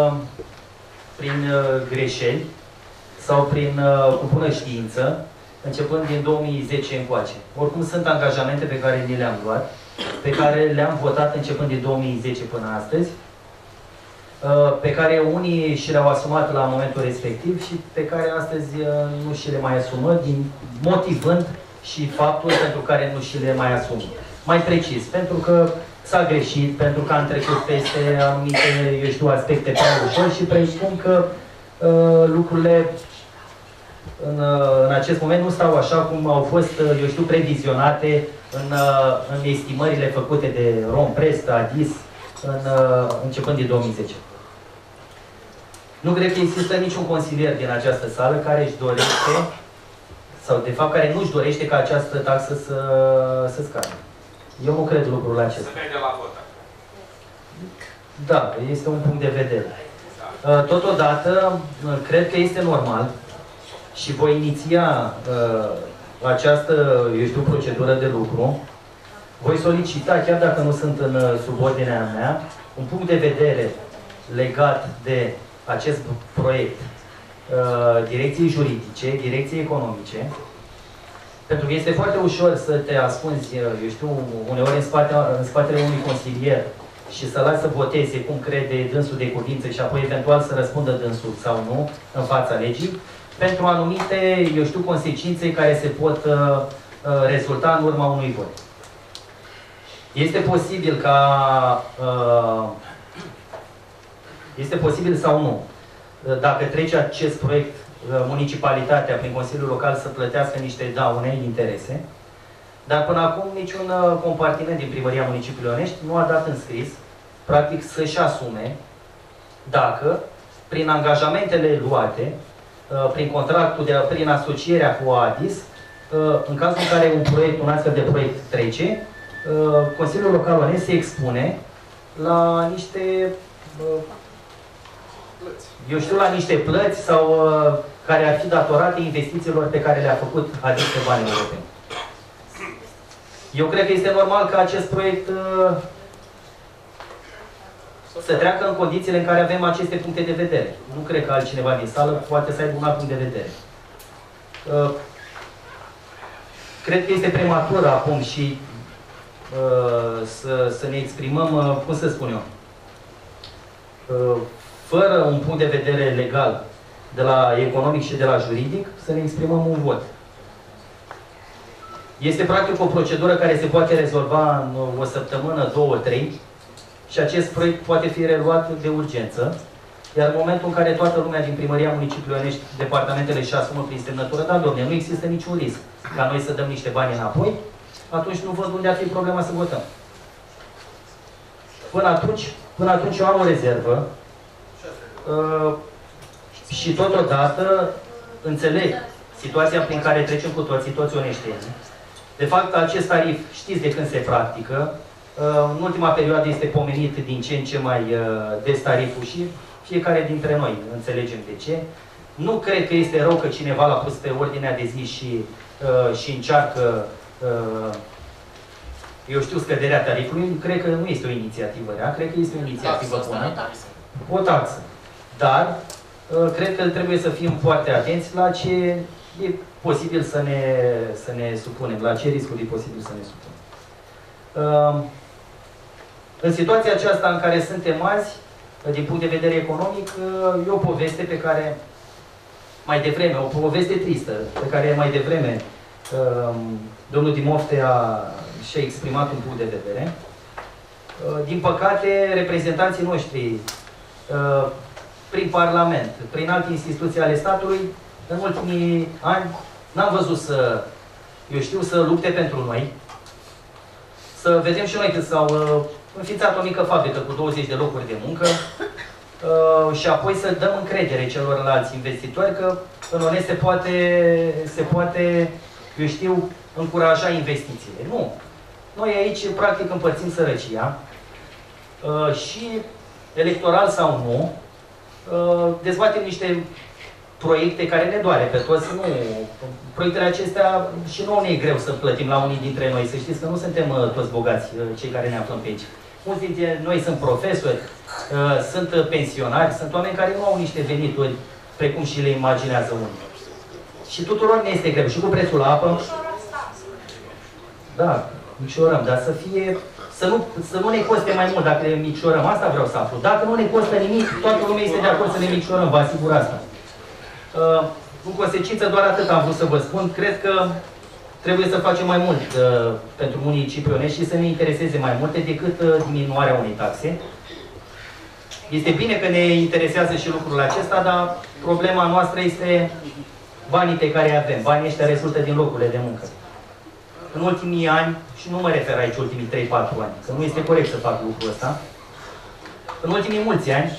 prin greșeli sau prin cu bună știință, începând din 2010 încoace. Oricum sunt angajamente pe care ni le-am luat, pe care le-am votat începând din 2010 până astăzi, pe care unii și le-au asumat la momentul respectiv și pe care astăzi nu și le mai asumă, motivând și faptul pentru care nu și le mai asumă. Mai precis, pentru că s-a greșit, pentru că am trecut peste anumite, eu știu, aspecte prea ușor și presupun că lucrurile în acest moment nu stau așa cum au fost, eu știu, previzionate în estimările făcute de Rompress, ADIS, începând din 2010. Nu cred că există niciun consilier din această sală care își dorește, sau de fapt care nu își dorește ca această taxă să scadă. Eu nu cred lucrul acesta. Se vede la vot. Da, este un punct de vedere. Totodată, cred că este normal și voi iniția această, eu știu, procedură de lucru. Voi solicita, chiar dacă nu sunt în subordinea mea, un punct de vedere legat de acest proiect direcției juridice, direcției economice, pentru că este foarte ușor să te ascunzi, eu știu, uneori în spatele unui consilier și să lași să voteze cum crede dânsul de cuvință și apoi eventual să răspundă dânsul sau nu în fața legii, pentru anumite, eu știu, consecințe care se pot rezulta în urma unui vot. Este posibil ca, este posibil sau nu, dacă trece acest proiect, municipalitatea prin Consiliul Local să plătească niște daune, interese, dar până acum niciun compartiment din Primăria Municipiului Onești nu a dat în scris, practic să-și asume dacă, prin angajamentele luate, prin contractul, prin asocierea cu ADIS, în cazul în care un astfel de proiect trece, Consiliul Local Onești se expune la niște, eu știu, la niște plăți sau care ar fi datorate investițiilor pe care le-a făcut ADIS pe bani europeni. Eu cred că este normal ca acest proiect să treacă în condițiile în care avem aceste puncte de vedere. Nu cred că altcineva din sală poate să aibă un alt punct de vedere. Cred că este prematur acum și să ne exprimăm, cum să spun eu, fără un punct de vedere legal de la economic și de la juridic, să ne exprimăm un vot. Este practic o procedură care se poate rezolva în o săptămână, 2, 3 și acest proiect poate fi reluat de urgență. Iar în momentul în care toată lumea din Primăria Municipiului Onești, departamentele își asumă prin semnătură, da, domne, nu există niciun risc ca noi să dăm niște bani înapoi, atunci nu văd unde ar fi problema să votăm. Până atunci eu am o rezervă și totodată înțeleg situația prin care trecem cu toți oneștenii. De fapt, acest tarif, știți de când se practică, în ultima perioadă este pomenit din ce în ce mai des tariful și fiecare dintre noi înțelegem de ce. Nu cred că este rău că cineva l-a pus pe ordinea de zi și încearcă, eu știu, scăderea tarifului. Cred că nu este o inițiativă rea, cred că este o inițiativă bună. O taxă. Dar cred că trebuie să fim foarte atenți la ce e posibil să ne supunem, la ce riscuri e posibil să ne supunem. În situația aceasta în care suntem azi, din punct de vedere economic, e o poveste pe care mai devreme, o poveste tristă, pe care mai devreme domnul Dimofte și-a exprimat un punct de vedere. Din păcate, reprezentanții noștri prin Parlament, prin alte instituții ale statului, în ultimii ani n-am văzut să lupte pentru noi. Să vedem și noi că s-au înființat o mică fabrică cu 20 de locuri de muncă și apoi să dăm încredere celorlalți investitori că în Onești se poate, eu știu, încuraja investițiile. Nu. Noi aici, practic, împărțim sărăcia și, electoral sau nu, dezbatem niște proiecte care ne doare pe toți. Nu, proiectele acestea și nouă ne e greu să plătim la unii dintre noi. Să știți că nu suntem toți bogați, cei care ne aflăm pe aici. Mulți dintre noi sunt profesori, sunt pensionari, sunt oameni care nu au niște venituri precum și le imaginează unii. Și tuturor ne este greu. Și cu prețul la apă. Da, micșorăm, dar să nu ne coste mai mult dacă le micșorăm. Asta vreau să aflu. Dacă nu ne costă nimic, toată lumea este de acord să ne micșorăm, vă asigur asta. În consecință, doar atât am vrut să vă spun. Cred că trebuie să facem mai mult pentru municipiul Onești și să ne intereseze mai multe decât diminuarea unei taxe. Este bine că ne interesează și lucrul acesta, dar problema noastră este banii pe care îi avem. Banii ăștia rezultă din locurile de muncă. În ultimii ani, și nu mă refer aici ultimii 3-4 ani, că nu este corect să fac lucrul ăsta, în ultimii mulți ani,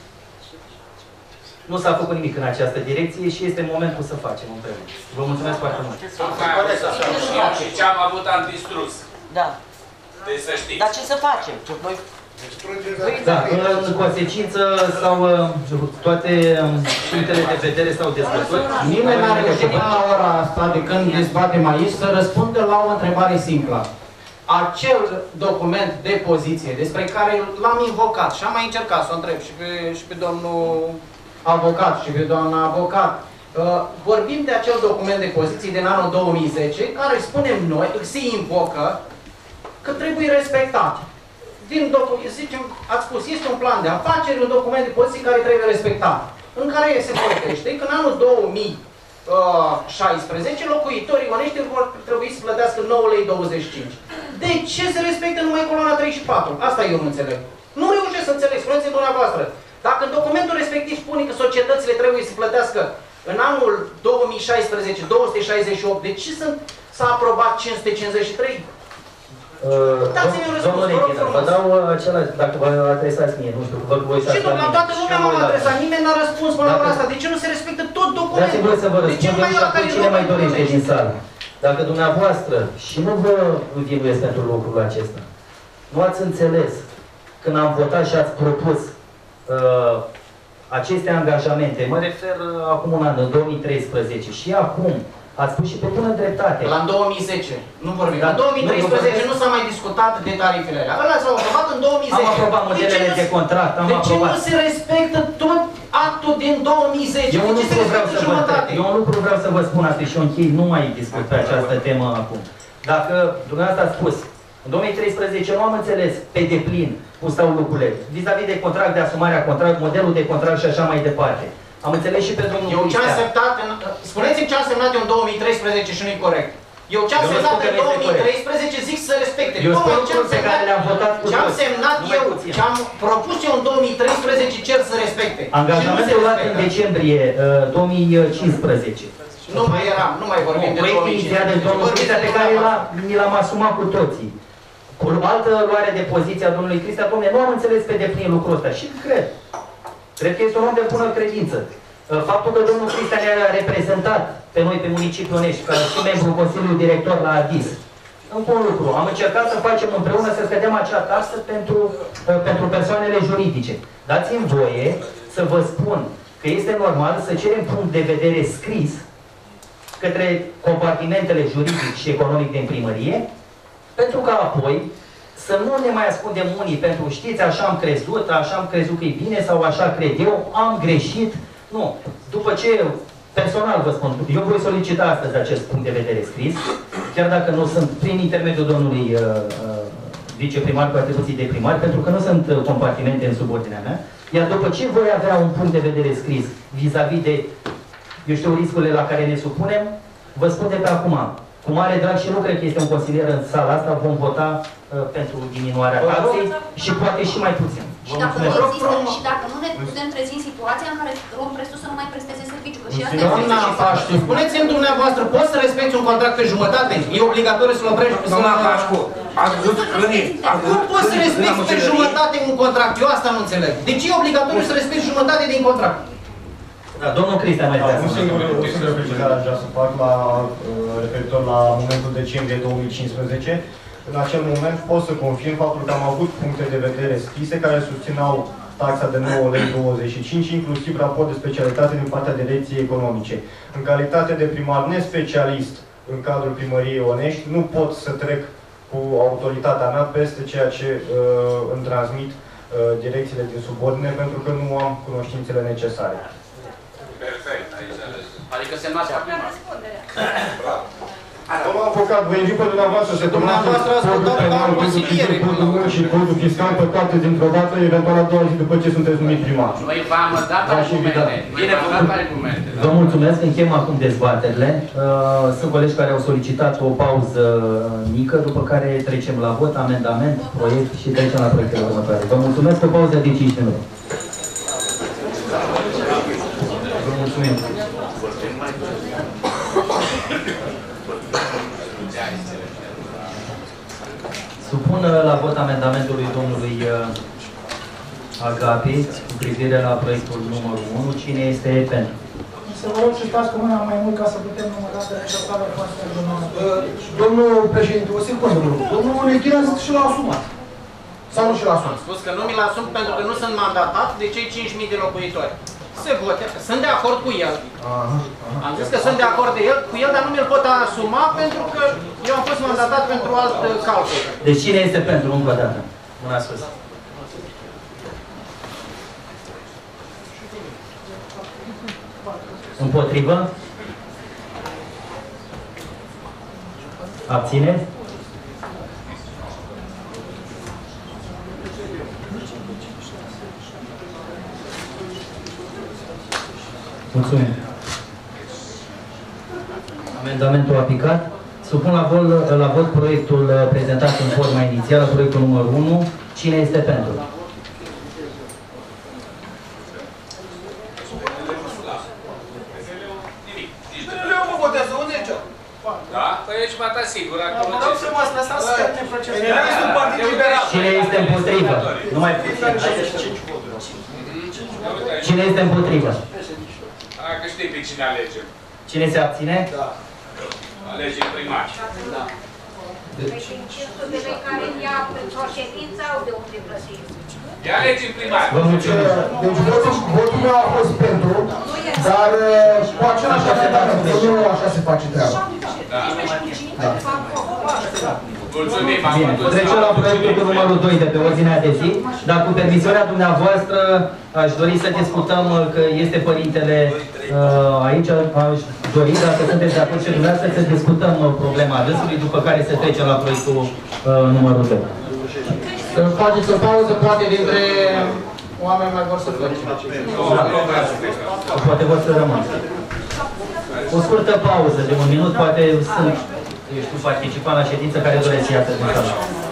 nu s-a făcut nimic în această direcție și este momentul să facem împreună. Vă mulțumesc foarte mult. Și ce am avut am distrus. Da. Deci să știți. Dar ce să facem? Noi... Da, în consecință sau toate punctele de vedere s-au dezbătut. Nimeni n-a reușit până la ora asta, de când dezbatem aici, să răspundă la o întrebare simplă. Acel document de poziție despre care l-am invocat și am mai încercat să o întreb și pe domnul avocat și pe doamna avocat, vorbim de acel document de poziție din anul 2010, care spunem noi, se invocă că trebuie respectat. Zicem, ați spus, este un plan de afaceri, un document de poziție care trebuie respectat, în care se vorbește că în anul 16, locuitorii Ionești vor trebui să plătească 9,25 lei. De ce se respectă numai coloana 3 și 4? Asta eu nu înțeleg. Nu reușesc să înțeleg, spuneți-mi dumneavoastră. Dacă în documentul respectiv spune că societățile trebuie să plătească în anul 2016 268, de ce s-a aprobat 553? Dați-mi un răspuns, vă rog frumos. Vă dau același, dacă vă adresați mie, nu știu, vă voi să și la toată lumea m-am adresat, nimeni n-a răspuns până la asta. De ce nu se respectă tot documentul? Dați-mi voi să vă răspund eu și apoi cine mai dorește din sală. Dacă dumneavoastră, și nu vă învinuiesc pentru lucrul acesta, nu ați înțeles când am votat și ați propus aceste angajamente, mă refer acum un an, în 2013, și acum ați spus și pe bună dreptate. La 2010, nu vorbim. La 2013 nu s-a mai discutat de tarifele alea. Ăla s-au aprobat în 2010. Am aprobat modelele de contract, am aprobat. De ce nu se respectă tot actul din 2010? Eu un lucru vreau să vă spun asta și eu închei, nu mai discut pe această temă acum. Dacă dumneavoastră ați spus, în 2013 nu am înțeles pe deplin cum stau lucrurile, vis-a-vis de contract, de asumarea contract, modelul de contract și așa mai departe. Am înțeles și pe domnul spuneți-mi ce am semnat eu în 2013 și nu-i corect. Eu ce am semnat în 2013 zic să respecte. Eu spun lucruri pe care le-am votat cu toți. Ce am semnat eu, ce am propus eu în 2013 cer să respecte. Angajamentul luat în decembrie 2015. Nu mai eram, nu mai vorbim de 2015. Proiectul inițiat de domnul Cristea pe care ni l-am asumat cu toții. Cu altă luare de poziție a domnului Cristea, domnule, nu am înțeles pe deplin lucrul ăsta și cred. Cred că este un om de bună credință. Faptul că domnul Cristea ne-a reprezentat pe noi, pe municipiul Onești, ca și membru Consiliului Director la ADIS, încă un lucru. Am încercat să facem împreună să scădem acea taxă pentru persoanele juridice. Dați-mi voie să vă spun că este normal să cerem punct de vedere scris către compartimentele juridic și economic din primărie, pentru că apoi să nu ne mai ascundem unii pentru, știți, așa am crezut că e bine sau așa cred eu, am greșit. Nu. După ce, personal vă spun, eu voi solicita astăzi acest punct de vedere scris, chiar dacă nu sunt prin intermediul domnului viceprimar cu atribuții de primar, pentru că nu sunt compartimente în subordinea mea, iar după ce voi avea un punct de vedere scris vis-a-vis de, eu știu, riscurile la care ne supunem, vă spun de pe acum, cu mare drag, și nu cred că este un consilier în sala asta, vom vota pentru diminuarea taxei și poate și mai puțin. Și dacă nu există, și dacă nu ne putem trezi în situația în care Rompresul să nu mai presteze serviciu, că și asta este. Doamna Pașcu, spuneți-mi dumneavoastră, poți să respecti un contract pe jumătate? E obligatoriu să-l oprești pe Doamna Pașcu, ați văzut hrănit. Cum poți să respecti pe jumătate un contract? Eu asta nu înțeleg. De ce e obligatoriu să respecti jumătate din contract? Da, domnul Cristea mai vrea. Un singur precizare aș vrea să fac referitor la momentul decembrie 2015. În acel moment pot să confirm faptul că am avut puncte de vedere scrise care susținau taxa de 9,25 lei, inclusiv raport de specialitate din partea direcției economice. În calitate de primar nespecialist în cadrul primăriei Onești, nu pot să trec cu autoritatea mea peste ceea ce îmi transmit direcțiile din subordine, pentru că nu am cunoștințele necesare. Perfect, aici adică semnați acum. Bravo. Domnul avocat, vă invit pe dumneavoastră să semnați codul penal, codul 1 și codul fiscal pe toate dintr-o dată, eventual a doua zi după ce sunteți numit primar. Noi v-am dat argumente. Bine, v-am dat argumente. Vă mulțumesc, închem acum dezbaterile. Sunt colegi care au solicitat o pauză mică, după care trecem la vot, amendament, proiect și trecem la proiectele următoare. Vă mulțumesc, o pauză de 5 minute. Vă mulțumim. Supun la vot amendamentul lui domnului Agapi cu privire la proiectul numărul 1. Cine este pentru? Să vă rog să stați cu mâna mai mult ca să putem număra pe necesară foarte Domnul președinte, o secundă, domnul Nechiraz și l-a asumat. Sau nu și l-a asumat? Am spus că nu mi l-asum pentru că nu sunt mandatat de cei 5.000 de locuitori. Se votează. Sunt de acord cu el. Am zis că sunt de acord cu el, dar nu mi-l pot asuma pentru că eu am fost mandatat pentru alt calcul. Deci cine este pentru încă o dată? Mâna sus. Împotrivă? Abțineți? Mulțumim. Amendamentul aplicat. Supun la vot proiectul prezentat în forma inițială, proiectul numărul 1. Cine este pentru? Da? Păi aici m-a dat sigur. Vă rog frumos, lăsați să termine procesul. Cine este împotrivă? Nu mai puțin. Cine este împotrivă? Că știi pe cine alegem. Cine se abține? Da. Alegem primar. Da. Deci insistul de care ia pentru o ședință sau de unde plăsim? Ia alegem primar. Vă mulțumesc. Deci votul meu a fost pentru, dar cu același amendament, nu așa se face treaba. Mulțumim. Bine, trecem la proiectul cu numărul 2 de pe ordinea de zi, dar cu permisiunea dumneavoastră aș dori să discutăm, că este părintele aici, aș dori, dacă sunteți de acord și dumneavoastră, să discutăm problema dânsului, după care se trece la proiectul numărul 2. Faceți o pauză, poate dintre oameni mai vor să plece. Poate vor să rămân. O scurtă pauză de 1 minut, poate sunt, eu știu, participanți la ședință care doresc să iasă din sală.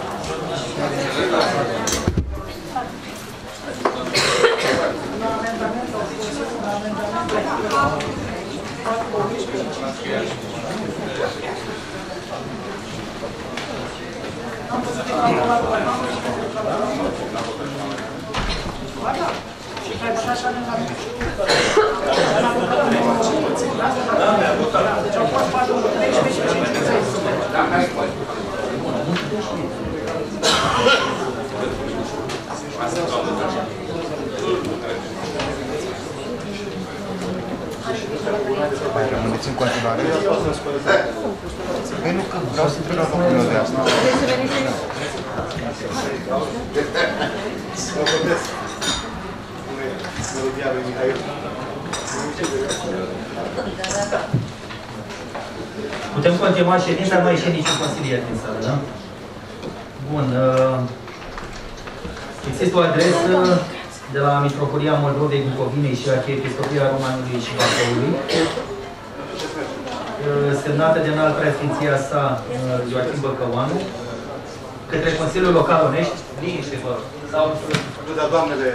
Deci au fost 4, 13 și 50. Mai rămâneți în continuare? Păi nu, că vreau să trec la opiniunea de asta. Putem continua ședința, nu a ieșit niciun consilier din sală, da? Bun. Există o adresă de la Mitropolia Moldovei, Bucovinei și Arhiepiscopia Romanului și Bacăului, semnată de înalt preasfinția sa Joachim Băcăoanu, către Consiliul Local Onești. Liniște, vă rog. Sau... Da, doamnele...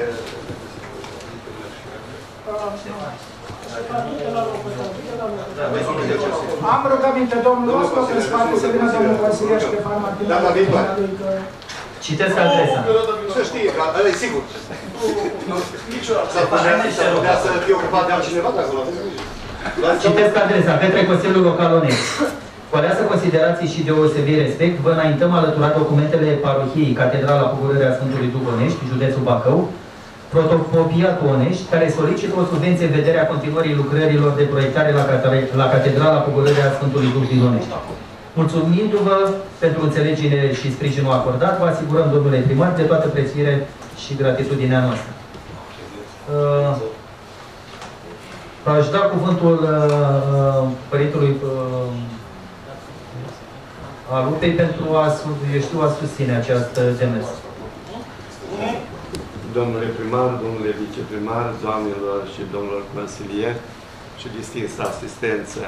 Am rugăminte, domnul Oscar, în spate să vină domnul consilier Ștefan Martin. Da, da, viitoare. Citesc adresa. Să știe, că ăla e sigur. S-ar putea să fie ocupat de altcineva de acolo. Citesc adresa. Către Consiliul Local Onești. Cu aleasă considerații și deosebit respect, vă înaintăm alăturat documentele parohiei Catedrala Pogorârea Sfântului Duh Onești, județul Bacău, Protopopiatul Onești, care solicită o subvenție în vederea continuării lucrărilor de proiectare la Catedrala Pogorârea Sfântului Duh din Onești. Mulțumindu-vă pentru înțelegere și sprijinul acordat, vă asigurăm, domnule primar, de toată prețuire și gratitudinea noastră. Aș da cuvântul părintelui Alupei pentru a susține această demers. Domnule primar, domnule viceprimar, doamnelor și domnilor consilieri și distinsă asistență.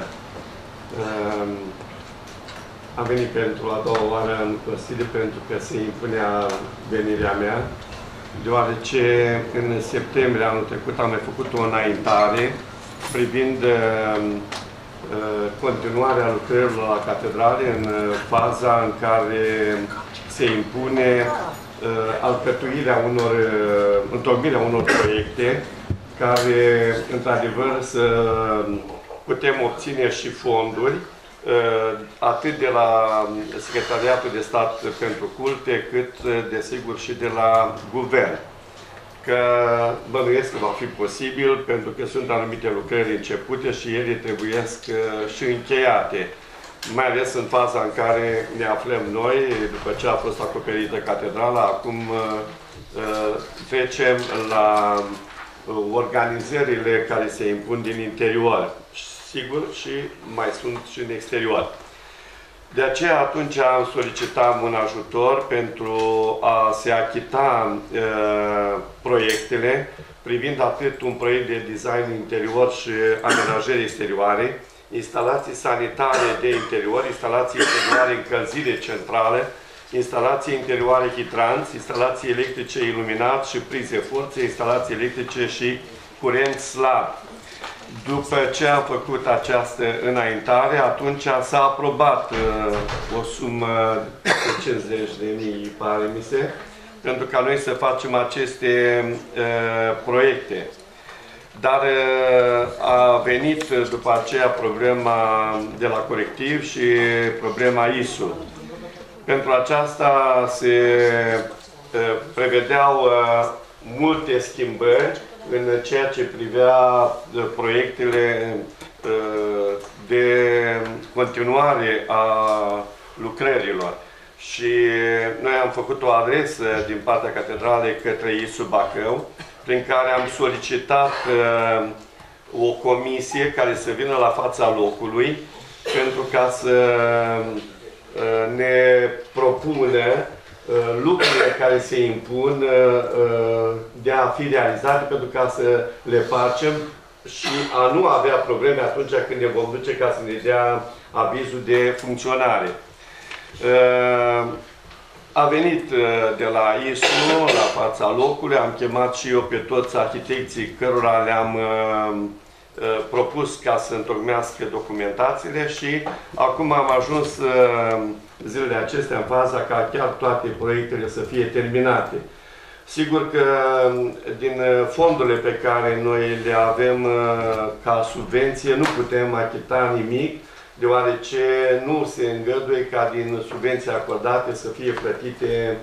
Am venit pentru a doua oară în Consiliu pentru că se impunea venirea mea, deoarece în septembrie anul trecut am mai făcut o înaintare privind continuarea lucrărilor la catedrale în faza în care se impune alcătuirea întocmirea unor proiecte care, într-adevăr, să putem obține și fonduri atât de la Secretariatul de Stat pentru Culte, cât, desigur, și de la Guvern. Că bănuiesc că va fi posibil, pentru că sunt anumite lucrări începute și ele trebuiesc și încheiate. Mai ales în faza în care ne aflăm noi, după ce a fost acoperită catedrala, acum trecem la organizările care se impun din interior. Sigur, și mai sunt și în exterior. De aceea, atunci am solicitat un ajutor pentru a se achita proiectele, privind atât un proiect de design interior și amenajări exterioare, instalații sanitare de interior, instalații interioare încălzire centrală, instalații interioare hidranți, instalații electrice iluminat și prize forțe, instalații electrice și curent slab. După ce am făcut această înaintare, atunci s-a aprobat o sumă de 50.000, pare mi se, pentru ca noi să facem aceste proiecte. Dar a venit după aceea problema de la corectiv și problema ISU. Pentru aceasta se prevedeau multe schimbări în ceea ce privea proiectele de continuare a lucrărilor. Și noi am făcut o adresă din partea catedralei către ISU Bacău, prin care am solicitat o comisie care să vină la fața locului pentru ca să ne propună lucrurile care se impun de a fi realizate pentru ca să le facem și a nu avea probleme atunci când ne vom duce ca să ne dea avizul de funcționare. A venit de la ISU la fața locului, am chemat și eu pe toți arhitecții cărora le-am propus ca să întocmească documentațiile și acum am ajuns zilele acestea în faza ca chiar toate proiectele să fie terminate. Sigur că din fondurile pe care noi le avem ca subvenție nu putem achita nimic, deoarece nu se îngăduie ca din subvenții acordate să fie plătite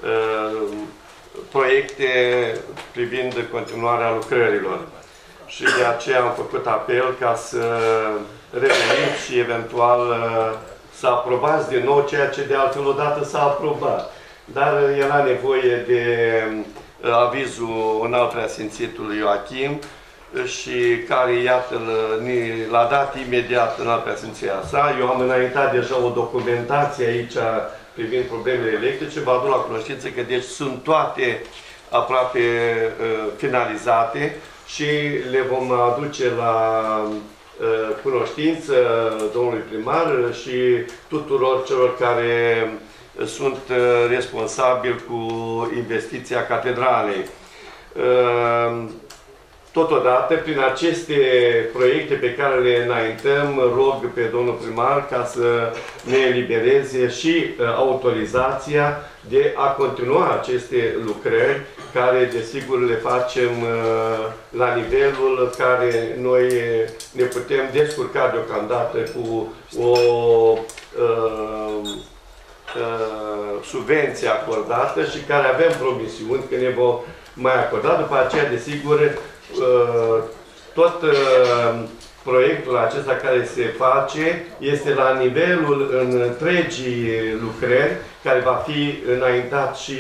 proiecte privind continuarea lucrărilor. Și de aceea am făcut apel ca să revenim și eventual să aprobați din nou ceea ce de altfel odată s-a aprobat. Dar era nevoie de avizul înalt preasfințitului Ioachim și care, iată, l-a dat imediat în alt preasfinția sa. Eu am înaintat deja o documentație aici privind problemele electrice. Vă aduc la cunoștință că deci sunt toate aproape finalizate și le vom aduce la cunoștință domnului primar și tuturor celor care sunt responsabili cu investiția catedralei. Totodată, prin aceste proiecte pe care le înaintăm, rog pe domnul primar ca să ne elibereze și autorizația de a continua aceste lucrări, care desigur le facem la nivelul care noi ne putem descurca deocamdată cu o subvenție acordată și care avem promisiuni că ne vom mai acorda. După aceea, desigur, tot proiectul acesta care se face este la nivelul întregii lucrări, care va fi înaintat și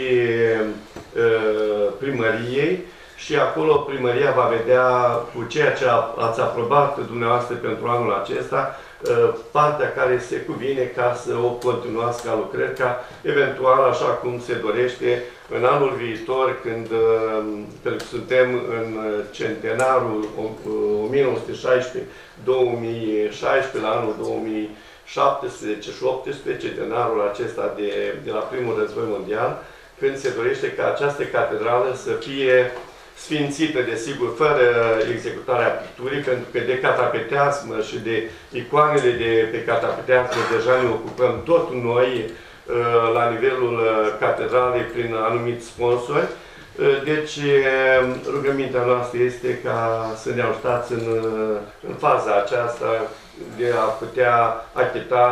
primăriei și acolo primăria va vedea cu ceea ce ați aprobat dumneavoastră pentru anul acesta partea care se cuvine ca să o continuați ca lucrări, ca eventual, așa cum se dorește, în anul viitor, când suntem în centenarul 1916-2016, la anul 2017 și 2018, centenarul acesta de la primul război mondial, când se dorește ca această catedrală să fie sfințită, desigur, fără executarea picturii, pentru că de catapeteasmă și de icoanele de pe catapeteasmă deja ne ocupăm tot noi la nivelul catedralei prin anumiți sponsori. Deci, rugămintea noastră este ca să ne ajutați în faza aceasta de a putea achita,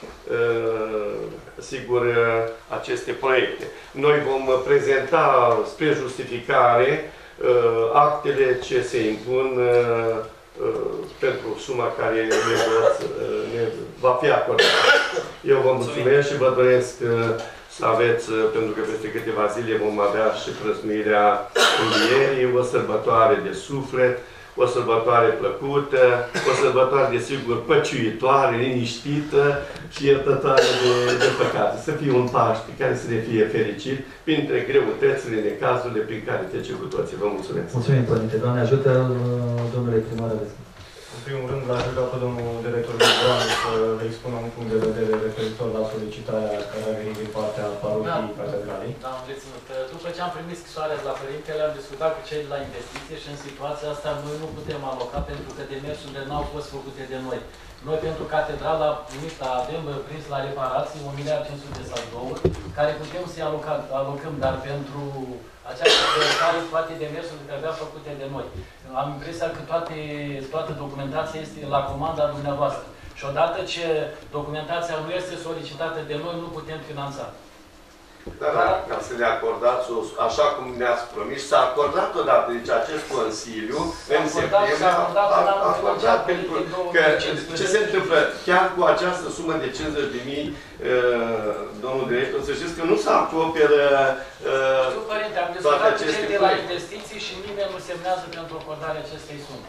sigur, aceste proiecte. Noi vom prezenta spre justificare actele ce se impun pentru suma care ne va fi acordată. Eu vă mulțumesc și vă doresc să aveți, pentru că peste câteva zile vom avea și prăznuirea învierii, o sărbătoare de suflet, o sărbătoare plăcută, o sărbătoare, desigur, păciuitoare, liniștită și iertătoare de păcate. Să fie un Paște care să ne fie fericit printre greutățile, necazurile prin care trece cu toții. Vă mulțumesc! Mulțumim, Părinte! Doamne ajută, domnule primar, aveți. În primul rând, l-aș ruga pe domnul director Gibran să le expună un punct de vedere referitor la solicitarea care a venit din partea parohiei Catedralei. Da, am reținut. După ce am primit scrisoarea de la părintele, am discutat cu cei de la investiție și în situația asta noi nu putem aloca pentru că demersurile n-au fost făcute de noi. Noi pentru catedrală avem prins la reparații 1.500.000 sau 2, care putem să-i alocăm, dar pentru această care toate demersurile trebuia făcute de noi. Am impresia că toată documentația este la comanda dumneavoastră. Și odată ce documentația nu este solicitată de noi, nu putem finanța. Da, ca să le acordați, așa cum ne-ați promis, s-a acordat odată, deci acest Consiliu, în septembrie, a acordat pentru că ce se întâmplă, chiar cu această sumă de 50.000, domnul director, să știți că nu se acoperă Părinte, am discutat cu cei de la investiții și nimeni nu semnează pentru acordarea acestei sume.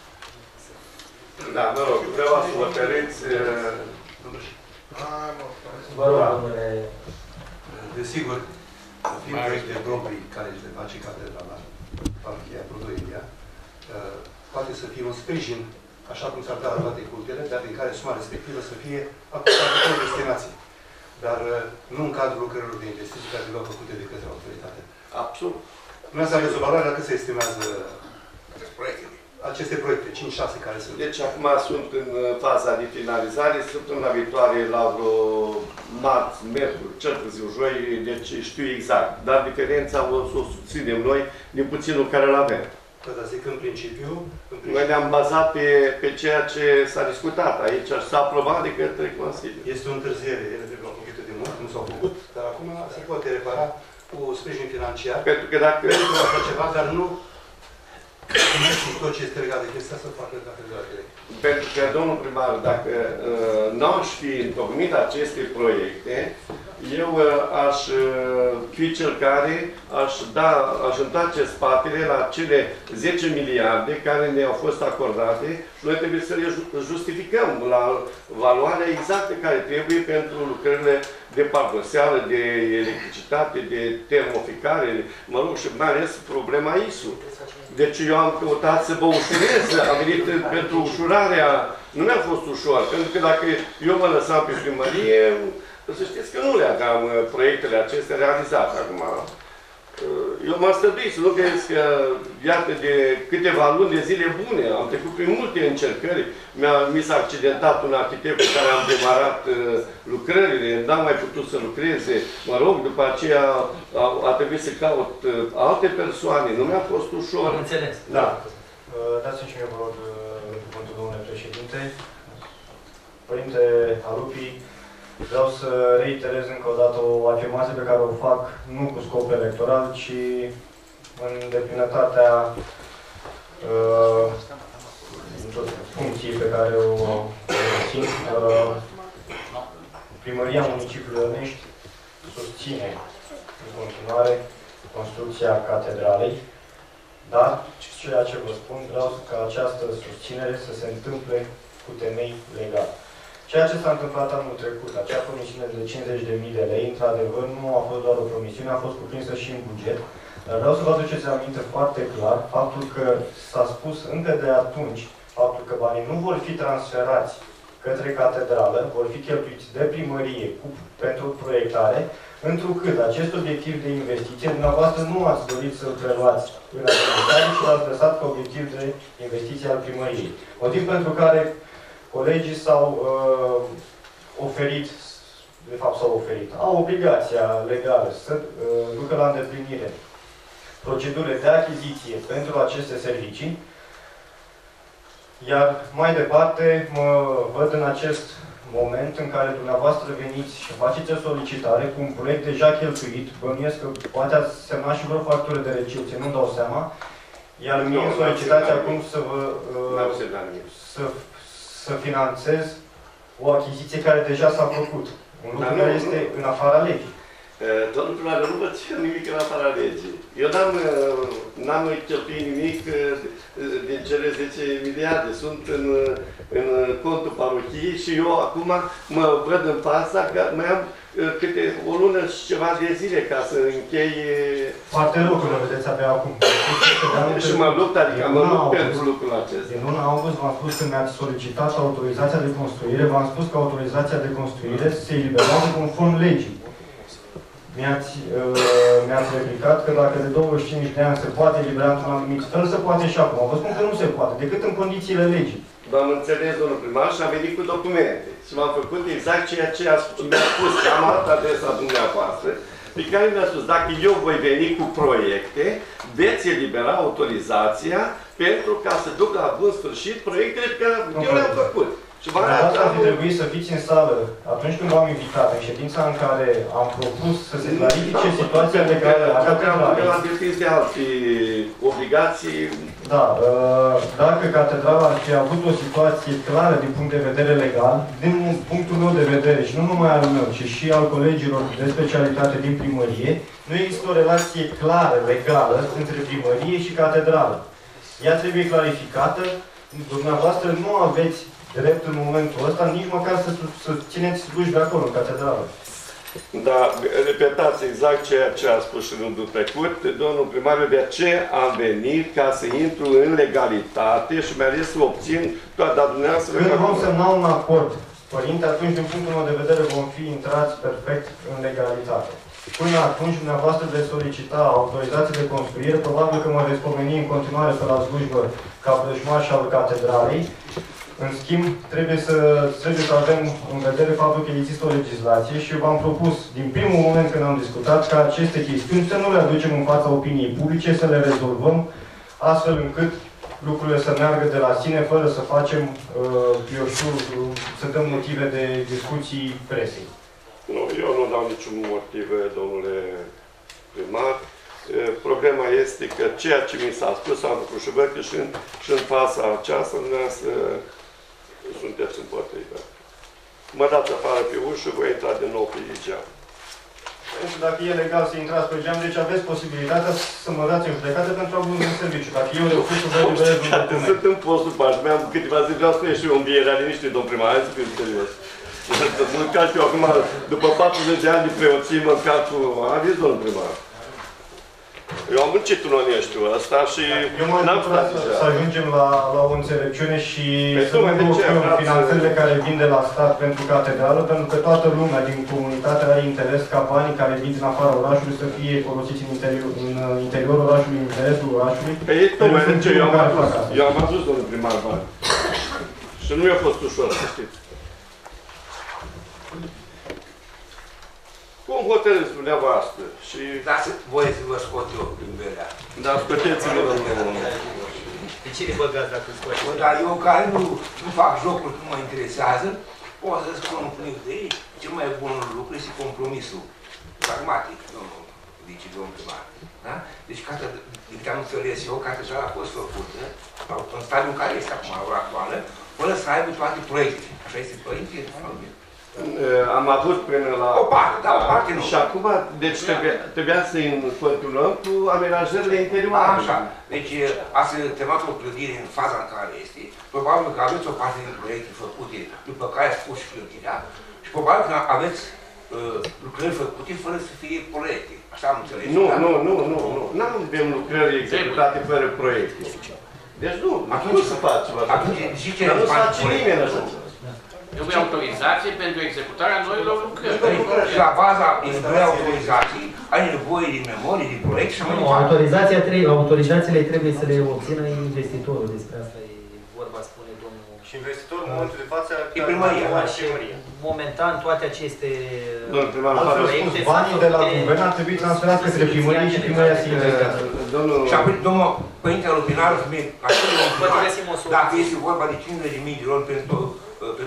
Da, mă rog, vreau să vă hotărâți. Vă rog, domnule. Desigur, fiind proiecte proprii care își le face catedrala, parohia Prudoilia, poate să fie un sprijin, așa cum s-ar da la toate cultele, dar din care suma respectivă să fie acordată cu destinație. Dar nu în cadrul lucrărilor de investiții care le-au făcute de către autoritate. Absolut. Dumneavoastră aveți o valoare, dacă se estimează aceste proiecte, 5-6 care sunt. Deci acum sunt în faza de finalizare, săptămâna viitoare la vreo marți, miercuri, cel târziu joi, deci știu exact. Dar diferența o să o susținem noi din puținul care îl avem. Dar zic în principiu... Noi ne-am bazat pe ceea ce s-a discutat aici și s-a aprobat de către Consiliu. Este o întârziere, ele trebuie făcute de mult, nu s-au făcut, dar acum se poate repara cu sprijin financiar. Pentru că dacă... Pentru așa ceva, dar nu tot ce este legat de chestia să facă catedrale. Pentru că, domnul primar, dacă nu aș fi întocmit aceste proiecte, eu aș fi cel care aș întoarce spatele la cele 10 miliarde care ne-au fost acordate și noi trebuie să le justificăm la valoarea exactă care trebuie pentru lucrările de pardoseală, de electricitate, de termoficare, mă rog, și mai ales problema ISU. Deci eu am căutat să vă ușurez, am venit pentru ușurarea, nu mi-a fost ușor, pentru că dacă eu mă lăsam pe primărie, să știți că nu le aveam proiectele acestea realizate. Acum, eu m-am străduit să nu gândesc că, iată, de câteva luni de zile bune, am trecut prin multe încercări, mi s-a accidentat un arhitect cu care am demarat lucrările, n-am mai putut să lucreze, mă rog, după aceea a trebuit să caut alte persoane, nu mi-a fost ușor. Înțeles. Da. Dați-mi și mie, vă rog, cuvântul, domnule președinte. Părinte Arupii, vreau să reiterez încă o dată o afirmație pe care o fac nu cu scop electoral, ci în deplinătatea funcției pe care o țin. Primăria Municipiului Ănești susține în continuare construcția catedralei, dar ceea ce vă spun, vreau ca această susținere să se întâmple cu temei legal. Ceea ce s-a întâmplat anul trecut, acea promisiune de 50.000 de lei, într-adevăr, nu a fost doar o promisiune, a fost cuprinsă și în buget. Dar vreau să vă aduceți aminte foarte clar faptul că s-a spus încă de atunci faptul că banii nu vor fi transferați către catedrală, vor fi cheltuiți de primărie pentru proiectare, întrucât acest obiectiv de investiție, dumneavoastră nu ați dorit să-l preluați în administrare, ci l-ați lăsat ca obiectiv de investiție al primăriei. Motiv pentru care colegii s-au oferit, de fapt s-au oferit, au obligația legală să ducă la îndeplinire procedurile de achiziție pentru aceste servicii, iar mai departe mă văd în acest moment în care dumneavoastră veniți și faceți o solicitare cu un proiect deja cheltuit, bănuiesc că poate ați semnat și vreo factură de recepție, nu-mi dau seama, iar mie solicitați acum să vă să finanțez o achiziție care deja s-a făcut. Un lucru care este în afara legii. Domnul primar, nu vă țin nimic în afara legii. Eu n-am cheltuit nimic din cele 10 miliarde. Sunt în contul parohiei și eu acum mă văd în fața că mai am câte o lună și ceva de zile ca să încheie... Foarte rău că le vedeți abia acum. Și mă lupt, adică mă lupt pentru lucrul acesta. În luna august v-am spus că mi-ați solicitat autorizația de construire, v-am spus că autorizația de construire se eliberează conform legii. Mi-ați replicat că dacă de 25 de ani se poate elibera într-un anumit fel, se poate și acum. Vă spun că nu se poate, decât în condițiile legii. V-am înțeles, domnul primar, și am venit cu documente. Și v-am făcut exact ceea ce mi-a spus, că am altă adresa dumneavoastră, pe care mi-a spus, dacă eu voi veni cu proiecte, veți elibera autorizația pentru ca să duc la bun sfârșit proiectele pe care eu le-am făcut. Dar asta ar fi trebuit să fiți în sală atunci când v-am invitat, în ședința în care am propus să se clarifice situația legală a catedralei. Am depins de alte obligații. Da, dacă catedrala ar fi avut o situație clară din punct de vedere legal, din punctul meu de vedere, și nu numai al meu, ci și al colegilor de specialitate din primărie, nu există o relație clară, legală, între primărie și catedrală. Ea trebuie clarificată, dumneavoastră nu aveți drept în momentul ăsta, nici măcar să țineți slujbe acolo, în catedrală. Da, repetați exact ceea ce a spus și rândul trecut. Domnul primar, de aceea am venit ca să intru în legalitate și mai ales să obțin toată dumneavoastră. Când vom semna un acord, părinte, atunci, din punctul meu de vedere, vom fi intrați perfect în legalitate. Până atunci, dumneavoastră veți solicita autorizație de construire, probabil că mă veți pomeni în continuare pe la slujbă ca vrăjmaș al catedralei. În schimb, trebuie să avem în vedere faptul că există o legislație și v-am propus, din primul moment când am discutat, ca aceste chestiuni să nu le aducem în fața opiniei publice, să le rezolvăm, astfel încât lucrurile să meargă de la sine, fără să facem, eu știu, să dăm motive de discuții presei. Nu, eu nu dau niciun motiv, domnule primar. Problema este că ceea ce mi s-a spus, am făcut și văd că și în fața aceasta, dumneavoastră sunteți împotrivă. Mă dați afară pe ușă, voi intra din nou pe geam. Nu știu dacă e legal să intrați pe geam, deci aveți posibilitatea să mă dați în judecată pentru abuz în serviciu. Dacă eu refuz să vă eliberez un document. Sunt în postul pași, mi-am câteva zile, vreau să ieși un biere, liniștit, domn primar, hai să fiu serios. Mă încarc eu acum, după 40 de ani de preoție, mă încarc cu aviz, domn primar. Eu am muncit în oneștiul ăsta și n-am stat să ajungem la o înțelepciune și să nu blocăm finanțările care vin de la stat pentru catedrală, pentru că toată lumea din comunitate are interes ca banii care vin din afara orașului să fie folosiți în interiorul orașului, în interesul orașului. Păi tocmai de ce eu am adus, domnul primar, bani. Și nu i-a fost ușor, să știți. Cum hotărâți dumneavoastră? Și... Dați voie să vă scot eu din belea. Da, scoteți-vă, domnule. De ce ne băgați dacă scoți? Dar eu care nu fac jocuri cum mă interesează, pot să spun un plic de ei, cel mai bun lucru este compromisul pragmatic, domnul vice-domnul primar. Da? Deci, din câte am înțeles eu, catedrala a fost făcută, în stadiul care este acum, la ora actuală, fără să aibă toate proiectele. Așa este proiectele? Am avut până la... O parte, da, o parte nu. Și acum, deci trebuia să continuăm cu amenajările interioare. Așa. Deci, ați terminat o clădire în faza în care este. Probabil că aveți o parte din proiecte făcute, după care ați pus și clădirea. Și probabil că aveți lucrări făcute fără să fie proiecte. Așa am înțeles. Nu. Nu avem lucrări executate fără proiecte. Deci nu, atunci să facem așa. Dar nu se face nimeni așa. Trebuie autorizație pentru executarea noilor lucrări. Și la baza intrării autorizației, ai nevoie de memorii, de proiect și mai departe. Autorizațiile trebuie să le obțină investitorul. Despre asta e vorba, spune domnul. Și investitorul, în momentul de față, e primăria. Momentan, toate aceste proiecte... Banii de la guvern ar trebui transferați către primărie și primăria se investează. Și apoi, domnul Părintele Lupinar, dacă este vorba de 50.000 de lor pentru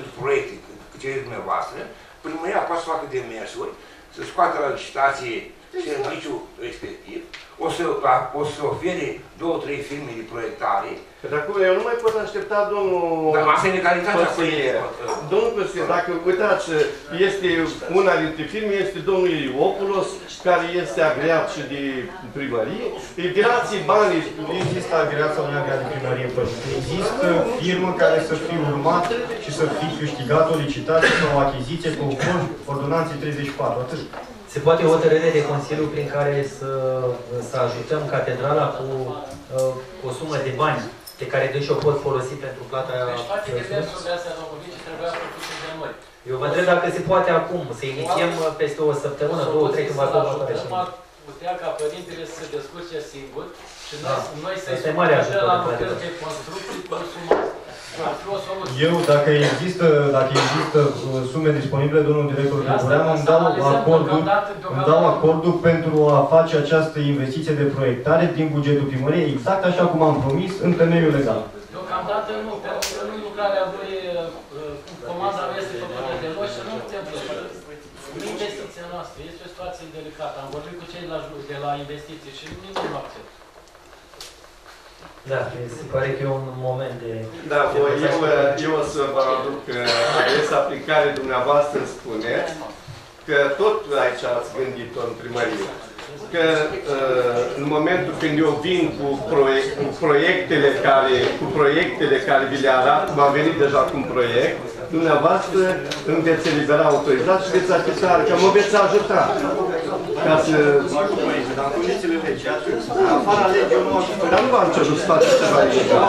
proiecte, cât cereți dumneavoastră, primăria poate să facă demersuri, să scoată la licitație serviciul respectiv, o să ofere 2-3 firme de proiectare. Dar acum eu nu mai pot aștepta, domnul... Dar asta e legalitatea. Domnul Păsire, dacă uitați, este una dintre firme, este domnul Iliopulos, care este agreat și de primărie. Îi dați banii. Nu există agreat sau neagreat de primărie, există firmă care să fie urmată și să fie câștigat o licitație sau o achiziție conform ordonanței 34. Atât. Se poate o hotărâre de Consiliu prin care să ajutăm catedrala cu o sumă de bani pe care dânsi o pot folosi pentru plata... Deci toate demersurile astea domnului trebuia făcute de noi. Eu vă întreb dacă se poate acum, să inițiem peste o săptămână, 2-3, când va fi hotărâre. Ar putea ca părintele să se descurce singur și noi să-i supunem la lucrări de construcții cu suma asta. Eu, dacă există sume disponibile, domnul director Gregoreanu, îmi dau acordul pentru a face această investiție de proiectare din bugetul primăriei, exact așa cum am promis, în temeiul legal. Deocamdată nu, pentru că nu lucrarea lui, comanda este făcută de noi și nu putem plăti. Nu investiția noastră, este o situație delicată. Am vorbit cu cei de la investiții și nimeni nu acceptă. Da, se pare că e un moment de... Da, eu o să vă aduc adresa prin care dumneavoastră spuneți că tot aici ați gândit-o în primărie. Că în momentul când eu vin cu proiectele care vi le arăt, cum am venit deja cu un proiect, dumneavoastră îmi veți elibera autorizat și veți achita, că mă veți ajuta. Ca să... Dar în condițiile legii, afara legii, eu nu am... Dar nu v-am cerut să faceți ceva ilegal.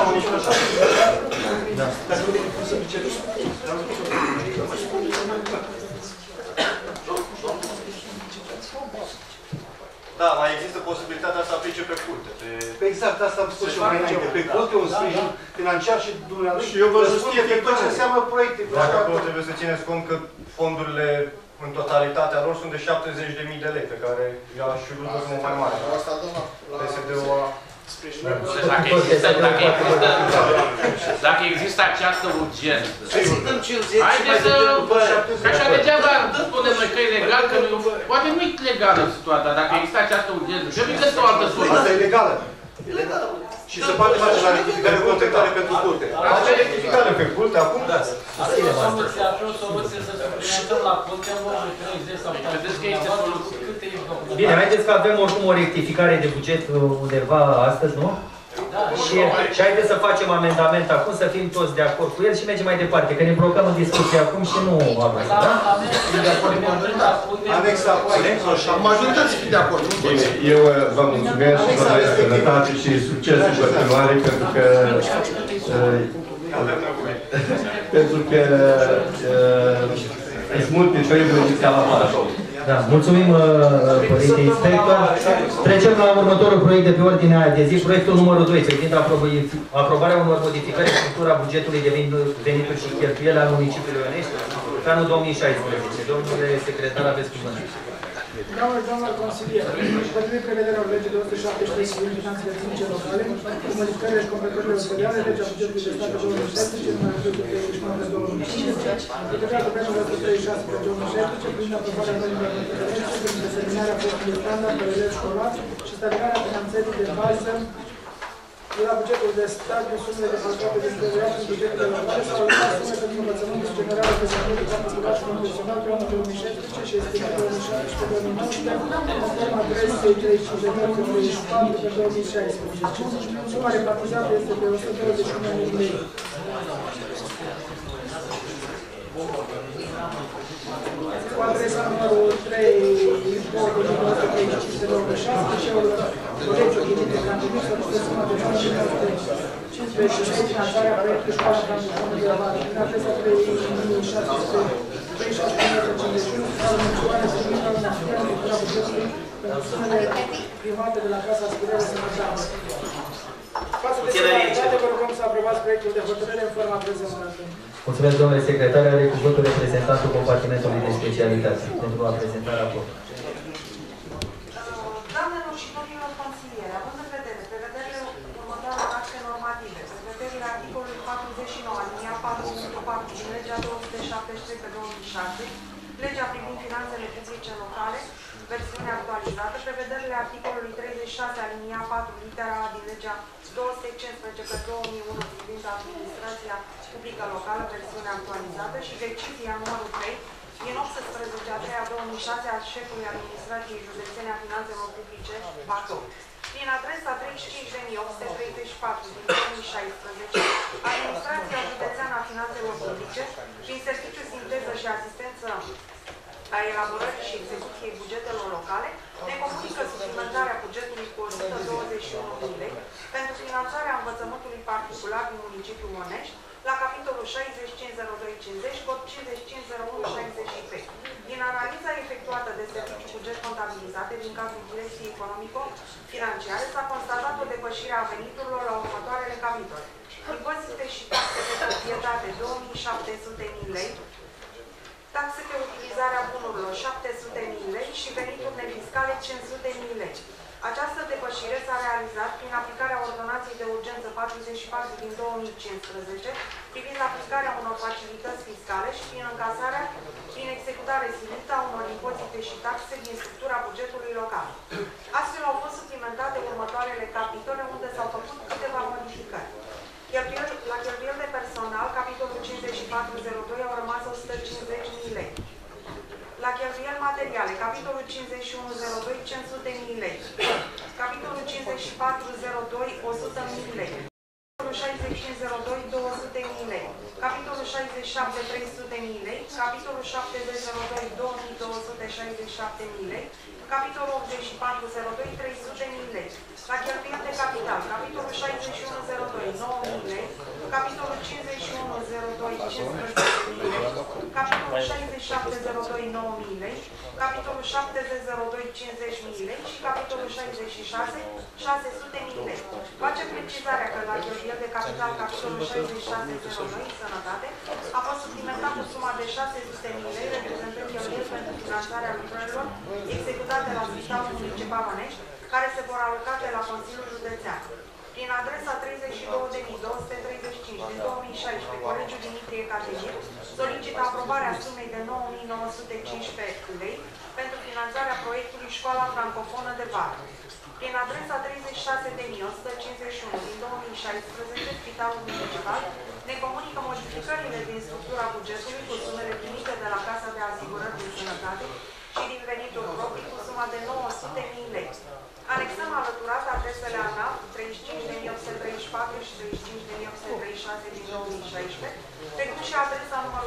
Da, mai există posibilitatea să aplice pe curte. Exact, asta am spus și eu mai înainte. Pe curte un sprijin financiar și dumneavoastră. Și eu vă justific tot ce înseamnă proiecte. Dacă acolo trebuie să țineți cont că fondurile în totalitatea lor sunt de 70.000 de lei, pe care i-aș fi vrut o sumă mai mare. PSD-ul a... Dacă există această urgență, haideți să... Că așa degeaba spunem noi că e legal, că nu... Poate nu e legală situația, dacă există această urgență. Trebuie găsit o altă soluție. Asta e legală. Și se poate face la rectificare contactare pentru curte. Face rectificare pe curte, acum? Da. O soluție să suplimentăm la curte în locul 30 sau... Vedeți că este soluție. Bine, haideți că avem oricum o rectificare de buget undeva astăzi, nu? Și haideți să facem amendament acum, să fim toți de acord cu el și mergem mai departe, că ne blocăm în discuție acum și nu avansăm, da? Anexa, majorității fi de acord. Bine, eu vă mulțumesc și vă doresc sănătate și succes în continuare, pentru că sunt multe treburi ca la mare. Da, mulțumim, Părinte Inspector. Trecem la următorul proiect de pe ordinea de zi, proiectul numărul 2, privind aprobarea unor modificări în structura bugetului de venituri și cheltuieli al municipiului Ionești pe anul 2016. Domnule secretar, aveți cuvântul. Doamnă consilier, potrivit prevederilor legii 217 privind finanțele publice locale, cu modificările și completările ulterioare, legea bugetului de stat pe 2016, numărul 239/2015, decretul pe 236/2016, privind aprobarea noilor competențe, prin determinarea postului standard pe elevi școlari și stabilirea finanțării de bază de la bugetul de stat, de sumele defalcate din TVA și bugetele locale sau la sume pentru învățământul general de secundă particular și profesional pe anul 2016 și estimări 2017-2019, conform adresei 35.034 pe 2016. Suma repartizată este de 121.000 de lei. Cu adresa numărul 3, 2235 pe 2006, și colegiul Ghidite Cantinis, să sumă de 9.915 finanțarea proiectului școala Cantinis de la Vara. Prin adresa 3651, sau menționarea serviciilor naționale de la bugetului pentru sumele primate de la Casa Aspirare Sănătate. Față de sănătate, vă rugăm să aprobați proiectul de hotărâre în forma prezentată. Mulțumesc, domnule secretar. Are cuvântul reprezentantul compartimentului de specialitate pentru a prezenta raportul. Doamnelor și domnilor consilieri, având în vedere prevederile următoarelor acte normative, prevederile articolului 49, alinia 4.4 din legea 273 pe 2006, legea privind finanțele publice locale, versiunea actualizată, contabilizată prevederile articolului 36 alinia 4 litera A din legea 215/2001 privind administrația publică locală, versiunea actualizată, și decizia numărul 3 din 18/3/2006 a șefului administrației județene a finanțelor publice Bacău. Prin adresa 35.834 din 2016, Administrația Județeană a Finanțelor Publice, prin serviciu sinteză și asistență a elaborării și execuției bugetelor locale, ne comunică suplimentarea bugetului cu 121.000 lei pentru finanțarea învățământului particular din municipiul Onești, la capitolul 650250, cod 550163. Din analiza efectuată de serviciu buget contabilizate din cadrul Direcției Economico-Financiare s-a constatat o depășire a veniturilor la următoarele capitole: impozite și taxe de proprietate 2.700.000 lei, taxe pe utilizarea bunurilor 700.000 lei și venituri nefiscale 500.000 lei. Această depășire s-a realizat prin aplicarea Ordonanței de Urgență 44 din 2015 privind aplicarea unor facilități fiscale și prin încasarea, prin executare silită a unor impozite și taxe din structura bugetului local. Astfel au fost suplimentate următoarele capitole unde s-au făcut câteva modificări. La cheltuieli de personal, capitolul 5402 au rămas 150.000 lei. La cheltuieli materiale, capitolul 5102, 500.000 lei. Capitolul 5402, 100.000 lei. Capitolul 6502, 200.000 lei. Capitolul 67, 300.000 lei. Capitolul 7002, 2267.000 lei. Capitolul 8402, 300.000 lei. La cheltuieli de capital, capitolul 6102, 9.000 lei. Capitolul 5102, 15.000 lei. Capitolul 6702, 9.000 lei. Capitolul 7002, 50.000 lei. Și capitolul 66, 600.000 lei. Face precizarea că la cheltuieli de capital, capitolul 6602, sănătate, a fost suplimentat cu suma de 600.000 lei, reprezentând cheltuieli pentru finanțarea lucrărilor executate la Spitalul Municipal Onești, care se vor aloca de la Consiliul Județean. Prin adresa 32.235 din 2016, Colegiul Dimitrie Categir solicită aprobarea sumei de 9.915 lei pentru finanțarea proiectului Școala Francofonă de Vară. Prin adresa 36.151 din 2016, Spitalul Municipal ne comunică modificările din structura bugetului cu sumele primite de la Casa de Asigurări din Sănătate și din venituri proprii cu suma de 900.000 lei. Anexăm alăturat adresele ANAF 35.834 și 35.836 din 2016, precum și adresa numărul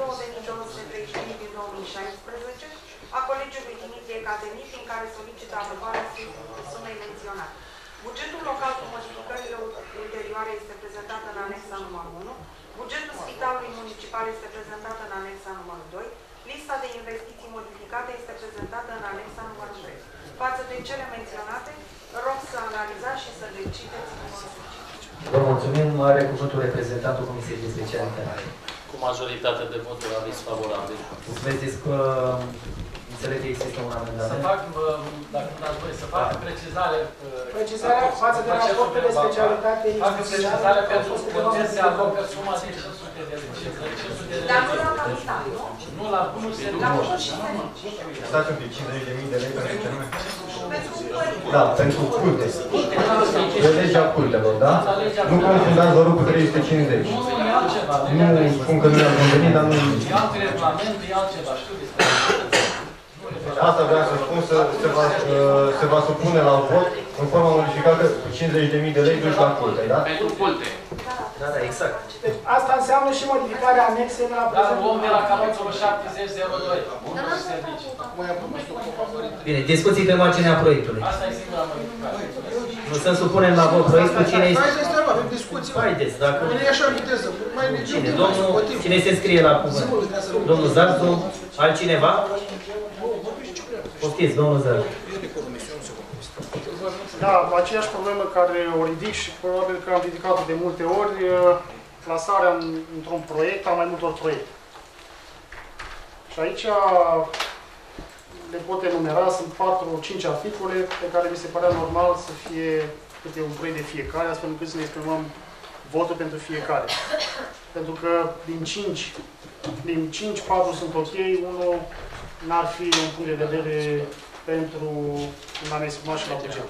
32.235 din 2016 a Colegiului Dimitrie Categir, prin care solicită aprobarea sumei menționate. Bugetul local cu modificările ulterioare este prezentat în anexa numărul 1. Bugetul Spitalului Municipal este prezentat în anexa numărul 2. Lista de investiții modificate este prezentată în anexa numărul 3. Față de cele menționate, rog să analizați și să decideți în consecință. Vă mulțumim. Are cuvântul reprezentantul Comisiei de Specialitate. Cu majoritate de voturi, aviz favorabil. Vedeți că înțeleg că există un amendament. Să fac, dacă dați voi, să fac precizare. Precizarea față de raportul de specialitate. Fac precizare pentru că se alocă suma de 500 de lei. Dar nu la capital, nu? Nu la bunul La bunul și servicii. Stați un pic, 50.000 de lei pentru ce nume? Pentru Da, pentru culte. E legea cultelor, da? Nu confundați, vă rog, cu 350. Nu, e altceva. Nu spun că nu i-am convenit, dar nu... E alt regulament, e altceva, știu despre Asta vreau să spun, se va supune la vot în forma modificată cu 50.000 de lei duși la culte, da? Pentru culte. Da, da, exact. Deci asta înseamnă și modificarea anexei la prezentul. Dar om de la capitolul 7002. Bunul servicii. Bine, discuții pe marginea proiectului. Asta e singura modificare. Nu să supunem la vot proiectul. Cine este? Haideți treaba, avem discuții. Haideți, dacă... Mine e așa viteză. Cine? Cine se scrie la cuvânt? Domnul Zarzu? Altcineva? Poftiți, domnul Zarzu. Da, aceeași problemă care o ridic și probabil că am ridicat-o de multe ori, clasarea într-un proiect a mai multor proiecte. Și aici le pot enumera, sunt 4-5 articole pe care mi se părea normal să fie câte un proiect de fiecare, astfel încât să ne exprimăm votul pentru fiecare. Pentru că din 5, 4 sunt ok, unul n-ar fi un punct de vedere pentru un an exprimat și la buget.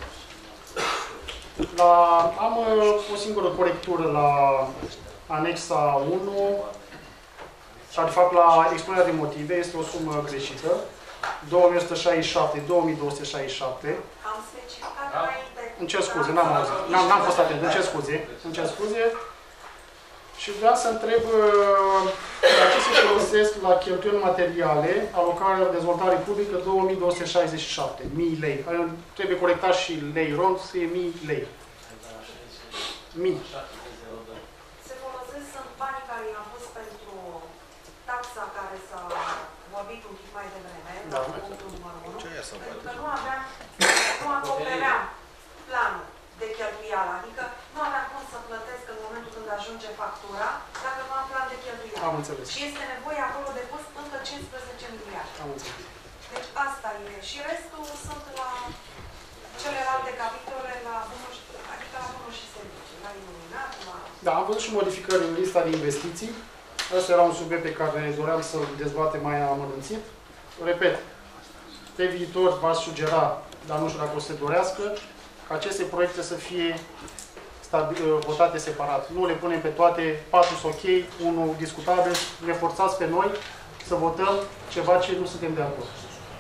Am o singură corectură la anexa 1, sau de fapt la expunerea de motive, este o sumă greșită, 2167, 2267. Am specificat înainte. Îmi cer scuze, n-am auzit, n-am fost atent, îmi cer scuze. Și vreau să întreb la ce se folosesc la cheltuieli materiale, alocarea de dezvoltare publică 2267, 1000 lei. Trebuie corectat și lei rond, scrie 1000 lei. 1000. Se folosesc, sunt banii care i-am pus pentru taxa care s-a vorbit un pic mai devreme, la punctul numărul 1, pentru că nu acopeream planul de cheltuială, adică nu aveam cum să plătesc în momentul când ajunge factura, dacă nu am plan de cheltuială. Am înțeles. Și este nevoie acolo de pus încă 15 miliarde. Am înțeles. Deci asta e. Și restul sunt la celelalte capitole, la bunuri, adică la bunuri și servicii, la iluminat, la... Da, am văzut și modificări în lista de investiții. Ăsta era un subiect pe care doream să-l dezbatem mai amănunțit. Repet, pe viitor v-aș sugera, dar nu știu dacă o să se dorească, ca aceste proiecte să fie votate separat. Nu le punem pe toate, 4 sunt ok, 1 discutabil, ne forțați pe noi să votăm ceva ce nu suntem de acord.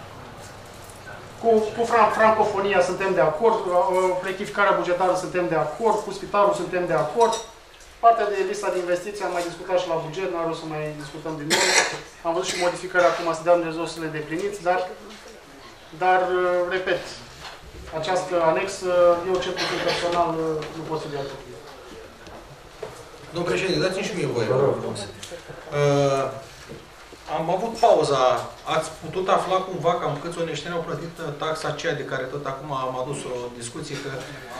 Cu francofonia suntem de acord, rectificarea bugetară suntem de acord, cu spitalul suntem de acord. Partea de lista de investiții am mai discutat și la buget, n-ar rost să mai discutăm din nou. Am văzut și modificări acum, să dăm rezolv să le depliniți, dar repet, această anexă, eu cel puțin personal nu pot să le acord. Domnul președinte, dați-mi și mie voie. Am avut pauza. Ați putut afla cumva cam câți oneșteni au plătit taxa aceea de care tot acum am adus o discuție că...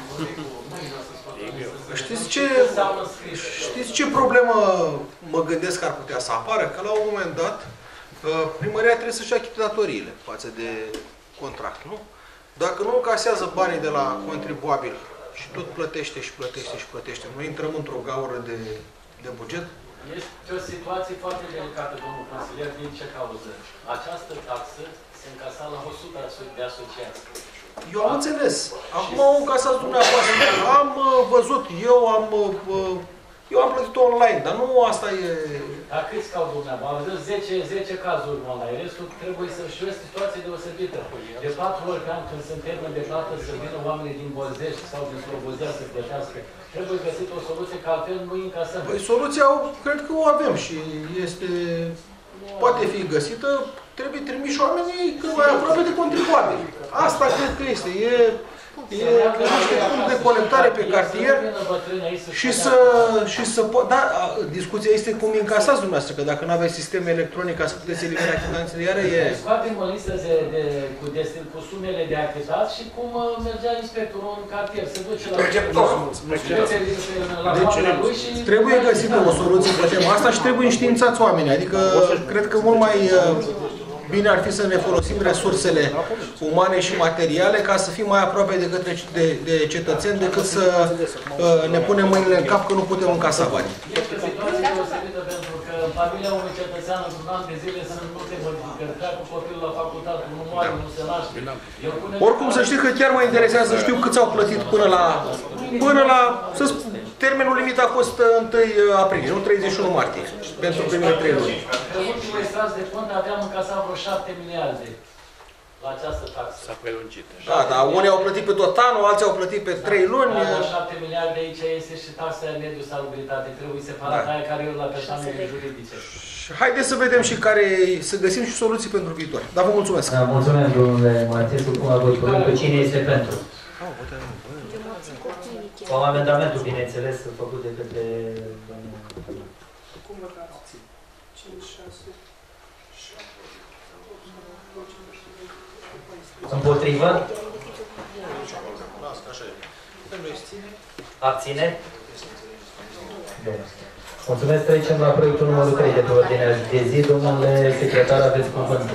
Știți ce problemă mă gândesc că ar putea să apară? Că la un moment dat primăria trebuie să-și achite datoriile față de contract, nu? Dacă nu încasează banii de la contribuabil și tot plătește și plătește și plătește, noi intrăm într-o gaură de buget? Este o situație foarte delicată, domnul consilier, din ce cauză? Această taxă se încasa la 100 de asociații. Eu am înțeles. Acum au încasat dumneavoastră. Am văzut, eu am plătit online, dar nu asta e... Dar câți cau dumneavoastră? Am văzut 10 cazuri online. Restul trebuie să știu o situație deosebită. De 4 ori pe an, când sunt termen de plată, să vină oamenii din Bozești sau din Slobozia să plătească. Trebuie găsit o soluție, că altfel nu încasăm. Păi soluția, cred că o avem și poate fi găsită. Trebuie trimiși oamenii cât mai aproape de contribuabili. Asta cred că este. E punct de conectare pe cartier și să pot... Da, discuția este cum încasați dumneavoastră, că dacă nu aveți sistem electronic ca să puteți elimina achitanțele, iară e... Scoatem o listă cu sumele de achitat și cum mergea inspectorul în cartier, se duce la... Deci, trebuie găsită o soluție pe tema asta și trebuie înștiințați oamenii. Adică, cred că mult mai... bine ar fi să ne folosim resursele umane și materiale ca să fim mai aproape de cetățeni decât să ne punem mâinile în cap că nu putem încasa banii. Este o situație deosebită pentru că în familia unui cetățean într-un an de zile sunt multe modificări. Treacă copilul la facultate, nu moare, nu se naște. Oricum să știți că chiar mă interesează să știu câți au plătit până la să spun, termenul limit a fost 1 aprilie, nu 31 martie, pentru primele 3 luni. Pe ultimul extras de cont aveam încasat vreo 7 miliarde la această taxă. S-a prelungit. Da, dar unii au plătit pe tot anul, alții au plătit pe 3 luni. La 7 miliarde aici este și taxa de mediu salubritate. Trebuie separat aia care e la persoanele juridice. Haideți să vedem și să găsim și soluții pentru viitor. Dar vă mulțumesc. Da, mulțumesc, domnule Martescu. Cum a fost proiectul? Cine este pentru? Cu amendamentul, bineînțeles, făcut de către domnul... Cum votați? 5, 6, 7, Împotrivă? Abține? Bine. Mulțumesc, trecem la proiectul numărul 3 de pe ordinea de zi. Domnule secretar, aveți cuvântul.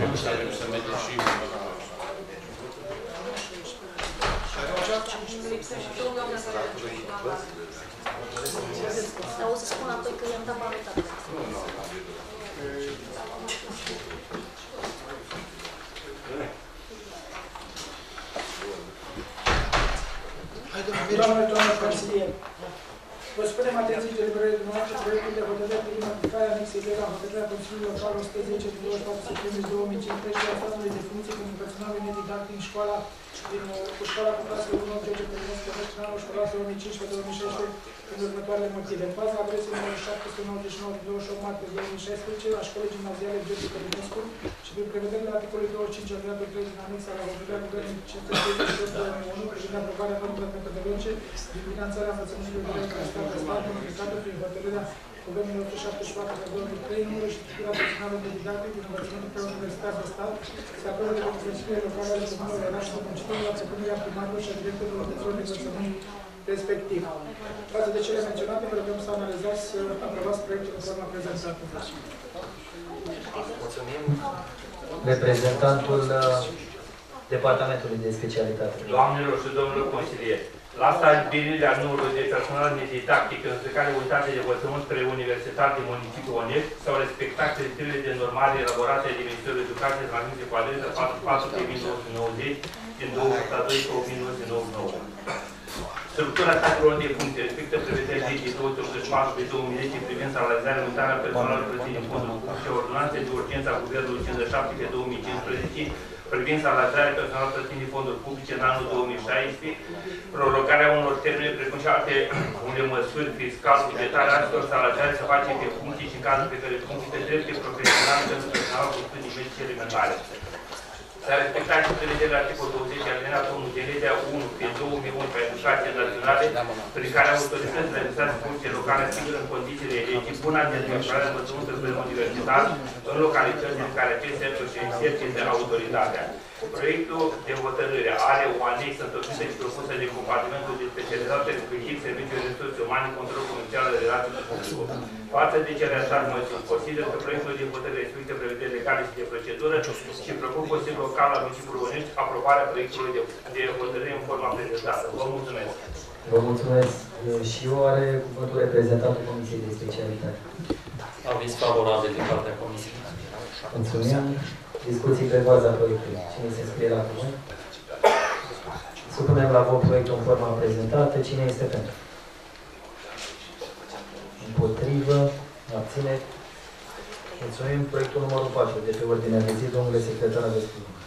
Dar o să spun apoi că i-am dat balotat. Doamnelor consilieri, vă spunem atenție deliberării dumneavoastră proiectul de hotărâre privind modificarea anexei de la hotărârea Consiliului Local 110 din 24 septembrie 2015 a statului de funcție pentru personalul nedidactic din școala cu școala cu clasă 1, George Călinescu, profesionalul școlară 2015-2016 în următoarele motive. În baza adresei numărul 799 din 28 martie 2016 a școlii gimnaziale George Călinescu și prin prevederile articolului 25 alineatul 3 din anexa la hotărârea Guvernului 538/2001 privind aprobarea normelor metodologice din finanțarea învățământului de la stat de stat modificată prin hotărârea Guvernului 174/2003 numărul și structura personală de didactic din învățământul preuniversitar de stat se aprobă de Consiliile Locale ale Comunelor Oraș și Municipiului la propunerea primarului și a directorului de zone de învățământ respectiv. Față de cele menționate, vă rugăm să analizați, să aprobați proiectul în forma prezentată. Mulțumim. Reprezentantul Departamentului de Specialitate. Doamnelor și domnilor consilieri, la stabilirea numărului de personal nedidactic în fiecare unitate de învățământ preuniversitar din municipiul Onești s-au respectat criteriile de normare elaborate de Ministerul Educației transmise cu adresa 44.990 din 2002-1999. Structura statelor de funcție respectă prevederile legii 284 de 2010 privind salarizarea unitară a personalului plătit din fondul public și ordonanțe de urgență a Guvernului 57 de 2015 privind salarizarea personalului plătit din fonduri publice în anul 2016, prorogarea unor termene precum și alte unele măsuri fiscal-bugetare, astfel salarizarea se face pe funcții și în cazul pe care funcții drepte profesionale pentru personal cu studii medice elementare. S-a respectat și prevederile articolul 20 alineatul 1 din legea 1 din 2001 pe educație naționale, prin care autoritățile realizează funcții locale asigură în condițiile legii buna desfășurare învățământului universitar în localitățile în care acest sector se exercite autoritatea. Proiectul de hotărâre are o anexă întocmită și propusă de compartimentul de specialitate respectiv Serviciul de Resurse Umane, Control Comercial de Relații cu Publicul. Față de cele așa măsuri, consider că proiectul de hotărâre respectă prevederi legale și de procedură și propun Consiliul Local la municipiul Onești aprobarea proiectului de hotărâre în forma prezentată. Vă mulțumesc! Vă mulțumesc. Și eu are cuvântul reprezentantul Comisiei de Specialitate. Aviz favorabil din partea Comisiei. Mulțumim. Discuții pe baza proiectului. Cine se înscrie la cuvânt? Supunem la vot proiectul în forma prezentată. Cine este pentru? Împotrivă? Abțineri? Mulțumim. Proiectul numărul 4 de pe ordinea de zi. Domnule secretar, aveți cuvânt.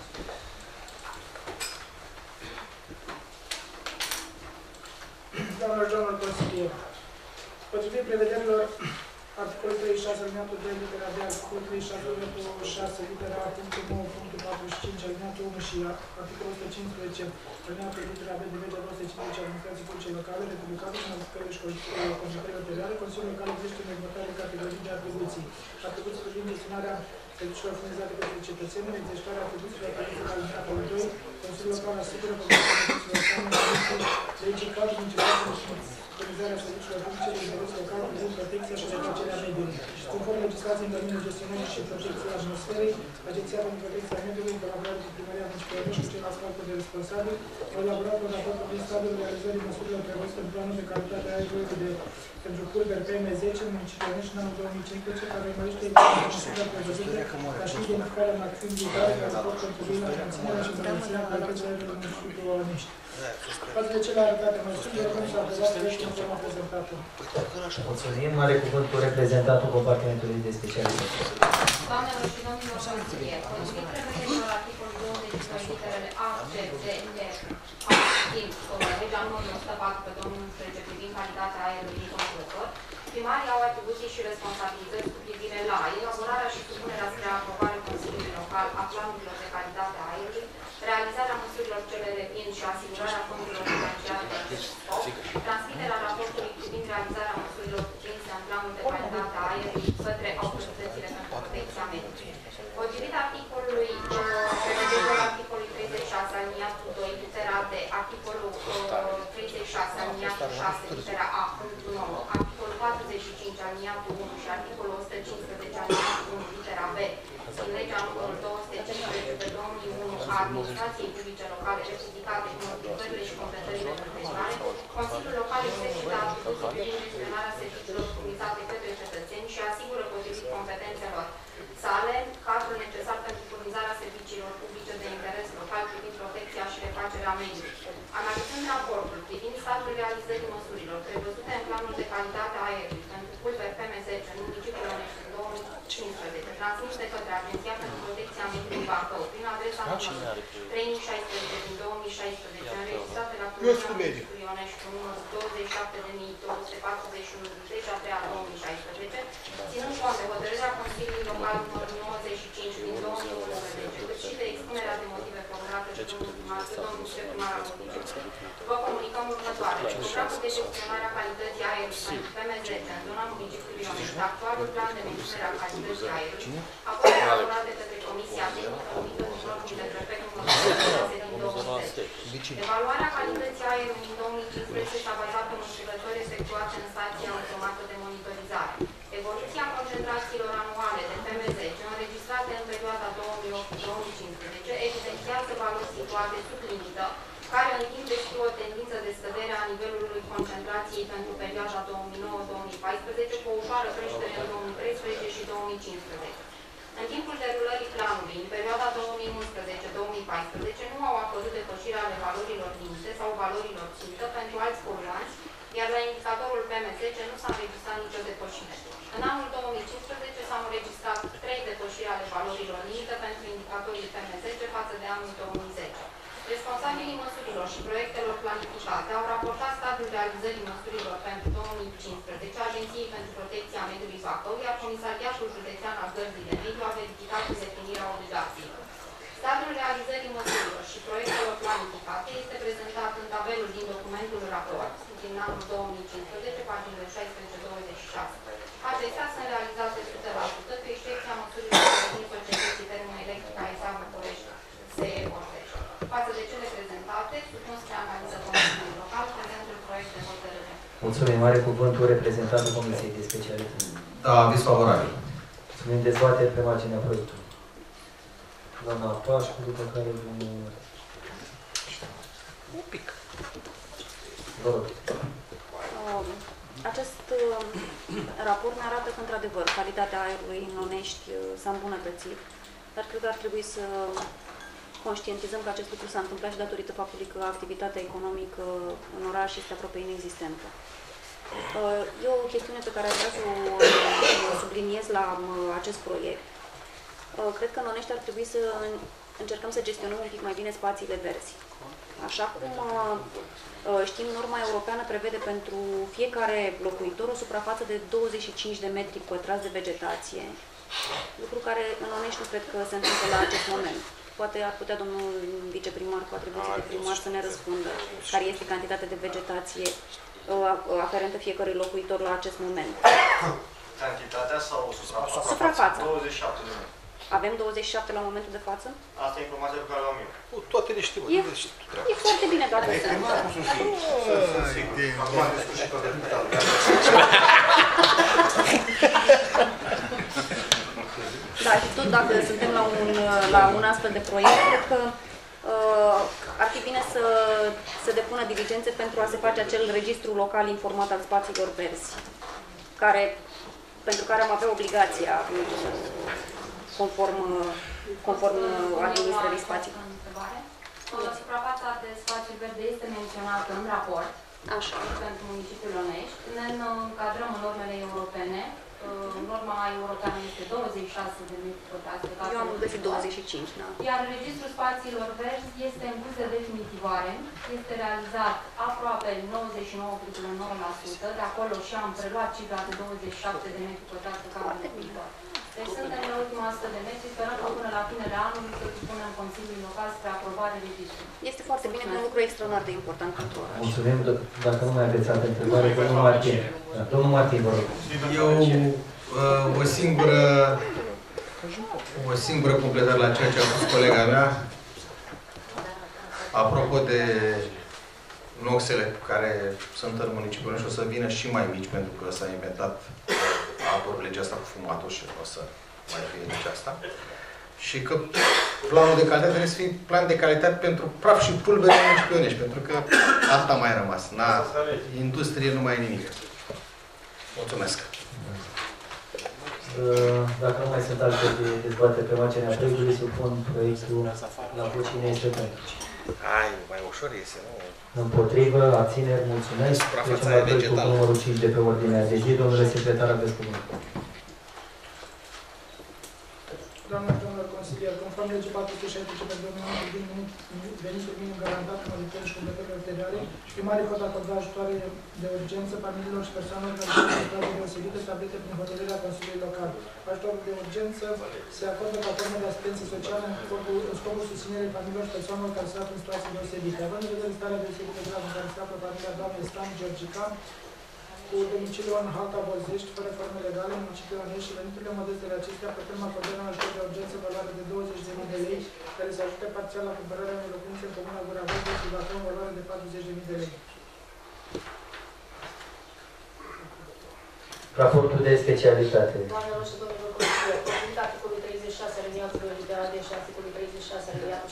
Doamnelor și domnilor consilieri, potrivit prevederilor articolul 36 alineatul 2 litera B, articolul 36 alineatul 6 litera A, punctul 9, punctul 45 alineatul 1 și articolul 115 alineatul litera B de legea 250 administrații publice locale, republicate în modificările și completările ulterioare, Consiliul Local găsește în următoarele categorii de atribuții. Atribuții privind gestionarea serviciilor furnizate către cetățenii, exercitarea atribuțiilor prevăzute la alineatul 2, Consiliul Local asigură comunitatea legii cadru municipale furnizarea serviciilor publice de interes local privind protecția și refacerea mediului. Conform legislației în domeniul gestionării și protecției atmosferei, Agenția pentru Protecția Mediului, în colaborare cu Primăria Municipiului și ceilalți factori de responsabili, au elaborat un raport privind stadiul realizării măsurilor prevăzute în planul de calitate a aerului pentru pulberi PM10 în municipiul și în anul 2015, care urmărește măsurile prevăzute, ca și identificarea în acțiuni viitoare care pot contribui la menținerea și îmbunătățirea calității aerului în municipiul Onești. Față de cele arătate măsuri, rugăm să aprobați proiectul în forma prezentată. Mulțumim. Are cuvântul reprezentantul Compartimentului de Specialitate. Doamnelor și domnilor consilieri, potrivit prevederilor articolul 22 literele A, C, D, E, legea numărul 104 pe 2011 privind calitatea aerului înconjurător, primarii au atribuții și responsabilități cu privire la elaborarea și supunerea spre aprobare Consiliului Local a planurilor de calitate a aerului, realizarea măsurilor celele fiind și asigurarea fondurilor financiare de acest scop, transmiterea raportului privind realizarea măsurilor cuprinse în planul de calitate a aerului către autoritățile pentru protecția mediului. Potrivit articolului 36 aliniatul 2 litera D, articolul 36 aliniatul 6 litera A, punctul 9, articolul 45 aliniatul 1 și articolul 115 aliniatul 1 litera B din legea numărul 215 pe 2001 a administrației publice locale republicate cu modificările și completările profesionale, Consiliul Local exercită atribuții privind gestionarea serviciilor furnizate către cetățeni și asigură potrivit competențelor sale cadrul necesar pentru furnizarea serviciilor publice de interes local privind protecția și refacerea afacerea mediului. Analizând raportul privind statul realizării măsurilor prevăzute în planul de calitate a aerului pentru pulver PM10 în municipiul Onești în 2015, transmis de către Agenția pentru Protecția Mediului Bacău, prin adresa numărul 3016 din 2016, înregistrate la Comisia Municipiului Onești cu numărul 27.241 din 10/3/2016, ținând cont de hotărârea Consiliului Local numărul 95 din 2011, cât și de expunerea de motive formulate de domnul primar al municipiului, vă comunicăm următoarele. Programul de gestionare a calității aerului pentru PM10 în zona municipiului Onești, actualul plan de menținere a calității aerului, a fost elaborat de către Comisia Tehnică numită în ordine de prefect numărul 6 din 2010. Evaluarea calității aerului în 2015 s-a bazat pe măsurători efectuate în stația automată de monitorizare. Evoluția concentrațiilor anuale de PM10 înregistrate în perioada 2008-2015 evidențiază valori situate sub limită, care în timp descriu o tendință de scădere a nivelului concentrației pentru perioada 2009-2014 cu o ușoară creștere în 2013 și 2015. În timpul derulării planului, în perioada 2011-2014, nu au apărut depășiri ale valorilor limite sau valorilor țintă pentru alți poluanți, iar la indicatorul PM10 nu s-a înregistrat nicio depășire. În anul 2015 s-au înregistrat 3 depășiri ale valorilor limite pentru indicatorul PM10 față de anul 2010. Responsabilii măsurilor și proiectelor planificate au raportat stadiul realizării măsurilor pentru 2015 Agenției pentru Protecția Mediului Bacău, iar Comisariatul Județean al Gărzii de Mediu a verificat îndeplinirea obligațiilor. Stadiul realizării măsurilor și proiectelor planificate este prezentat în tabelul din documentul raport din anul 2015, paginile 16-26. Acestea sunt realizate 100%, cu excepția măsurilor din societății termoelectrică a ESA București, SE Ortești. Față de cele prezentate, supun spre analiză Consiliului Local prezentul proiect de hotărâre. Mulțumim. Are cuvântul reprezentantul Comisiei de Specialitate. Da, aviz favorabil. Mulțumim. Dezbatere pe marginea proiectului. Doamna Pașcu, după care domnul... Un pic. Vă rog. Acest raport ne arată că, într-adevăr, calitatea aerului în Onești s-a îmbunătățit, dar cred că ar trebui să conștientizăm că acest lucru s-a întâmplat și datorită faptului că activitatea economică în oraș este aproape inexistentă. E o chestiune pe care aș vrea să o subliniez la acest proiect. Cred că în Onești ar trebui să încercăm să gestionăm un pic mai bine spațiile verzi. Așa cum știm, norma europeană prevede pentru fiecare locuitor o suprafață de 25 de metri pătrați de vegetație, lucru care în Onești nu cred că se întâmplă la acest moment. Poate ar putea domnul viceprimar cu atribuții de primar să ne răspundă care este cantitatea de vegetație aferentă fiecărui locuitor la acest moment. Cantitatea sau suprafața? Suprafața. 27 de metri. Avem 27 la momentul de față? Asta e informația pe care o am eu. Toate le știu. E foarte bine dacă sunt. Da, și tot dacă suntem la un astfel de proiect, cred că ar fi bine să se depună diligențe pentru a se face acel registru local informat al spațiilor verzi, pentru care am avea obligația conform administrării spațiilor. Suprafața de spațiu verde este menționată în raport. Așa. Pentru municipiul Onești. Ne încadrăm în normele europene. Norma europeană este 26 de metri pătrați. Eu am găsit 25, da. Iar registrul spațiilor verzi este în curs de definitivare. Este realizat aproape 99,9%. De acolo și am preluat cifra de 27 de metri pătrați pe care locuitor. Deci suntem la ultima 100 de metri, sperăm că până la finele anului să supunem Consiliului Local spre aprobare registrului. Este foarte bine, un lucru extraordinar de important pentru oraș. Mulțumim. Dacă nu mai aveți alte întrebare, domnul Martin. Domnul Martin, vă rog. Eu o singură completare la ceea ce a spus colega mea. Apropo de noxele care sunt în municipiul și o să vină și mai mici, pentru că s-a inventat legea asta cu fumatul și o să mai fie legea asta. Și că planul de calitate trebuie să fie plan de calitate pentru praf și pulbere în municipiul Onești, pentru că asta mai a rămas. Industrie nu mai e nimic. Mulțumesc. Dacă nu mai sunt alte dezbateri pe marginea proiectului, supun proiectul la vot. Cine este pentru? Ai, mai ușor este, nu? Împotrivă, abțineri, mulțumesc. Trecem la proiectul cu numărul 5 de pe ordinea de zi. Domnule secretar, aveți cuvântul. Doamna și domnilor consilieri, conform legii 416 pentru 2009 din venitul minim garantat în modificări și completări ulterioare, primarii pot acorda ajutoare de urgență familiilor și persoanelor care sunt în situații deosebite stabilite prin hotărârea Consiliului Local. Ajutorul de urgență se acordă ca formă de asistență socială în scopul susținerii familiilor și persoanelor care se află în situații deosebite. Având în vedere starea deosebită grav în care se află familia doamnei Stan Georgica, cu domiciliu în Halta Bozești, fără forme legale, în municipiul Onești și veniturile modestele acestea, putem acorda un ajutor de urgență în valoare de 20.000 de lei, care să ajute parțial la cumpărarea unei locuințe în comuna Gura Verde și Bacău în valoare de 40.000 de lei. Raportul de specialitate. Doamnelor și domnilor consilieri, potrivit articolului 36 alineatul 2 litera D și articolului 36 alineatul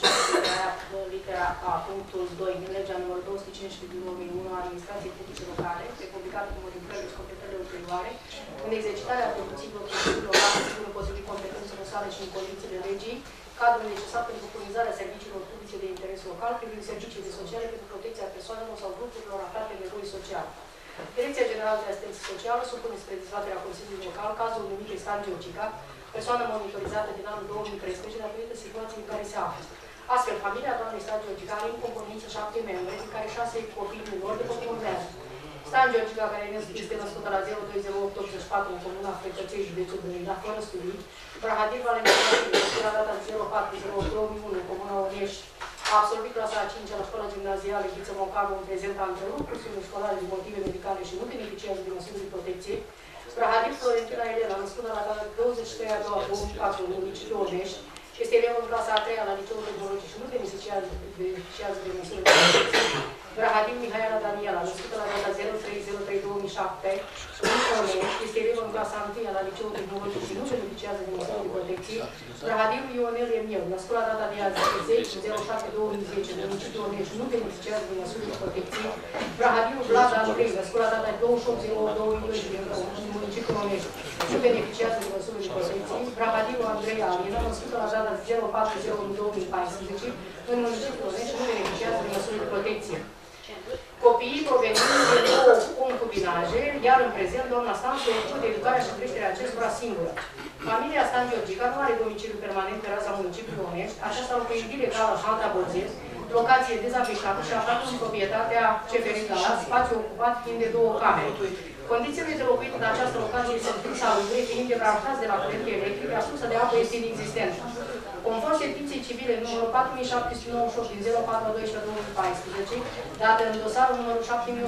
6 litera A punctul 2 din legea numărul 215 din 2001 a administrației publice locale, republicată cu modificările și completările ulterioare, în exercitarea atribuțiilor Consiliului Local, sigur potrivit competențelor sale și în condițiile legii, cadrul necesar pentru furnizarea serviciilor publice de interes local, privind serviciile sociale pentru protecția persoanelor sau grupurilor aflate în nevoie sociale. Direcția Generală de Asistență Socială supune spre dezbaterea Consiliului Local cazul numit Stan Georgica, persoană monitorizată din anul 2013 datorită situației în care se află. Astfel, familia doamnei Stan Georgica are în componență 7 membri, din care 6 copii minori, după cum urmează. Stan Georgica, care este născută la 020884 în comuna Frecăței, județul Brăila, fără studii, Brahadil Valentina, născut la data 04/08/2001 în comuna Onești, a absolvit clasa a 5-a la școala gimnazială Ghiță Moncanu, în prezent a întrerupt cursurile școlare din motive medicale și nu beneficiază de măsuri de protecție. Brahadil Florentina Elena, născută la data 23/2/2004 în municipiul Onești, este elevă în clasa a 3-a la liceul tehnologic și nu beneficiază de măsuri de protecție. Brahadil Mihaela Daniela, născută la data 03/03/2007 în Onești, este elevă în clasa 1-a la liceul tehnologic și nu beneficiază de măsuri de protecție. Brahadil Ionel Emiel, născut la data de azi 10/07/2010 în municipiul Onești, nu beneficiază de măsuri de protecție. Brahadil Vlad Andrei, născut la data 28/08/2012 în municipiul Onești, nu beneficiază de măsuri de protecție. Brahadil Andrei Alina, născută la data 04/01/2014 în municipiul Onești, nu beneficiază de măsuri de protecție. Copiii provenind de două concubinaje, iar în prezent doamna Stan se ocupă de educarea și creșterea acestora singură. Familia Stan Georgica nu are domiciliu permanent pe raza municipiului Onești, aceasta locuind ilegal în Halta Bozești, locație dezafectată și aflată în proprietatea CFR Galați, spațiu ocupat fiind de 2 camere. Condițiile de locuit în această locație sunt insalubre, fiind debranșați de la curentul electric, iar sursa de apă este inexistentă. Conform sentinței civile numărul 4798 din 04/12/2014, dată în dosarul numărul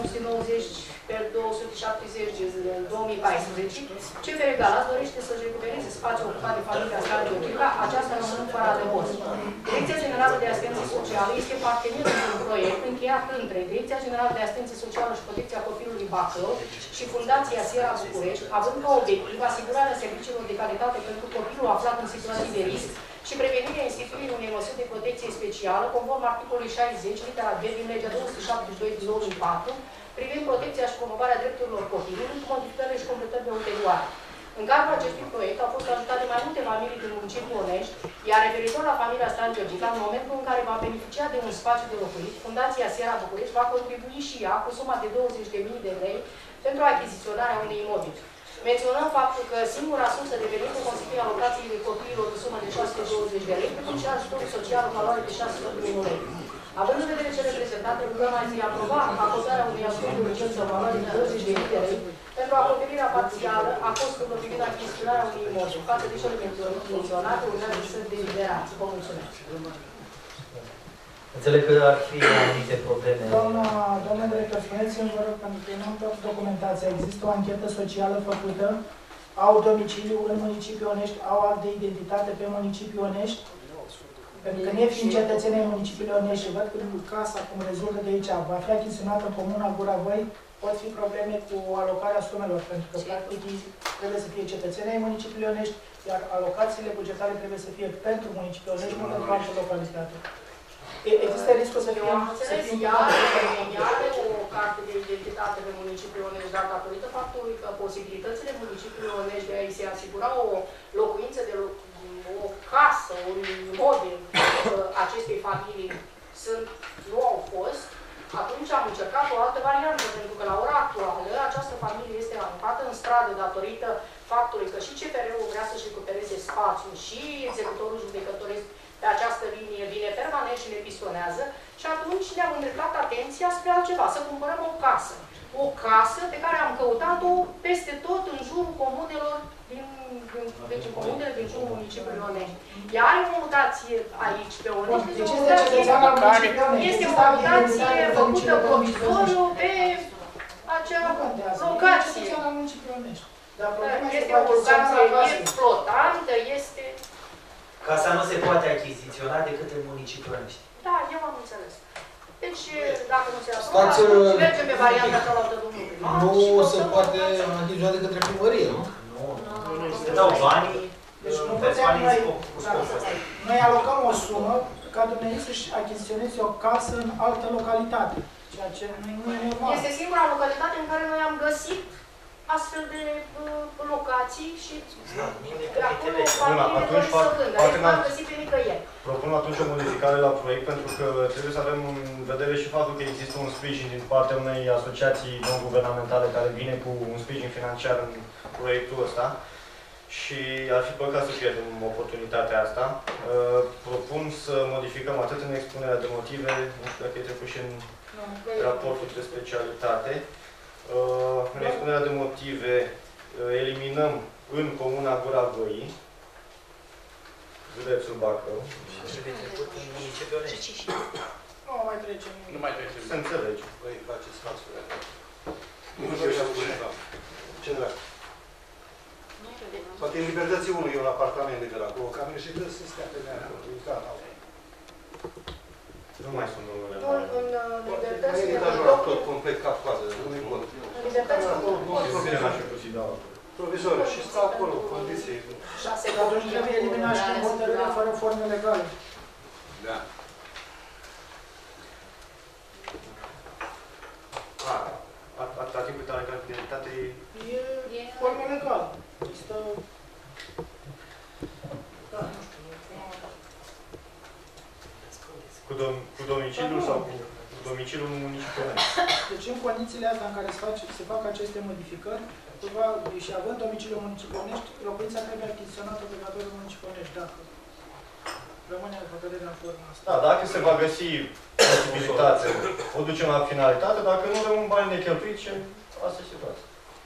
7890/270 din 2014, CFR Galați dorește să-și recupereze spațiul ocupat de familia Stan Georgica, aceasta rămânând fără adăpost. Direcția Generală de Asistență Socială este partenerul într-un proiect încheiat între Direcția Generală de Asistență Socială și Protecția Copilului Bacău și Fundația Sierra București, având ca obiectiv asigurarea serviciilor de calitate pentru copilul aflat în situații de risc și prevenirea instituirii unei măsuri de protecție specială, conform articolului 60, litera B din legea 272 din 2004, privind protecția și promovarea drepturilor copilului, cu modificările și completările ulterioare. În cadrul acestui proiect au fost ajutate mai multe familii din municipiul Onești, iar referitor la familia Stan Georgica, în momentul în care va beneficia de un spațiu de locuit, Fundația Sierra București va contribui și ea cu suma de 20.000 de lei pentru achiziționarea unui imobil. Menționăm faptul că singura sursă de venit constituie alocațiile copiilor de sumă de 620 de lei, precum și ajutorul social în valoare de 600.000 lei. Având în vedere cele prezentate, rugăm a aproba acordarea unui ajutor de urgență în valoare de 20.000 de lei pentru acoperirea parțială a costurilor privind achiziționarea unui imobil. Față de cele menționate, urmează să deliberați. Vă mulțumesc. Înțeleg că ar fi anumite probleme. Doamna director, spuneți-mi, vă rog, pentru că eu nu am toată documentația. Există o anchetă socială făcută, au domiciliu în municipiul Onești, au act de identitate pe municipiul Onești, pentru că nefiind cetățenii municipiului Onești și văd că casa, cum rezultă de aici, va fi achiziționată în comuna Gura Voi, pot fi probleme cu alocarea sumelor, pentru că practic trebuie să fie cetățenii municipiului Onești, iar alocațiile bugetare trebuie să fie pentru municipiul Onești, nu pentru altă localitate. Există riscul să fie... Eu am înțeles, ea are o carte de identitate pe municipiul Onești, dar datorită faptului că posibilitățile municipiului Onești de a-i se asigura o locuință, o casă, un imobil acestei familii nu au fost, atunci am încercat o altă variantă, pentru că la ora actuală această familie este aruncată în stradă datorită faptului că și CFR-ul vrea să-și recupereze spațiul și executorul judecătoresc pe această linie vine permanent și ne pistonează și atunci ne-am îndreptat atenția spre altceva, să cumpărăm o casă. O casă pe care am căutat-o peste tot în jurul comunelor deci în comunele din jurul municipiului Onești. Ea are o mutație aici pe Onești, este o mutație făcută provizoriu pe acea locație. Este o locație flotantă, este... Casa nu se poate achiziționa decât în municipiul Onești. Da, eu am înțeles. Deci, dacă nu se aprobă, mergem pe varianta cealaltă domnului. Nu se poate achiziționa de către primărie, nu? Nu se dau banii, deci nu putem noi alocăm o sumă ca dumneavoastră să-și achiziționeze o casă în altă localitate, ceea ce nu e normal. Este singura localitate în care noi am găsit astfel de locații și de acolo familiile dori să vândă. Deci nu am găsit pe nicăieri. Propun atunci o modificare la proiect, pentru că trebuie să avem în vedere și faptul că există un sprijin din partea unei asociații non-guvernamentale care vine cu un sprijin financiar în proiectul ăsta și ar fi păcat să pierdem oportunitatea asta. Propun să modificăm atât în expunerea de motive, nu știu dacă e trecut și în raportul de specialitate. În expunerea de motive eliminăm în comuna Gura Văii, județul Bacău. Nu mai trecem. Nu mai trecem. Se înțelege. Voi faceți fațul. Ce dracu? Poate în Libertății 1 e un apartament de la cu o cameră și dă să stea pe mea. Nu mai sunt domnule. În Libertății 1 tot complet cap-coadă, nu-i bun. În Libertății 1 provizoriu și stau acolo, condiții. Atunci trebuie eliminat și hotărâre fără forme legale. Da. Atâta timp cât are cantitatea e formă legală. Există... Da, nu știu. Cu domiciliul sau cu domiciliul municipial. Deci în condițiile astea în care se fac aceste modificări, și având domiciliul municipionești, locuința trebuie achiziționată obligatoriu municipionești, dacă rămâne hotărârea în forma asta. Da, dacă se va găsi posibilitate, o ducem la finalitate, dacă nu rămân bani necheltuiți, asta e situația.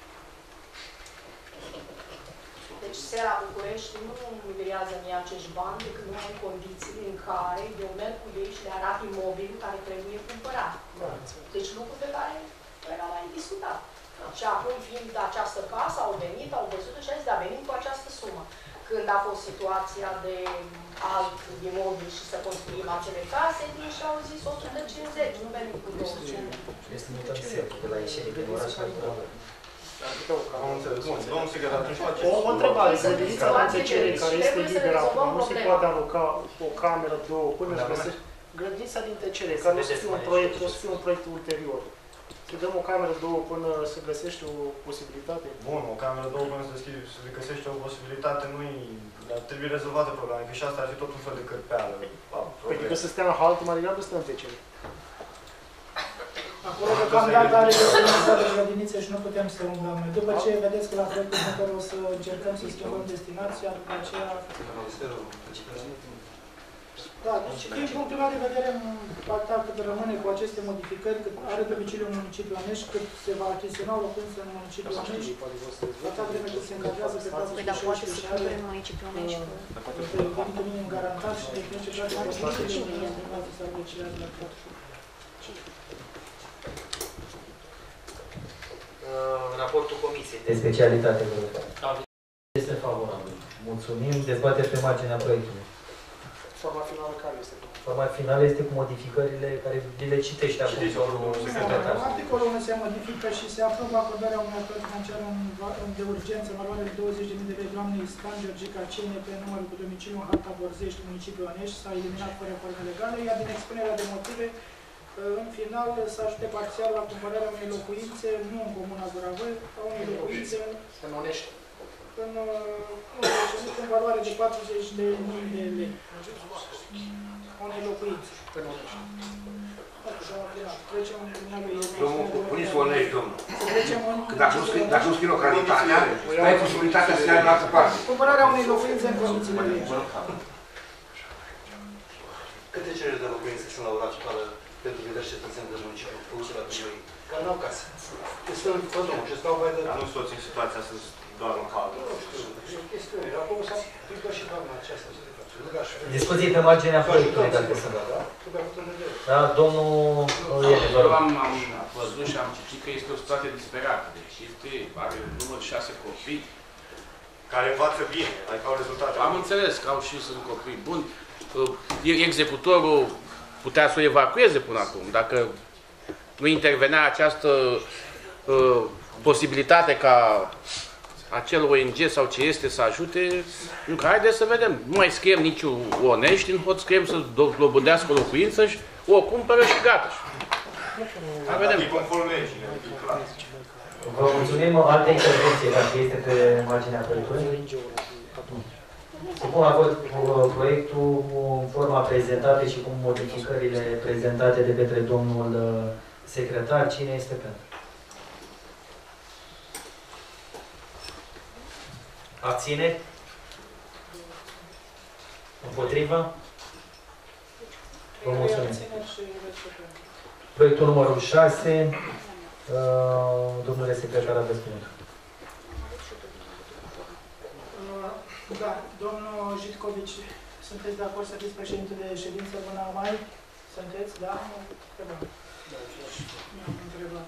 Deci Sera București nu livrează mie acești bani decât numai în condițiile în care eu merg cu ei și le arăt imobilul care trebuie cumpărat. Deci lucru pe care noi l-am mai discutat. Și acum, fiind această casă, au venit, au văzut și au zis, da, venim cu această sumă. Când a fost situația de alt imobil și să construim acele case, din și au zis 150, nu venim cu 200. Este mutat de la ieșire din oraș. Am înțeles. Bun, domnul secretar, atunci faceți... O întrebare, grădinița de tăcere care este liberă acum, nu se poate aloca o cameră, două, până se găsește... Grădinița din tăcere, care nu să fie un proiect, o să fie un proiect ulterior. Să dăm o cameră, două, până se găsește o posibilitate? Bun, o cameră, două, până se găsește o posibilitate, nu-i... Dar trebuie rezolvată problema, că și asta ar fi tot un fel de cărpeală. Păi că să stea în haltă, mai degrabă stă în tăcere. Acolo deocamdată are grădinița de grădinițe și nu putem să umblăm. După ce vedeți că la proiectul următor o să încercăm să schimbăm destinația, după aceea... Da, deci din punctul meu de vedere, atâta cât rămâne cu aceste modificări, cât are domiciliul municipiul Onești, cât se va achiziționa o locuință în municipiul Onești, atâta vreme cât se încadrează pe clasă Păi, dar poate să cumpere în municipiul Onești. venitul minim garantat și definește toate condițiile și să apreciază la tot. Raportul comisiei De specialitate, vă rog. Este favorabil. Mulțumim. Dezbatere pe marginea proiectului. Forma finală care este? Forma finală este cu modificările care le citește acum domnul secretar. Articolul 1 se modifică și se aprobă acordarea unui acord financiar de urgență în valoare de 20.000 de lei doamnei Stan Georgica Cine pe numărul cu domiciliu în Harta Borzești, municipiul Onești, s-a eliminat fără forme legale, iar din expunerea de motive, în final, să ajute parțial la cumpărarea unei locuințe, nu în comuna Guravăi, a unei locuințe în Onești. În valoare de 40.000 de lei. unei locuințe pe Onești. Domnul, puneți Onești, domnul. Că dacă nu scrie localitatea, ai posibilitatea să ia în altă parte. Cumpărarea unei locuințe în condițiile legii. Câte cereri de locuințe sunt la ora actuală pentru diverse cetățeni de municipiu puse la primărie? Care n-au casă. Este un pădrum și stau mai de... Dar nu toți în situația să doar în hală. Chestiune. Acum s-a picat și doamna aceasta. Discuții pe marginea proiectului, dacă sunt. Da, domnul Eu am văzut și am citit că este o situație disperată. Deci are număr 6 copii. Care învață bine, adică au rezultate. Am înțeles că au și sunt copii buni. Executorul putea să o evacueze până acum. Dacă nu intervenea această posibilitate ca acel ONG sau ce este să ajute, haideți să vedem. Nu mai scriem nici Onești, în hot scriem să dobândească o locuință și o cumpără și gata. Hai vedem. Vă mulțumim. Alte intervenții, dacă este pe marginea proiectului? Supun la vot proiectul în forma prezentată și cu modificările prezentate de către domnul secretar. Cine este pentru? Abține? Împotrivă? Vă mulțumesc. Proiectul numărul 6. Domnule secretar, aveți cuvântul. Da, domnul Jitcovici, sunteți de acord să fiți președinte de ședință luna mai? Sunteți, da? Întrebat.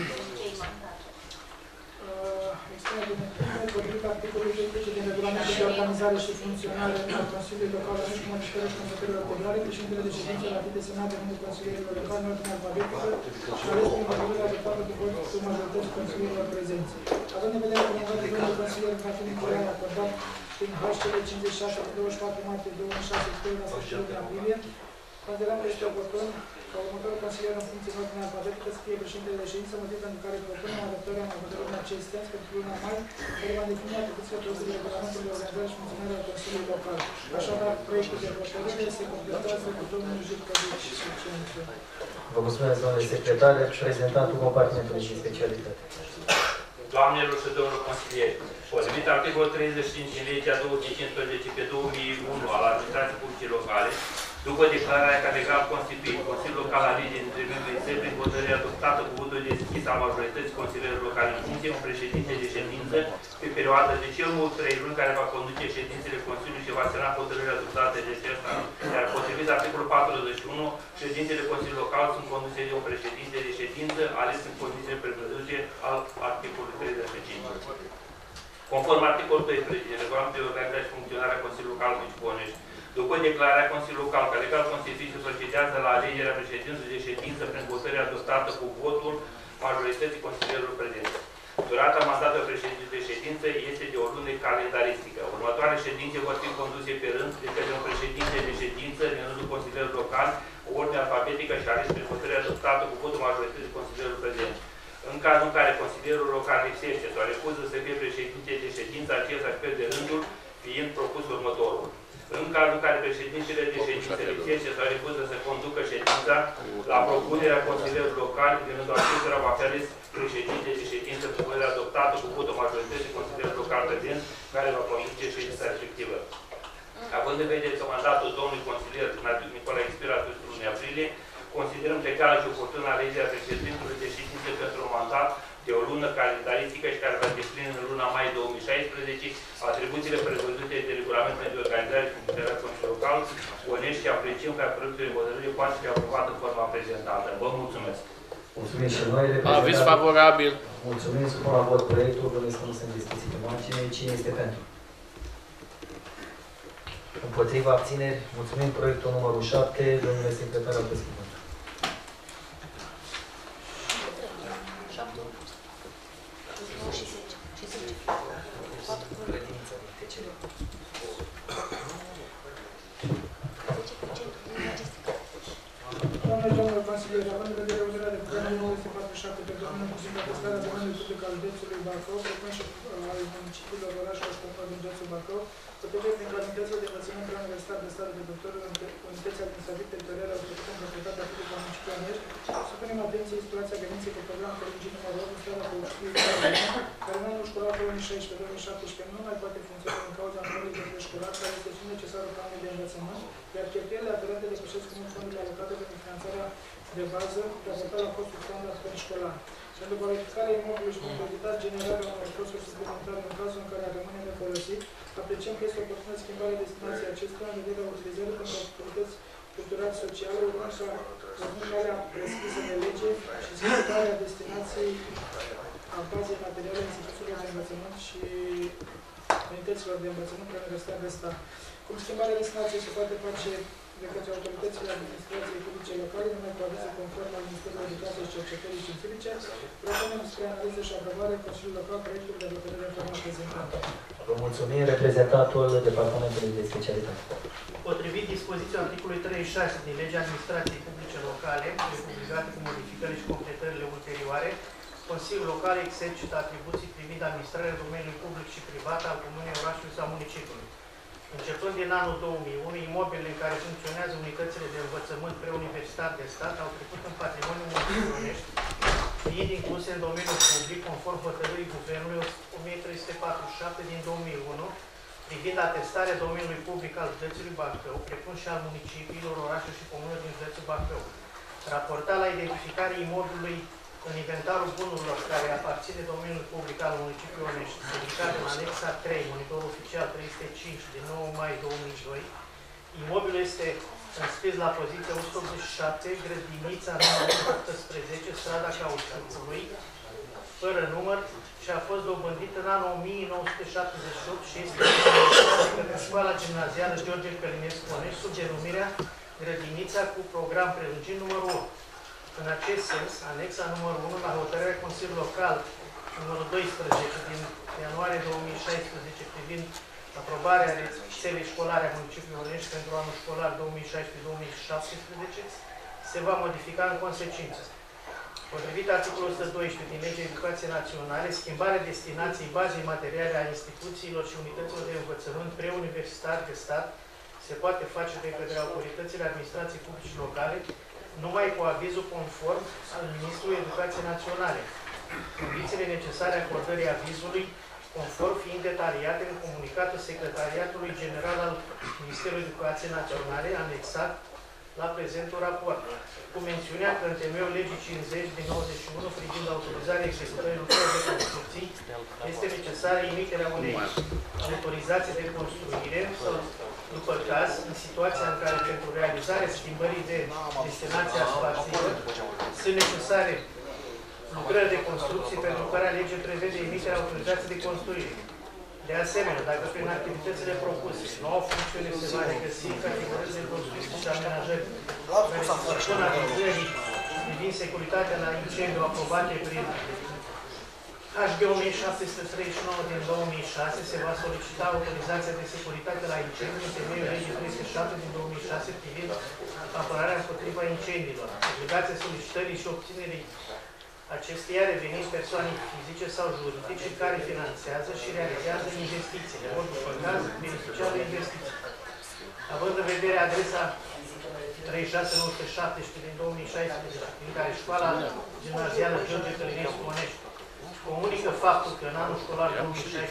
Expunere de motive, potrivit articolului 10 din regulamentul de organizare și funcționare al Consiliului Local al Onești, cu modificările și constatările următoare, președintele de ședință va fi desemnat de numele consilierilor locali în ordine alfabetică și ales prin hotărârea adoptată de votul majorității consilierilor prezenți. Având în vedere că mandatul domnului consilier va fi Nicolae acordat prin HCL 56 de 24 martie 2006 expiră la sfârșitul lunii aprilie, considerăm că este oportun ca următorul consilier în funcție în ordine alfabetică să fie președintele de ședință, motiv pentru care propunem adoptarea în hotărâre în acest sens pentru luna mai, care va defini atribuțiile propuse de regulamentul de organizare și funcționare al Consiliului Local. Așadar, proiectul de hotărâre se completează cu domnul Jitcovici succință. Vă mulțumesc, domnule secretar, reprezentantul compartimentului și specialitate. Doamnelor și domnilor consilieri, potrivit articolul 35 din legea 215 pe 2001 al administrației publice locale, după declararea ca legal constituit, Consiliul Local alege dintre membrii săi prin hotărâre adoptată cu votul deschis al majorității consilierilor locale în funcție un președinte de ședință pe perioada de cel mult 3 luni care va conduce ședințele Consiliului și va semna hotărârea adoptate de acesta. Iar potrivit articolul 41, ședințele Consiliului Local sunt conduse de un președinte de ședință ales în condițiile prevăzute al articolului 35. Conform articolul 12 din regulamentul de organizare și funcționare a Consiliului Local Municipiul Onești, după declararea Consiliului Local ca legal constituit se procedează la alegerea președinței de ședință prin hotărâre adoptată cu votul majorității consilierilor prezenți. Durata mandatului președintelui de ședință este de o lună calendaristică. Următoarele ședințe vor fi conduse pe rând de către un președinte de ședință din rândul consilierilor locali, o ordine alfabetică și ales prin hotărâre adoptată cu votul majorității consilierilor prezenți. În cazul în care consilierul local lipsește sau refuză să fie președinte de ședință, acesta își pierde rândul, fiind propus următorul. În cazul în care președintele de ședință lipsește sau refuză să conducă ședința, la propunerea consilierului local, din rândul acestora va fi ales președinte de ședință cu hotărâre adoptată cu votul majorității consilierului local prezent, care va conduce ședința respectivă. Având în vedere că mandatul domnului consilier Nicolae expiră la sfârșitul lunii aprilie, considerăm legală și oportună alegerea președintelui de ședință pentru un mandat de o lună calendaristică și care va deplini în luna mai 2016 atribuțiile prevăzute de regulamentul de organizare și funcționare a Consiliului Local Onești și apreciem ca proiectul de hotărâre poate fi aprobat în forma prezentată. Vă mulțumesc! Mulțumim și noi. Aviz favorabil. Mulțumim, supun la vot proiectul. Bănuiesc că nu sunt discuții pe margine. Cine este pentru? Împotriva abțineri. Mulțumim. Proiectul numărul 7. Domnule secretar, aveți cuvântul. Doamne, domnul consilier, având în vedere uzarea de care 947 pe domeniul cu atestarea domeniului public al județului Bacău, precum și al municipiilor, orașelor și comunelor din județul Bacău, potrivit din calitățile de învățământ la Universitatea de Stat de Doctorul Unității Administrative Teritoriale autorizate în proprietatea publică a municipiului Onești, supunem atenției situația graniței cu programul prelungit numărul 8 în strada Căuciului, care în anul școlar 2016-2017 nu mai poate funcționa din cauza numărului de preșcolar, care este și necesară planului de învățământ, iar cheltuielile aferente depășesc mult fondurile alocate pentru finanțarea de bază, raportat la costul standard preșcolar. Pentru valorificarea imobilului și pentru generarea unor costuri suplimentare în cazul în care ar rămâne nefolosit, apreciem că este oportună schimbarea destinației acestora în vederea utilizării pentru activități culturale sociale, urmând calea prescrisă de lege și schimbarea destinației a bazei materiale instituțiilor de învățământ și unităților de învățământ la Universitatea de Stat. Cum schimbarea destinației se poate face de către autoritățile administrației publice locale, numai cu avizul conform al Ministerului Educației și Cercetării Științifice, propunem spre analiză și aprobare Consiliul Local proiectul de hotărâre în forma prezentată. Vă mulțumim, reprezentantul Departamentului de Specialitate. Potrivit dispoziției articolului 36 din Legea Administrației Publice Locale, publicate cu modificările și completările ulterioare, Consiliul Local exercită atribuții privind administrarea domeniului public și privat al comunei, orașului sau municipiului. Începând din anul 2001, imobilele în care funcționează unitățile de învățământ preuniversitar de stat au trecut în patrimoniul municipiului Onești, fiind incluse în domeniul public, conform hotărârii Guvernului 1347 din 2001, privind atestarea domeniului public al județului Bacău, precum și al municipiilor, orașelor și comunelor din județul Bacău. Raportat la identificarea imobilului în inventarul bunurilor care aparține domeniului public al municipiului Onești, publicat în anexa 3, monitor oficial 305 din 9 mai 2002, imobilul este înscris la poziția 187, grădinița numărul 18, strada Cauciucului, fără număr, și a fost dobândit în anul 1978 și este de școala gimnazială George Călinescu Onești, sub denumirea Grădinița cu program prelungit numărul 8. În acest sens, anexa numărul 1 la hotărârea Consiliului Local numărul 12 din ianuarie 2016 privind aprobarea rețelei școlare a municipiului Onești pentru anul școlar 2016-2017 se va modifica în consecință. Potrivit articolul 112 din Legea Educației Naționale, schimbarea destinației bazei materiale a instituțiilor și unităților de învățământ preuniversitar de stat se poate face de către autoritățile administrației publice locale numai cu avizul conform al Ministrului Educației Naționale. Condițiile necesare acordării avizului conform fiind detaliate în comunicatul Secretariatului General al Ministerului Educației Naționale, anexat la prezentul raport, cu mențiunea că în temeiul legii 50 din 91 privind autorizarea executării lucrărilor de construcții, este necesară emiterea unei autorizații de construire sau, după caz, în situația în care pentru realizarea schimbării de destinație spațiilor sunt necesare lucrări de construcții pentru care legea prevede emiterea autorizației de construire. De asemenea, dacă prin activitățile propuse noua funcțiune se va regăsi în categoriile de construcții și amenajări care se supun avizării privind securitatea la incendiu aprobate prin HB 1739 din 2006, se va solicita autorizația de securitate la incendiu în temeiul legii 307 din 2006 privind apărarea împotriva incendiilor. Obligația solicitării și obținerii acesteia revenind persoane fizice sau juridice care finanțează și realizează investițiile, ori după caz beneficiar de investiții. Având în vedere adresa 36917 din 2016, din care școala gimnazială George Călinescu Onești comunică faptul că în anul școlar 2016-2017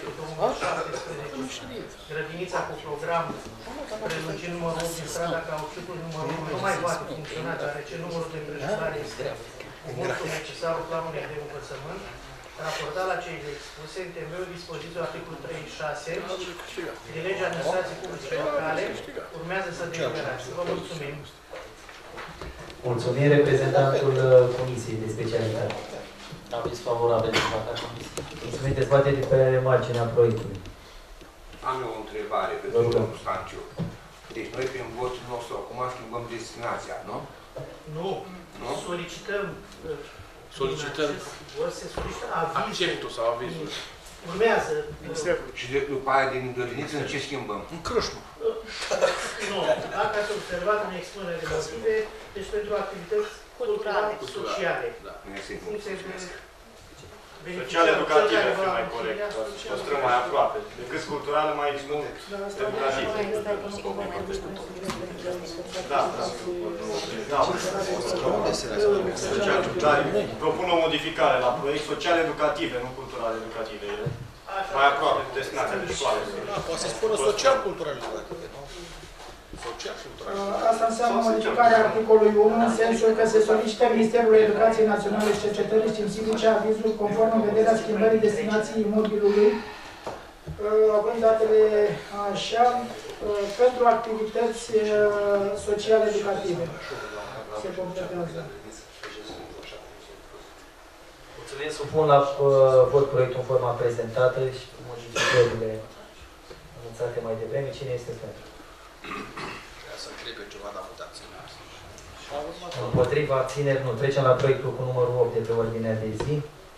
grădinița cu program prelungit numărul 8 din strada Cauciucului numărul 1 nu mai poate funcționa, deoarece numărul de prejubilare este cuvântul necesarul planului de învățământ, raportat la cei expuse în temeiul dispoziției articolul 36 din Legea Administrației Publice Locale, urmează să deliberați. Vă mulțumim. Mulțumim, reprezentantul Comisiei de Specialitate. Aveți favorabil din partea Comisiei. Mulțumim, dezbatere pe marginea proiectului. Am eu o întrebare pentru domnul Stanciu. Deci noi prin votul nostru acum schimbăm destinația, nu? Nu. Nu? Solicităm se solicită acceptul sau avizul. Urmează. Și după aia din grădiniță în ce schimbăm? În Crâșnu. Nu. Dacă ați observat în expunerea de motive, deci pentru activități Culturale. Sociale. Social educative ar fi mai corect, păstrăm mai aproape. Decât culturală, mai mult educativ. Da. Propun o modificare la proiect social educative, nu cultural educative. Mai aproape de destinația de școală. Poate să spună social cultural educative, nu? Asta înseamnă modificarea articolului 1 în sensul că se solicită Ministerului Educației Naționale și Cercetării Științifice avizul conform în vederea schimbării destinației imobilului, având datele așa, pentru activități sociale educative. Se completează. Mulțumim, supun la vot proiectul în forma prezentată și cu modificările anunțate mai devreme. Cine este pentru? Să întrebe ceva, dar puteți. Împotriva abțineri nu. Trecem la proiectul cu numărul 8 de pe ordinea de zi.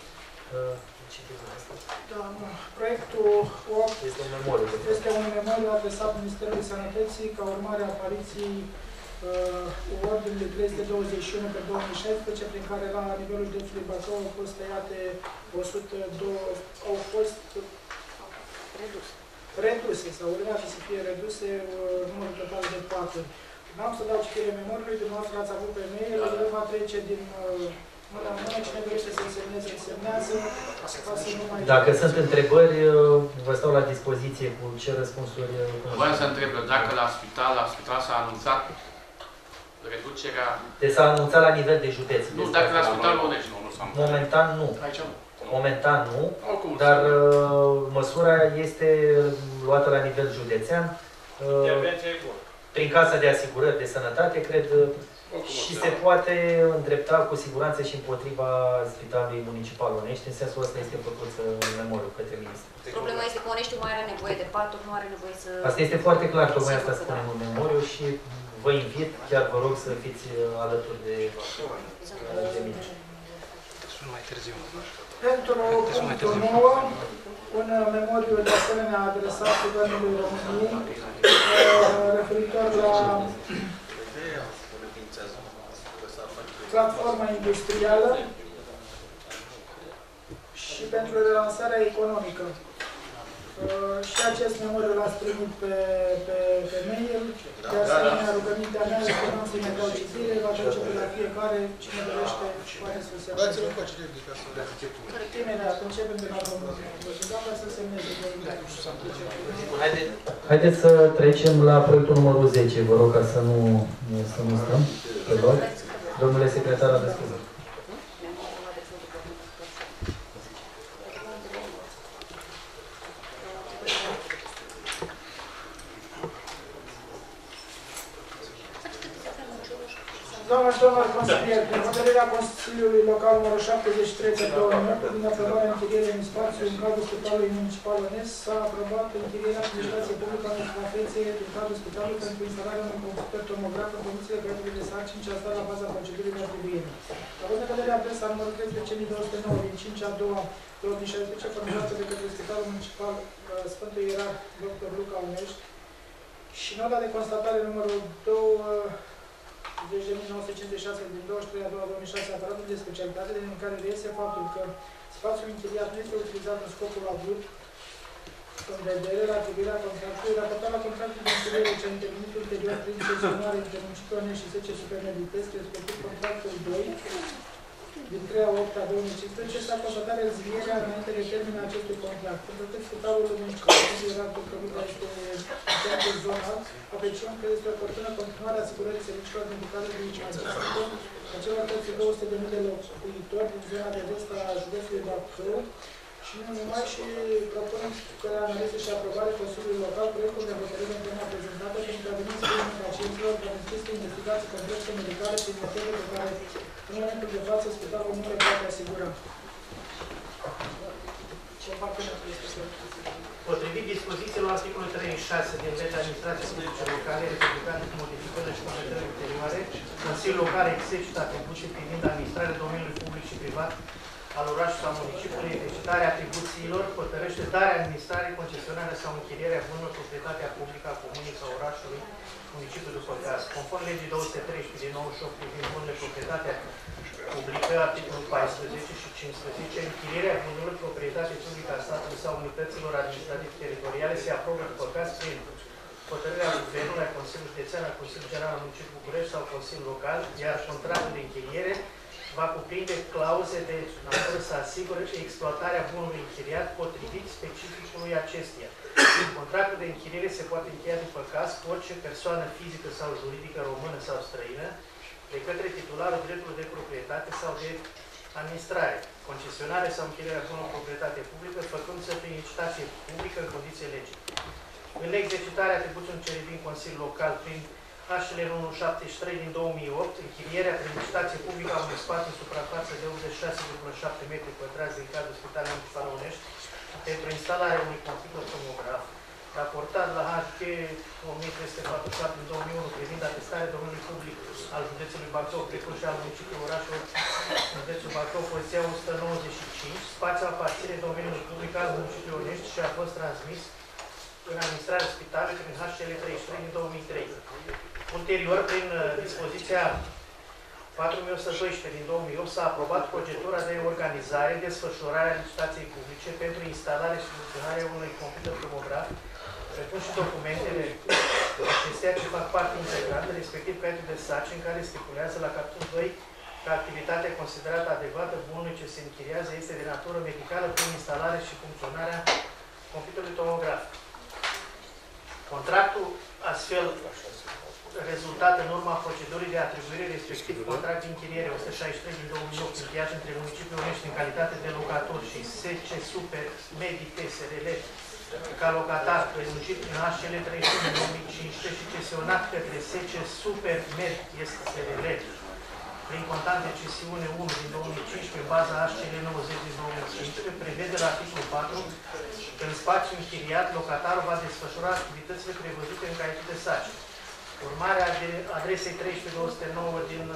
Da, proiectul 8 este un memoriu adresat Ministerului Sănătății ca urmare a apariției ordinului 321 pe 2016, prin care la nivelul județului Bacău au fost tăiate 102, au fost reduse sau urmează să fie reduse numărul total de 4. N-am să dau citire memoriului, dumneavoastră l-ați avut pe mail, el va trece din mână în mână, cine dorește să-l semneze, îl semnează, ca să nu mai... Dacă sunt întrebări, vă stau la dispoziție cu ce răspunsuri... Vreau să întreb, dacă la spital s-a anunțat reducerea... Deci s-a anunțat la nivel de județ. Nu, dacă la spitalul Onești nu s-a anunțat. Momentan nu. Aici nu. Momentan nu, dar măsura este luată la nivel județean. Intervenția e bună. Prin Casa de Asigurări de Sănătate, cred, și se poate îndrepta cu siguranță și împotriva Spitalului Municipal Onești. În sensul ăsta este făcut în memoriu către ministru. Problema este că Oneștiul mai are nevoie de paturi, nu are nevoie să... Asta este foarte clar, tocmai asta spunem în memoriu și vă invit, chiar vă rog să fiți alături de mine. Mai târziu. Pentru punctul 9, un memoriu de asemenea adresat Guvernului României referitor la platforma industrială și pentru relansarea economică. Și acest memoriu l-ați primit pe mail. De asemenea, rugămintea mea este că n-am să-i mai dau citire, va trece pe la fiecare, cine dorește poate să se dați-l în coace de ca să... Imediat, începem de la domnul Doamna să semneze. Haideți să trecem la proiectul numărul 10, vă rog, ca să nu stăm pe loc. Domnule secretar, aveți cuvânt. Doamna și domnul consilier, prin hotărârea Consiliului Local numărul 73 pe 2008, prin aprobarea închirierii în spațiu în cadrul Spitalului Municipal Onești, s-a aprobat închirierea administrației publică a unei suprafețe din cadrul Spitalului pentru instalarea unui computer tomograf în condițiile gratuite de sarcini ce a stat la baza procedurii de atribuire. Având în vedere adresa numărul 13.209 din 5/2/2016, formulată de către Spitalul Municipal Sfântul Ierarh Dr. Luca Unești și nota de constatare numărul 20.956 din 23/2/2006 aparatul de specialitate, din care reiese faptul că spațiul închiriat nu este utilizat în scopul avut în vedere la atribuirea contractului, raportat la contractul de închiriere ce a intervenit ulterior prin sesiunare între municipiul Onești și 10 Supermeditesc, respectiv contractul 2 din 3/8/2015, s-a constatat rezilierea înainte de termenul acestui contract. Pentru că Spitalul Municipal era Ducăruța este centru zonal, apreciem că este oportună continuarea asigurării serviciilor medicale de imaginare a celor peste 200.000 de locuitori din zona de vest a județului Bacău și nu numai, și propunem că analiză și aprobare Consiliului Local proiectul de hotărâre în tema prezentată pentru că a venit sprijinul pacienților care înscrisă investigații complexe medicale prin metode pe care în momentul de față spitalul nu le poate asigura. Ce parte nu este să... Potrivit dispozițiilor articolului 36 din legea administrației publice locale, republicane cu modificări și completări ulterioare, Consiliul Local exercită atribuții privind administrarea domeniului public și privat al orașului sau municipiului, exercitarea atribuțiilor, hotărăște darea, administrare, concesionarea sau închirierea bunurilor proprietatea publică a comunei sau orașului, municipiul după caz. Conform legii 213 din 98 privind bunurile proprietatea publică, articolul 14 și 15, închirierea bunurilor proprietate publică a statului sau unităților administrative teritoriale se aprobă după caz prin hotărârea Guvernului, a Consiliului Județean, a Consiliului General al Municipiului București sau Consiliul Local, iar contractul de închiriere va cuprinde clauze de natură să asigure exploatarea bunului închiriat potrivit specificului acesteia. Contractul de închiriere se poate încheia după caz cu orice persoană fizică sau juridică română sau străină de către titularul dreptului de proprietate sau de administrare, concesionare sau închirierea bunului proprietate publică, făcându-se prin licitație publică în condiții legii. În exercitarea atribuțiilor cele din Consiliul Local prin HL 173 din 2008, închirierea prin licitație publică a unui spațiu în suprafață de 86,7 metri pătrați din cadrul Spitalului Municipal Onești pentru instalarea unui computer tomograf, raportat la HG 1347 din 2001 privind atestarea domeniului public al județului Bacău, precum și al municipiului orașului județul Bacău, poziția 195, spațiul aparține domeniului public al municipiului Onești și a fost transmis în administrarea spitalului prin HL 33 din 2003. Ulterior, prin dispoziția 4112 din 2008 s-a aprobat procedura de organizare, desfășurare a licitației publice pentru instalare și funcționarea unui computer tomograf, precum și documentele acestea ce fac parte integrantă, respectiv caietul de sarcini care stipulează la capitolul 2 că activitatea considerată adecvată bunului ce se închiriază este de natură medicală prin instalare și funcționarea computerului tomograf. Contractul astfel rezultat în urma procedurii de atribuire, respectiv contract de închiriere 163 din 2008 încheiat între municipiul Onești în calitate de locator și SC Super Medic SRL ca locatar pe municipiul HL 31 din 2015 și cesionat către SC Super Med SRL prin contant de cesiune 1 din 2015 în baza HCL 90 din 2015 prevede la articolul 4 că în spațiu închiriat locatarul va desfășura activitățile prevăzute în caietul de sarcini. Urmarea adresei 13209 din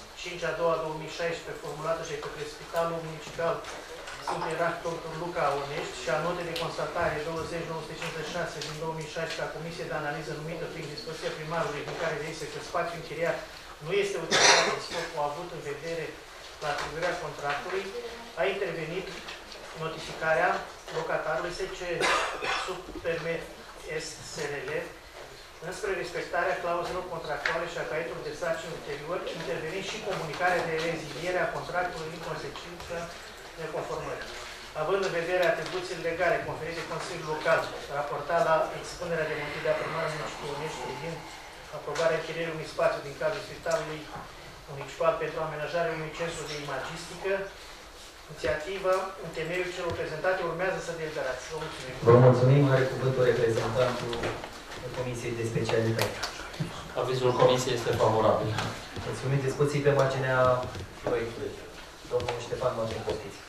5/2/2016 formulată de către Spitalul Municipal Sfântul Ierarh Dr. Luca Onești și a notei de constatare 20956 din 2016 a Comisiei de Analiză numită prin dispoziția primarului din care reiese că spațiul închiriat nu este utilizat în scopul avut în vedere la atribuirea contractului, a intervenit notificarea locatarului SC Supermed SRL înspre respectarea clauzelor contractuale și a caietului de sarcini ulterior, intervenind și comunicarea de reziliere a contractului în consecință neconformării. Având în vedere atribuțiile legale conferite Consiliul Local, raportat la expunerea de motive a primarului municipiului Onești privind aprobarea închirierii unui spațiu din cadrul Spitalului Municipal pentru amenajarea unui centru de imagistică, inițiativa, în temeiul celor prezentate, urmează să deliberați. Vă mulțumim. Vă mulțumim. Are cuvântul reprezentantul Comisiei de Specialitate. Avizul Comisiei este favorabil. Mulțumim. Discuții pe marginea proiectului. Domnul Ștefan Martin, poftiți.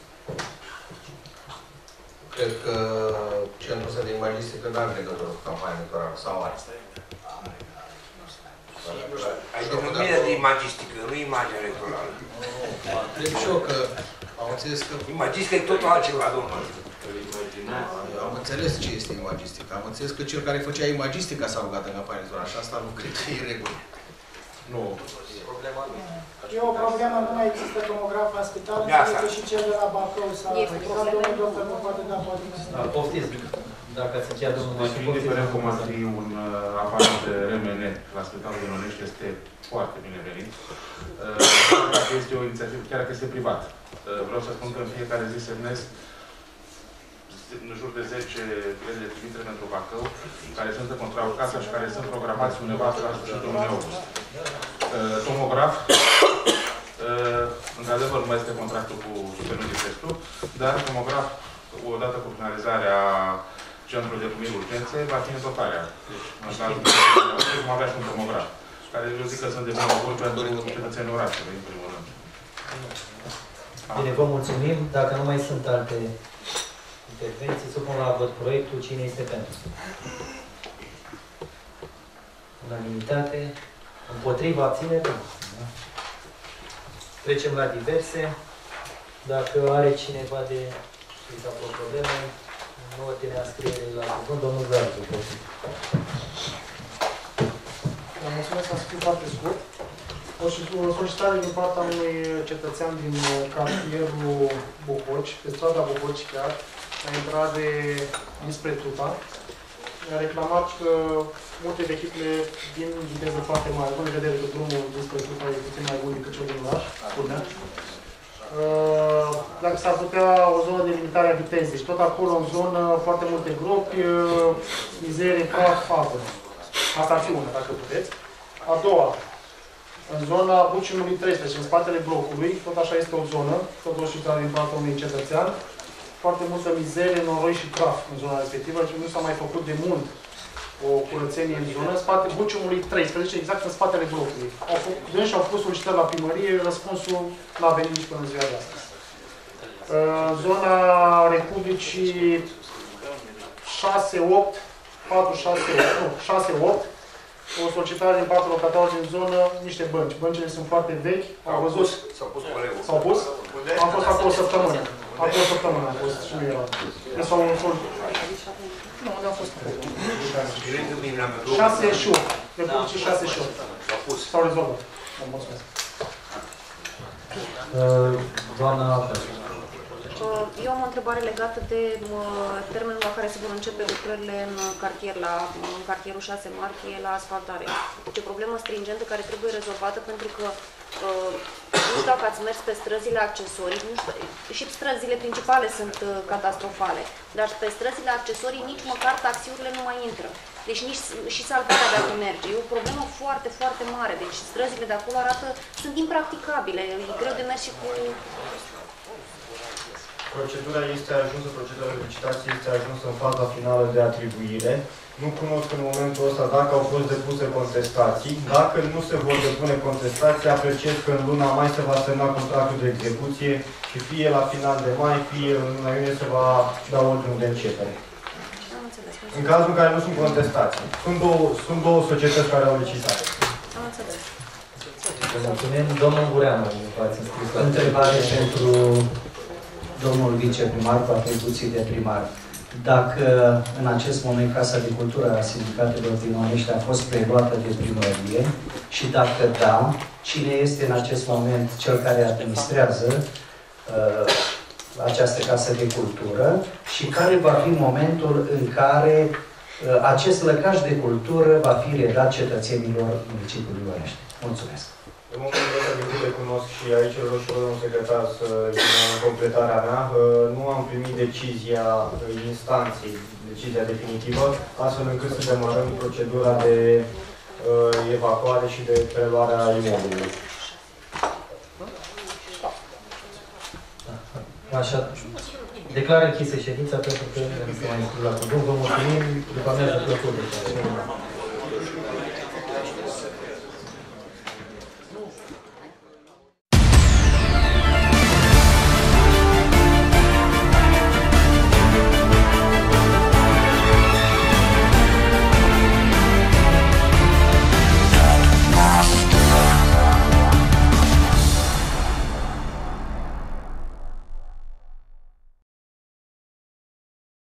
Cred că centrul ăsta de imagistică nu are legătură cu campania electorală, sau are? Ai denumirea de imagistică, nu imagine electorală. Cred și eu că am înțeles că... Imagistică e totul altceva, domnul. Am înțeles ce este imagistică. Am înțeles că cel care făcea imagistica s-a rugat în campania electorală și asta nu cred că e regulă. Nu. E o problemă, nu mai există tomograf la spital, înțeleg și cel de la Bacău s-a aplicat, domnul doctor nu poate da poate. Poftiți, dacă se încheia domnul Martin, poftiți. Indiferent cum ar fi un aparat de RMN la Spitalul din Onești, este foarte binevenit. Dacă este o inițiativă, chiar dacă este privat. Vreau să spun că în fiecare zi semnesc în jur de 10 bilete de trimitere pentru Bacău, care sunt în contrau casa și care sunt programați undeva la sfârșitul lunii august. Tomograf, într-adevăr nu mai este contractul cu Supernuții Testu, dar tomograf, odată cu finalizarea centrului de primiri urgențe, va fi în dotarea. Deci, în cazul de cum avea și un tomograf, care eu zic că sunt de bun augur pentru cetățenii orașului, în primul rând. Bine, vă mulțumim. Dacă nu mai sunt alte intervenții, supun la vot proiectul. Cine este pentru? Unanimitate. Împotriva, abținere? Trecem la diverse. Dacă are cineva de probleme, nu ordinea scrierii la cuvânt, domnul Zarzu. Mulțumesc, am spus foarte scurt. O solicitare din partea unui cetățean din cartierul Bococi, pe strada Bococi chiar, la intrare dinspre Tuta. A reclamat că multe vehicule din viteză foarte mare, având în vedere că drumul dinspre Tuta e puțin mai bun decât cel din oraș, dacă s-ar putea o zonă de limitare a vitezei și tot acolo în zonă foarte multe gropi, mizerie, praf, apă. Asta ar fi una, dacă puteți. A doua, în zona Buciumului 13, în spatele blocului, tot așa este o zonă, tot o știți din partea unui cetățean, foarte multă mizerie, noroi și praf în zona respectivă și nu s-a mai făcut de mult o curățenie în zonă. În spate Buciumului 13, exact în spatele blocului. Dânsi au pus solicitări la primărie, răspunsul n-a venit nici până în ziua de astăzi. Zona Republicii 6-8, 6-8, o solicitare din partea locatarilor din zonă, niște bănci. Băncile sunt foarte vechi, au văzut. S-au pus? Am fost acolo o săptămână. Acolo o săptămână am fost și nu era. Deci s-au nu, unde am fost? 6 și 8. Republicii 6 și 8. S-au rezolvat. Mulțumesc. Doamna... Eu am o întrebare legată de termenul la care se vor începe lucrările în cartierul 6 martie la asfaltare. Deci o problemă stringentă care trebuie rezolvată pentru că nu știu dacă ați mers pe străzile accesorii, nu știu, și străzile principale sunt catastrofale, dar pe străzile accesorii nici măcar taxiurile nu mai intră. Deci nici și salvarea dacă merge. E o problemă foarte, foarte mare. Deci străzile de acolo sunt impracticabile. E greu de mers și cu... Procedura de licitație este ajunsă în faza finală de atribuire. Nu cunosc în momentul ăsta dacă au fost depuse contestații. Dacă nu se vor depune contestații, apreciez că în luna mai se va semna contractul de execuție și fie la final de mai, fie în luna iunie se va da ordinul de începere. În cazul în care nu sunt contestații. Sunt două societăți care au licitat. Am înțeles. Mulțumim. Domnul Gureanu, v-ați înscris la întrebare pentru domnul viceprimar cu atribuții de primar. Dacă în acest moment Casa de Cultură a Sindicatelor din Onești a fost preluată de primărie și dacă da, cine este în acest moment cel care administrează această Casă de Cultură și care va fi momentul în care acest lăcaș de cultură va fi redat cetățenilor municipiului Onești. Mulțumesc! În momentul ăsta, din câte cunosc și aici îl rog și pe domnul secretar să vină în completarea mea, nu am primit decizia instanței, decizia definitivă, astfel încât să demarăm procedura de evacuare și de preluare a imobilului. Așa. Declar închisă ședința pentru că nu se mai înscriu la cuvânt. Vă mulțumim. După amiază plăcută.